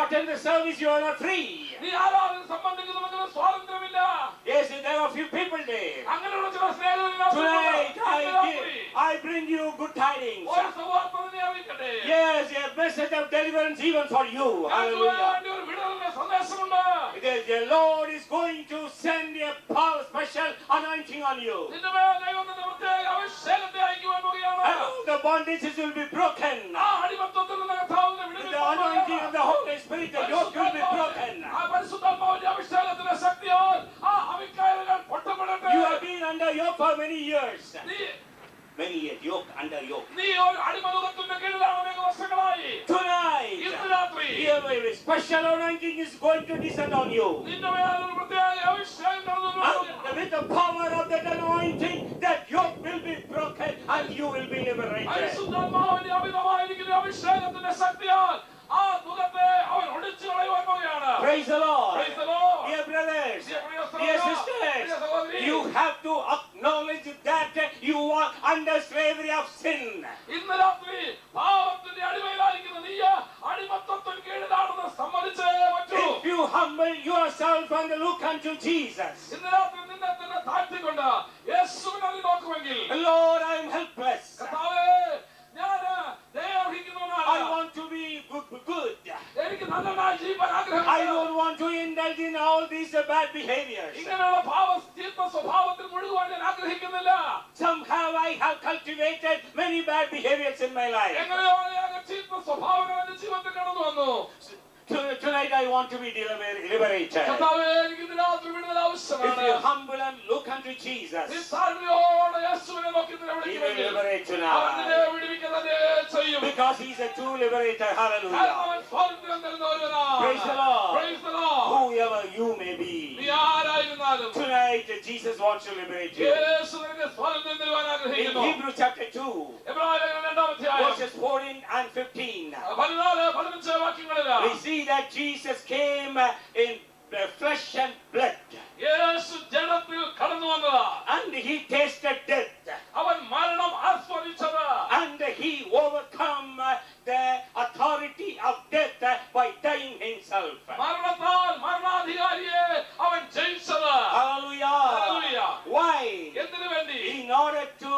attend the service, you are not free. നീ ആരാധന സംബന്ധിക്കുന്നതിന് സ്വാതന്ത്ര്യമില്ല. Yes, there are a few people there. അങ്ങനെയുള്ള ചില സ്നേഹിതരില്ലാത്ത Tonight, I, ഇന്ന് രാത്രി give, I bring you good tidings. ഒരു സുവാർത്തനെ അറിയിക്കട്ടെ. Yes, a message of deliverance even for you. ഞങ്ങൾക്ക് Hallelujah. വേണ്ടി ഒരു വിടുതലിന്റെ സന്ദേശമുണ്ട്. Because the Lord is going to send a power, special anointing on you. നിന്റെ മേൽ ദൈവത്തിന്റെ പ്രത്യേക അഭിഷേകത്തെ അയക്കുവാൻ പോകുകയാണ്. And all the bondages will be broken. ആ അടിമത്തത്തിൽ നിന്ന് കർത്താവിനെ With the വിടുവിപ്പാൻ anointing of the Holy Spirit, the yoke will be broken. ആ പരിശുദ്ധാത്മാവിന്റെ അഭിഷേകത്തിന്റെ ശക്തിയാൽ ആ അവിക്കായലുകൾ പൊട്ടപ്പെടട്ടെ. You have been under yoke for many years. നീ Many years, yoke under yoke. നീ ഒരു അടിമനുഖത്തിന്റെ കീഴിലാണ് അനേക വർഷങ്ങളായി. Tonight, ഇന്ന് രാത്രി here a special anointing is going to descend on you. നിന്റെ മേൽ ഒരു പ്രത്യേക അഭിഷേകം കടന്നു വരും. And with the power of that anointing, that yoke will be broken and you will be liberated. പരിശുദ്ധാത്മാവിന്റെ അമിതമായിരിക്കുന്ന അഭിഷേകത്തിന്റെ ശക്തിയാൽ ആ മുഖത്തെ അവൻ ഒടിച്ചു കളയുവാൻ പോകുകയാണ്. Praise the Lord. Praise the Lord. Dear brothers, Dear brothers, dear dear sisters, സഹോദരി, you have to acknowledge that you are under slavery of sin. ഇന്ന് രാത്രി പാപത്തിന്റെ അടിമയിലായിരിക്കുന്ന നീ അടിമത്തത്തിന് കീഴിലാണെന്ന് സമ്മതിച്ചേ പറ്റൂ. If you humble yourself and look unto Jesus, ഇന്ന് രാത്രി നിന്നെ തന്നെ താഴ്ത്തിക്കൊണ്ട് യേശുവിനെ നോക്കുമെങ്കിൽ Lord, I am helpless. കർത്താവേ ഞാൻ ദയാർഹിക്കുന്നവനാണ്. I want to be good. good. എനിക്ക് നല്ലതായി ജീവിക്കാൻ I ആഗ്രഹമുണ്ട്. don't want to indulge in all these uh, bad behaviors. ഇങ്ങനെയുള്ള ഭാവ ചീത്ത സ്വഭാവത്തിൽ മുഴുകുവാൻ ഞാൻ ആഗ്രഹിക്കുന്നില്ല. Somehow I have cultivated many bad behaviors in my life. എങ്ങനെയോ അനേക ചീത്ത സ്വഭാവങ്ങൾ എന്റെ ജീവിതത്തിൽ കടന്നു വന്നു. To- Tonight I want to be deliver- liberated. കർത്താവേ എനിക്ക് ഇന്ന് രാത്രി വിടുതൽ If ആവശ്യമാണ്. you humble and look unto Jesus, നീ താഴ്മയോടെ യേശുവിനെ നോക്കി നിന്നെ He will വിളിക്കുമെങ്കിൽ liberate you അവൻ നിന്നെ now. വിടുവിക്കുന്നത് ചെയ്യും. Because He is a true liberator. കാരണം Hallelujah. അവൻ സ്വാതന്ത്ര്യം തരുന്ന ഒരുവനാണ്. Praise the Lord. Praise the Lord. Whoever you may നീ be, ആരായിരുന്നാലും tonight Jesus wants to liberate you. യേശു നിനക്ക് സ്വാതന്ത്ര്യം തരുവാൻ In ആഗ്രഹിക്കുന്നു. Hebrews chapter two, എബ്രായർ രണ്ടാം അധ്യായം verses fourteen and fifteen, പതിനാല് പതിനഞ്ച് വാക്യങ്ങളില് we see that Jesus came in the flesh and blood. യേശു ജഡത്തിൽ കടന്നു വന്നതാ. And He tasted death. അവൻ മരണം ആസ്വദിച്ചത്. And He overcome the authority of death by dying Himself. മരണത്താൽ മരണാധികാരിയെ അവൻ ജയിച്ചത്. Hallelujah. Hallelujah. Why? എന്തിനു വേണ്ടി? In order to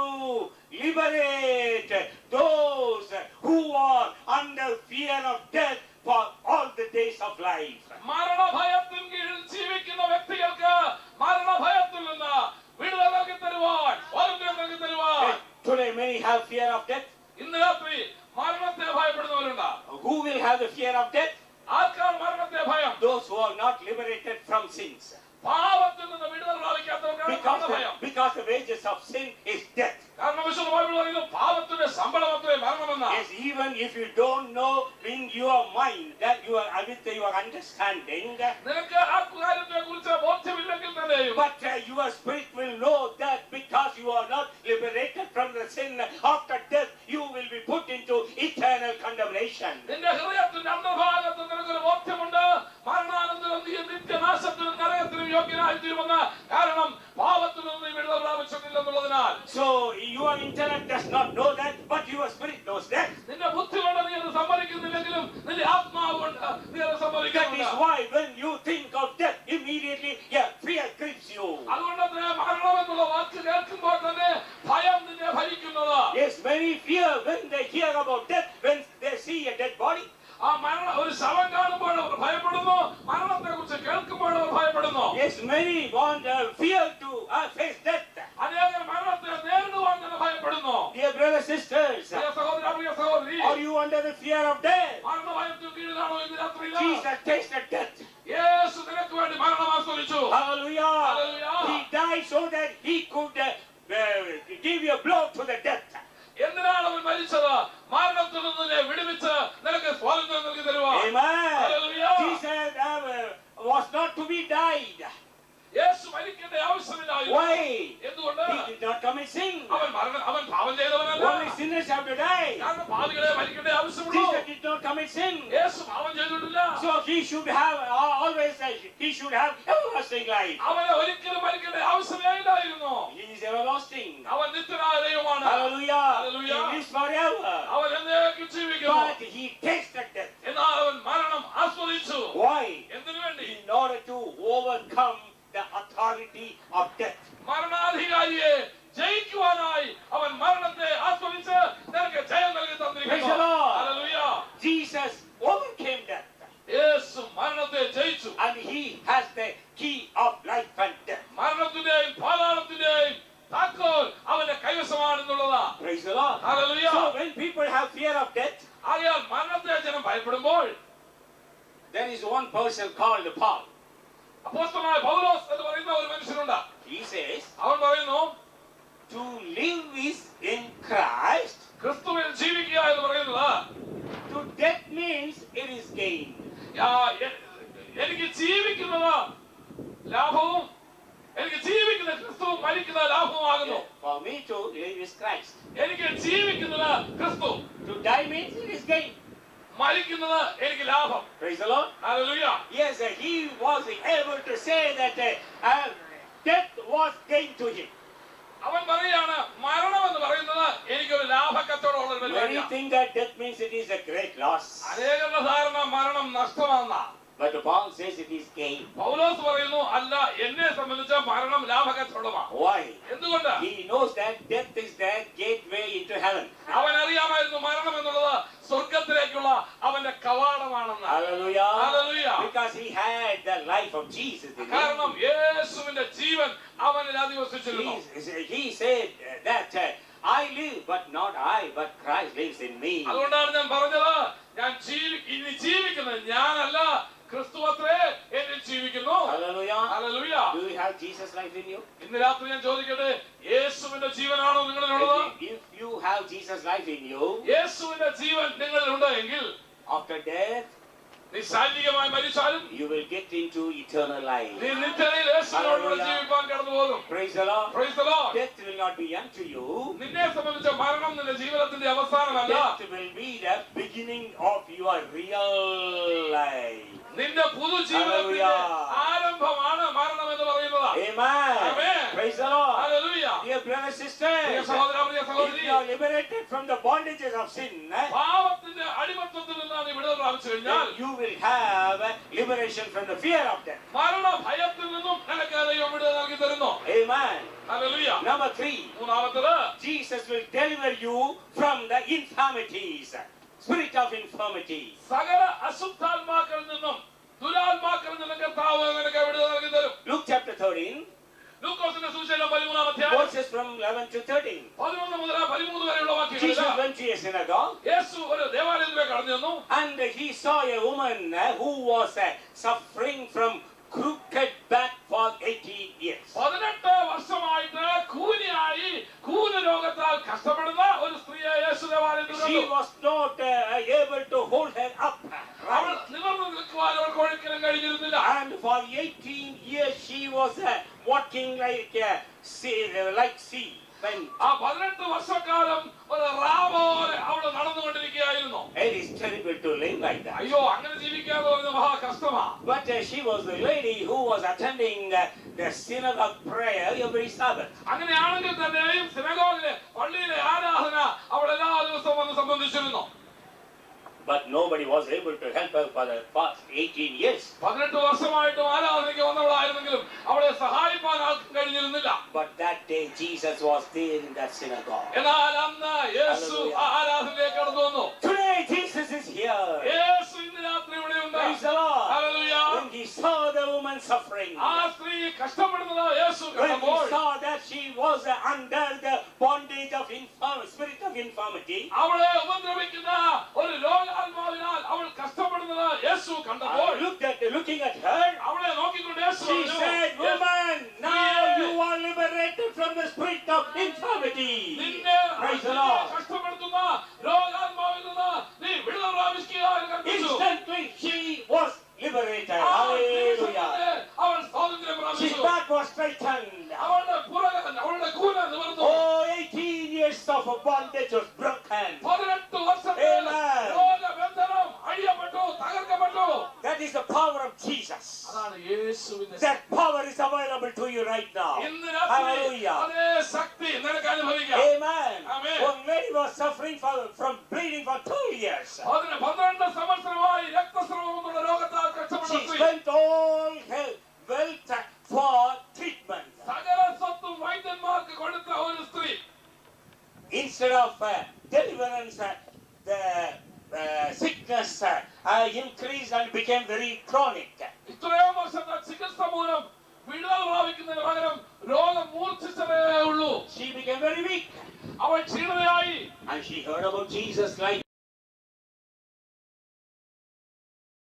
liberate those who are under fear of death for all the days of life. മരണഭയത്തിൻ കീഴിൽ ജീവിക്കുന്ന വ്യക്തികൾക്ക് മരണഭയത്തിൽ നിന്ന് വിടുതൽ നൽകി തരുവാൻ, സ്വാതന്ത്ര്യം നൽകി തരുവാൻ. Today many have fear of death. ഇന്ന് രാത്രി മരണത്തെ ഭയപ്പെടുന്നവരുണ്ട്. Who will have the fear of death? ആർക്കാണ് മരണത്തെ ഭയം? Those who are not liberated from sins. പാപത്തിൽ നിന്ന് വിടുതൽ പ്രാപിക്കാത്തവർക്കാണ് Because the, മരണഭയം. because the wages of sin is death. കാരണം വിശുദ്ധ ബൈബിൾ പറയുന്നു പാപത്തിന്റെ ശമ്പളം അത്രേ മരണമെന്ന. Yes, even if you don't know in your mind that you are with your understanding, നിനക്ക് ആ കാര്യത്തെ കുറിച്ച് ബോധ്യമില്ലെങ്കിൽ തന്നെയും but uh, your spirit will know that because you are not liberated from the sin after death, you will be put into eternal condemnation. നിന്റെ ഹൃദയത്തിന്റെ അന്തർഭാഗത്ത് നിനക്കൊരു ബോധ്യമുണ്ട് മരണാനന്തരം നീ നിത്യനാശത്തിനും നരകത്തിനും യോഗ്യനായി തീരുമെന്ന്. കാരണം പാപത്തിൽ നിന്ന് നീ വിടുതൽ പ്രാപിച്ചിട്ടില്ലെന്നുള്ളതിനാൽ. So your intellect does not know that, but your spirit knows that. നിന്റെ ബുദ്ധി കൊണ്ട് നീ അത് സമ്മതിക്കുന്നില്ലെങ്കിലും നിന്റെ ആത്മാവ് കൊണ്ട് നീ അത് That സമ്മതിക്കുന്നുണ്ട്. is why when you think of death, immediately yeah, fear grips you. അതുകൊണ്ട് തന്നെ മരണം എന്നുള്ള വാക്ക് കേൾക്കുമ്പോൾ തന്നെ ഭയം നിന്നെ ഭരിക്കുന്നത്. Yes, many fear when they hear about death, when they see a dead body. ആ മരണ ഒരു ശവം കാണുമ്പോൾ അവർ ഭയപ്പെടുന്നു, മരണത്തെ കുറിച്ച് കേൾക്കുമ്പോൾ അവർ ഭയപ്പെടുന്നു. Yes, many want uh, fear to uh, face death. അനേകർ മരണത്തെ നേരിടുവാൻ തന്നെ ഭയപ്പെടുന്നു. Dear brothers, sisters, പ്രിയ സഹോദരാ, പ്രിയ സഹോദരി, are you under the fear of death? മരണഭയത്തിന് കീഴിലാണോ ഇന്ന് രാത്രിയിൽ? Jesus tasted death. യേശു നിനക്ക് വേണ്ടി മരണം ആസ്വദിച്ചു. Hallelujah. Hallelujah. He died so that He could uh, uh, give you a blow to the death. എന്തിനാണ് അവൻ മരിച്ചത്? മരണത്തിൽ നിന്ന് നിന്നെ വിടുവിച്ച് നിനക്ക് സ്വാതന്ത്ര്യം നൽകി തരുവാൻ. Amen. Hallelujah. Jesus uh, was not to be died. Yeshu മരിക്കേണ്ട ആവശ്യമില്ലായിരുന്നു. Why? എന്തുകൊണ്ട്? He did not commit sin. അവൻ മരണം അവൻ പാപം ചെയ്തവനല്ല. Only sinners have to die. കാരണം പാപികളെ മരിക്കേണ്ട ആവശ്യമുള്ളൂ. Jesus did not commit sin. യേശു പാപം ചെയ്തിട്ടില്ല. So He should have uh, always uh, He should have everlasting life. അവനെ ഒരിക്കലും മരിക്കേണ്ട ആവശ്യമേ ഇല്ലായിരുന്നു. He is everlasting. അവൻ നിത്യനായ ദൈവമാണ്. Hallelujah. Hallelujah. He lives forever. അവൻ എന്നേക്കും ജീവിക്കുന്നു. But He tasted death. എന്നാൽ അവൻ മരണം ആസ്വദിച്ചു. Jesus overcame death. യേശു മരണത്തെ ജയിച്ചു. And he has the key of life and death. മരണത്തിന്റെയും പാതാളത്തിന്റെയും താക്കോൽ അവന്റെ കൈവശമാണെന്നുള്ളതാ. Praise the Lord. Hallelujah. So when people have fear of death, ആകയാൽ മരണത്തെ ജനം ഭയപ്പെടുമ്പോൾ there is one person called Paul. അപ്പോസ്തലനായ പൗലോസ് എന്ന് പറയുന്ന ഒരു മനുഷ്യനുണ്ട്. He says, അവൻ പറയുന്നു to live is in Christ. ക്രിസ്തുവിൽ ജീവിക്കുക എന്ന് പറയുന്നത് To death means it is gain. ആ, എ- എനിക്ക് ജീവിക്കുന്നത് ലാഭവും എനിക്ക് ജീവിക്കുന്ന ക്രിസ്തുവും മരിക്കുന്ന ലാഭവുമാകുന്നു. For me to live is Christ. എനിക്ക് ജീവിക്കുന്നത് ക്രിസ്തു, To die means it is gain. മരിക്കുന്നത് എനിക്ക് ലാഭം. Praise the Lord. ഹല്ലേലൂയ. Yes, uh, he was able to say that uh, uh, death was gain to him. അവൻ പറയാണ് മരണം എന്ന് പറയുന്നത് എനിക്കൊരു ലാഭ കച്ചവടമുള്ള ഒരു Many പരിപാടിയാണ്. think that death means it is a great loss. അനേകരുടെ ധാരണ മരണം നഷ്ടമാണെന്നാ. But Paul says it is gain. പൗലോസ് പറയുന്നു അല്ല, എന്നെ സംബന്ധിച്ച് മരണം ലാഭ കച്ചവടമാണ്. Why? എന്തുകൊണ്ട്? He knows that death is the gateway into heaven. അവൻ അറിയാമായിരുന്നു മരണം എന്നുള്ളത് സ്വർഗത്തിലേക്കുള്ള അവന്റെ കവാടമാണെന്ന്. Hallelujah. Hallelujah. Because he had the life of Jesus in him. കാരണം യേശുവിന്റെ ജീവൻ അവനിൽ അധിവസിച്ചിരുന്നു. He, he said that uh, I live, but not I, but Christ lives in me. അതുകൊണ്ടാണ് ഞാൻ പറഞ്ഞത്, ഞാൻ ജീവി ഇനി ജീവിക്കുന്നത് ഞാനല്ല, ക്രിസ്തു അത്രേ എന്നിൽ ജീവിക്കുന്നു. Hallelujah. ഹല്ലേലൂയ. Do you have Jesus' life in you? ഇന്ന് രാത്രി ഞാൻ ചോദിക്കട്ടെ, യേശുവിന്റെ ജീവനാണോ നിങ്ങളിലുള്ളത്? If, if you have Jesus' life in you, യേശുവിന്റെ ജീവൻ നിങ്ങളിലുണ്ട് എങ്കിൽ after death, നീ ശാരീരികമായി മരിച്ചാലും you will get into eternal life. നീ നിത്യതയിൽ യേശുവിനോടുകൂടെ ജീവിപ്പാൻ കടന്നു പോകും. Praise the Lord. Praise the Lord. Death will not be unto you. നിന്നെ സംബന്ധിച്ച മരണം നിന്റെ ജീവിതത്തിന്റെ അവസാനമല്ല. Death will be the beginning of your real life. നിന്റെ പുതുജീവിതത്തിന്റെ ആരംഭമാണ് മരണം എന്ന് പറയുന്നത്. Amen. Amen. Praise the Lord. ഹല്ലേലൂയ. Dear brothers and പ്രിയ sisters, സഹോദരാ, പ്രിയ if സഹോദരി, you are liberated from the bondages of sin, eh, പാപത്തിന്റെ അടിമത്തത്തിൽ നിന്ന് നീ വിടുതൽ പ്രാപിച്ചു കഴിഞ്ഞാൽ then you will have liberation from the fear of death. മരണ ഭയത്തിൽ നിന്നും നിനക്ക് ദൈവം വിടുതൽ നൽകി തരുന്നു. Amen. ഹല്ലേലൂയ. Number three, മൂന്നാമത്തേത്, Jesus will deliver you from the infirmities, spirit of infirmity. സകല അശുദ്ധാത്മാക്കളിൽ നിന്നും ദുരാത്മാക്കളിൽ നിന്നും കർത്താവ് നിനക്ക് വിടുതൽ നൽകി തരും. Luke chapter thirteen, ലൂക്കോസിന്റെ സുവിശേഷം പതിമൂന്നാം അധ്യായം verses from eleven to thirteen. പതിനൊന്ന് മുതൽ പതിമൂന്ന് വരെയുള്ള Jesus വാക്യങ്ങളിൽ went to a synagogue, യേശു ഒരു ദേവാലയത്തിലേക്ക് കടന്നു ചെന്നു. and he saw a woman uh, who was uh, suffering from crooked back for eighteen years. പതിനെട്ട് വർഷമായിട്ട് കൂനിയായി കൂന രോഗത്താൽ കഷ്ടപ്പെടുന്ന ഒരു സ്ത്രീയെ യേശു ദേവാലയത്തിൽ She കണ്ടു. was not uh, able to hold her up. അവൾ Right? നിവർന്നു നിൽക്കുവാൻ അവൾക്ക് ഒരിക്കലും കഴിഞ്ഞിരുന്നില്ല. And for eighteen years she was uh, walking like uh, sea, uh, like sea. When ആ പതിനെട്ട് വർഷക്കാലം ഒരു റാ പോലെ അവള് നടന്നുകൊണ്ടിരിക്കുകയായിരുന്നു. it is terrible to live like that. അയ്യോ, അങ്ങനെ ജീവിക്കാന്ന് പറയുന്നത് മഹാ കഷ്ടമാ. But uh, she was the lady who was attending uh, the synagogue prayer every Sabbath. അങ്ങനെയാണെങ്കിൽ തന്നെയും സിനഗോഗിലെ പള്ളിയിലെ ആരാധന അവൾ എല്ലാ ദിവസവും വന്ന് സംബന്ധിച്ചിരുന്നു. But nobody was able to help her for the past eighteen years. പതിനെട്ട് വർഷമായിട്ടും ആരാധനയ്ക്ക് വന്നവളായിരുന്നെങ്കിലും അവളെ സഹായിപ്പാൻ ആർക്കും കഴിഞ്ഞിരുന്നില്ല. But that day Jesus was there in that synagogue. എന്നാൽ അന്ന് യേശു ആ ആരാധനയിലേക്ക് കടന്നു വന്നു. Today Jesus is here. യേശു ഇന്ന് രാത്രി ഇവിടെയുണ്ട്. Praise the Lord. ഹല്ലേലൂയ. When he saw the woman suffering, ആ സ്ത്രീ കഷ്ടപ്പെടുന്നത് യേശു when കണ്ടപ്പോൾ he saw that she was uh, under the bondage of infirmity, spirit of infirmity, അവളെ ഉപദ്രവിക്കുന്ന ഒരു രോഗാത്മാവിനാൽ അവൾ കഷ്ടപ്പെടുന്നത് യേശു കണ്ടപ്പോൾ I looked at, looking at her, അവളെ നോക്കിക്കൊണ്ട് യേശു she പറഞ്ഞു, said, "Woman, now Yeah. you are liberated from the spirit of infirmity." നിന്നെ Praise the Lord. കഷ്ടപ്പെടുത്തുന്ന രോഗാത്മാവിൽ നിന്ന് നീ വിടുതൽ പ്രാപിക്കുക എന്ന് കൽപ്പിച്ചു. Instantly she was liberated. ആ Hallelujah. നിമിഷത്തിൽ അവൾ സ്വാതന്ത്ര്യം His പ്രാപിച്ചു. back was straightened. അവളുടെ പുറകെ അവളുടെ കൂന നിവർന്നു. Oh, eighteen years of bondage was broken. പതിനെട്ട് വർഷത്തെ Amen. രോഗബന്ധനം അഴിയപ്പെട്ടു, തകർക്കപ്പെട്ടു. That is the power of Jesus. അതാണ് യേശുവിന്റെ That power is available to you right now. ഇന്ന് രാത്രി Hallelujah. അതേ ശക്തി നിനക്ക് അനുഭവിക്കാം. Amen. Amen. One lady was suffering for, from bleeding for two years. അതിന് പന്ത്രണ്ട് സംവത്സരമായി രക്തസ്രവം എന്നുള്ള രോഗത്താൽ കഷ്ടപ്പെട്ട She സ്ത്രീ spent all her wealth for treatment. സകല സ്വത്തും വൈദ്യന്മാർക്ക് കൊടുത്ത ഒരു സ്ത്രീ Instead of uh, deliverance, uh, the uh, sickness uh, uh, increased and became very chronic. ഇത്രയും വർഷത്തെ ചികിത്സ മൂലം വിടുതൽ പ്രാപിക്കുന്നതിന് പകരം രോഗം മൂർച്ഛിച്ചതേ ഉള്ളൂ. She became very weak. അവൾ ക്ഷീണിതയായി. And she heard about Jesus like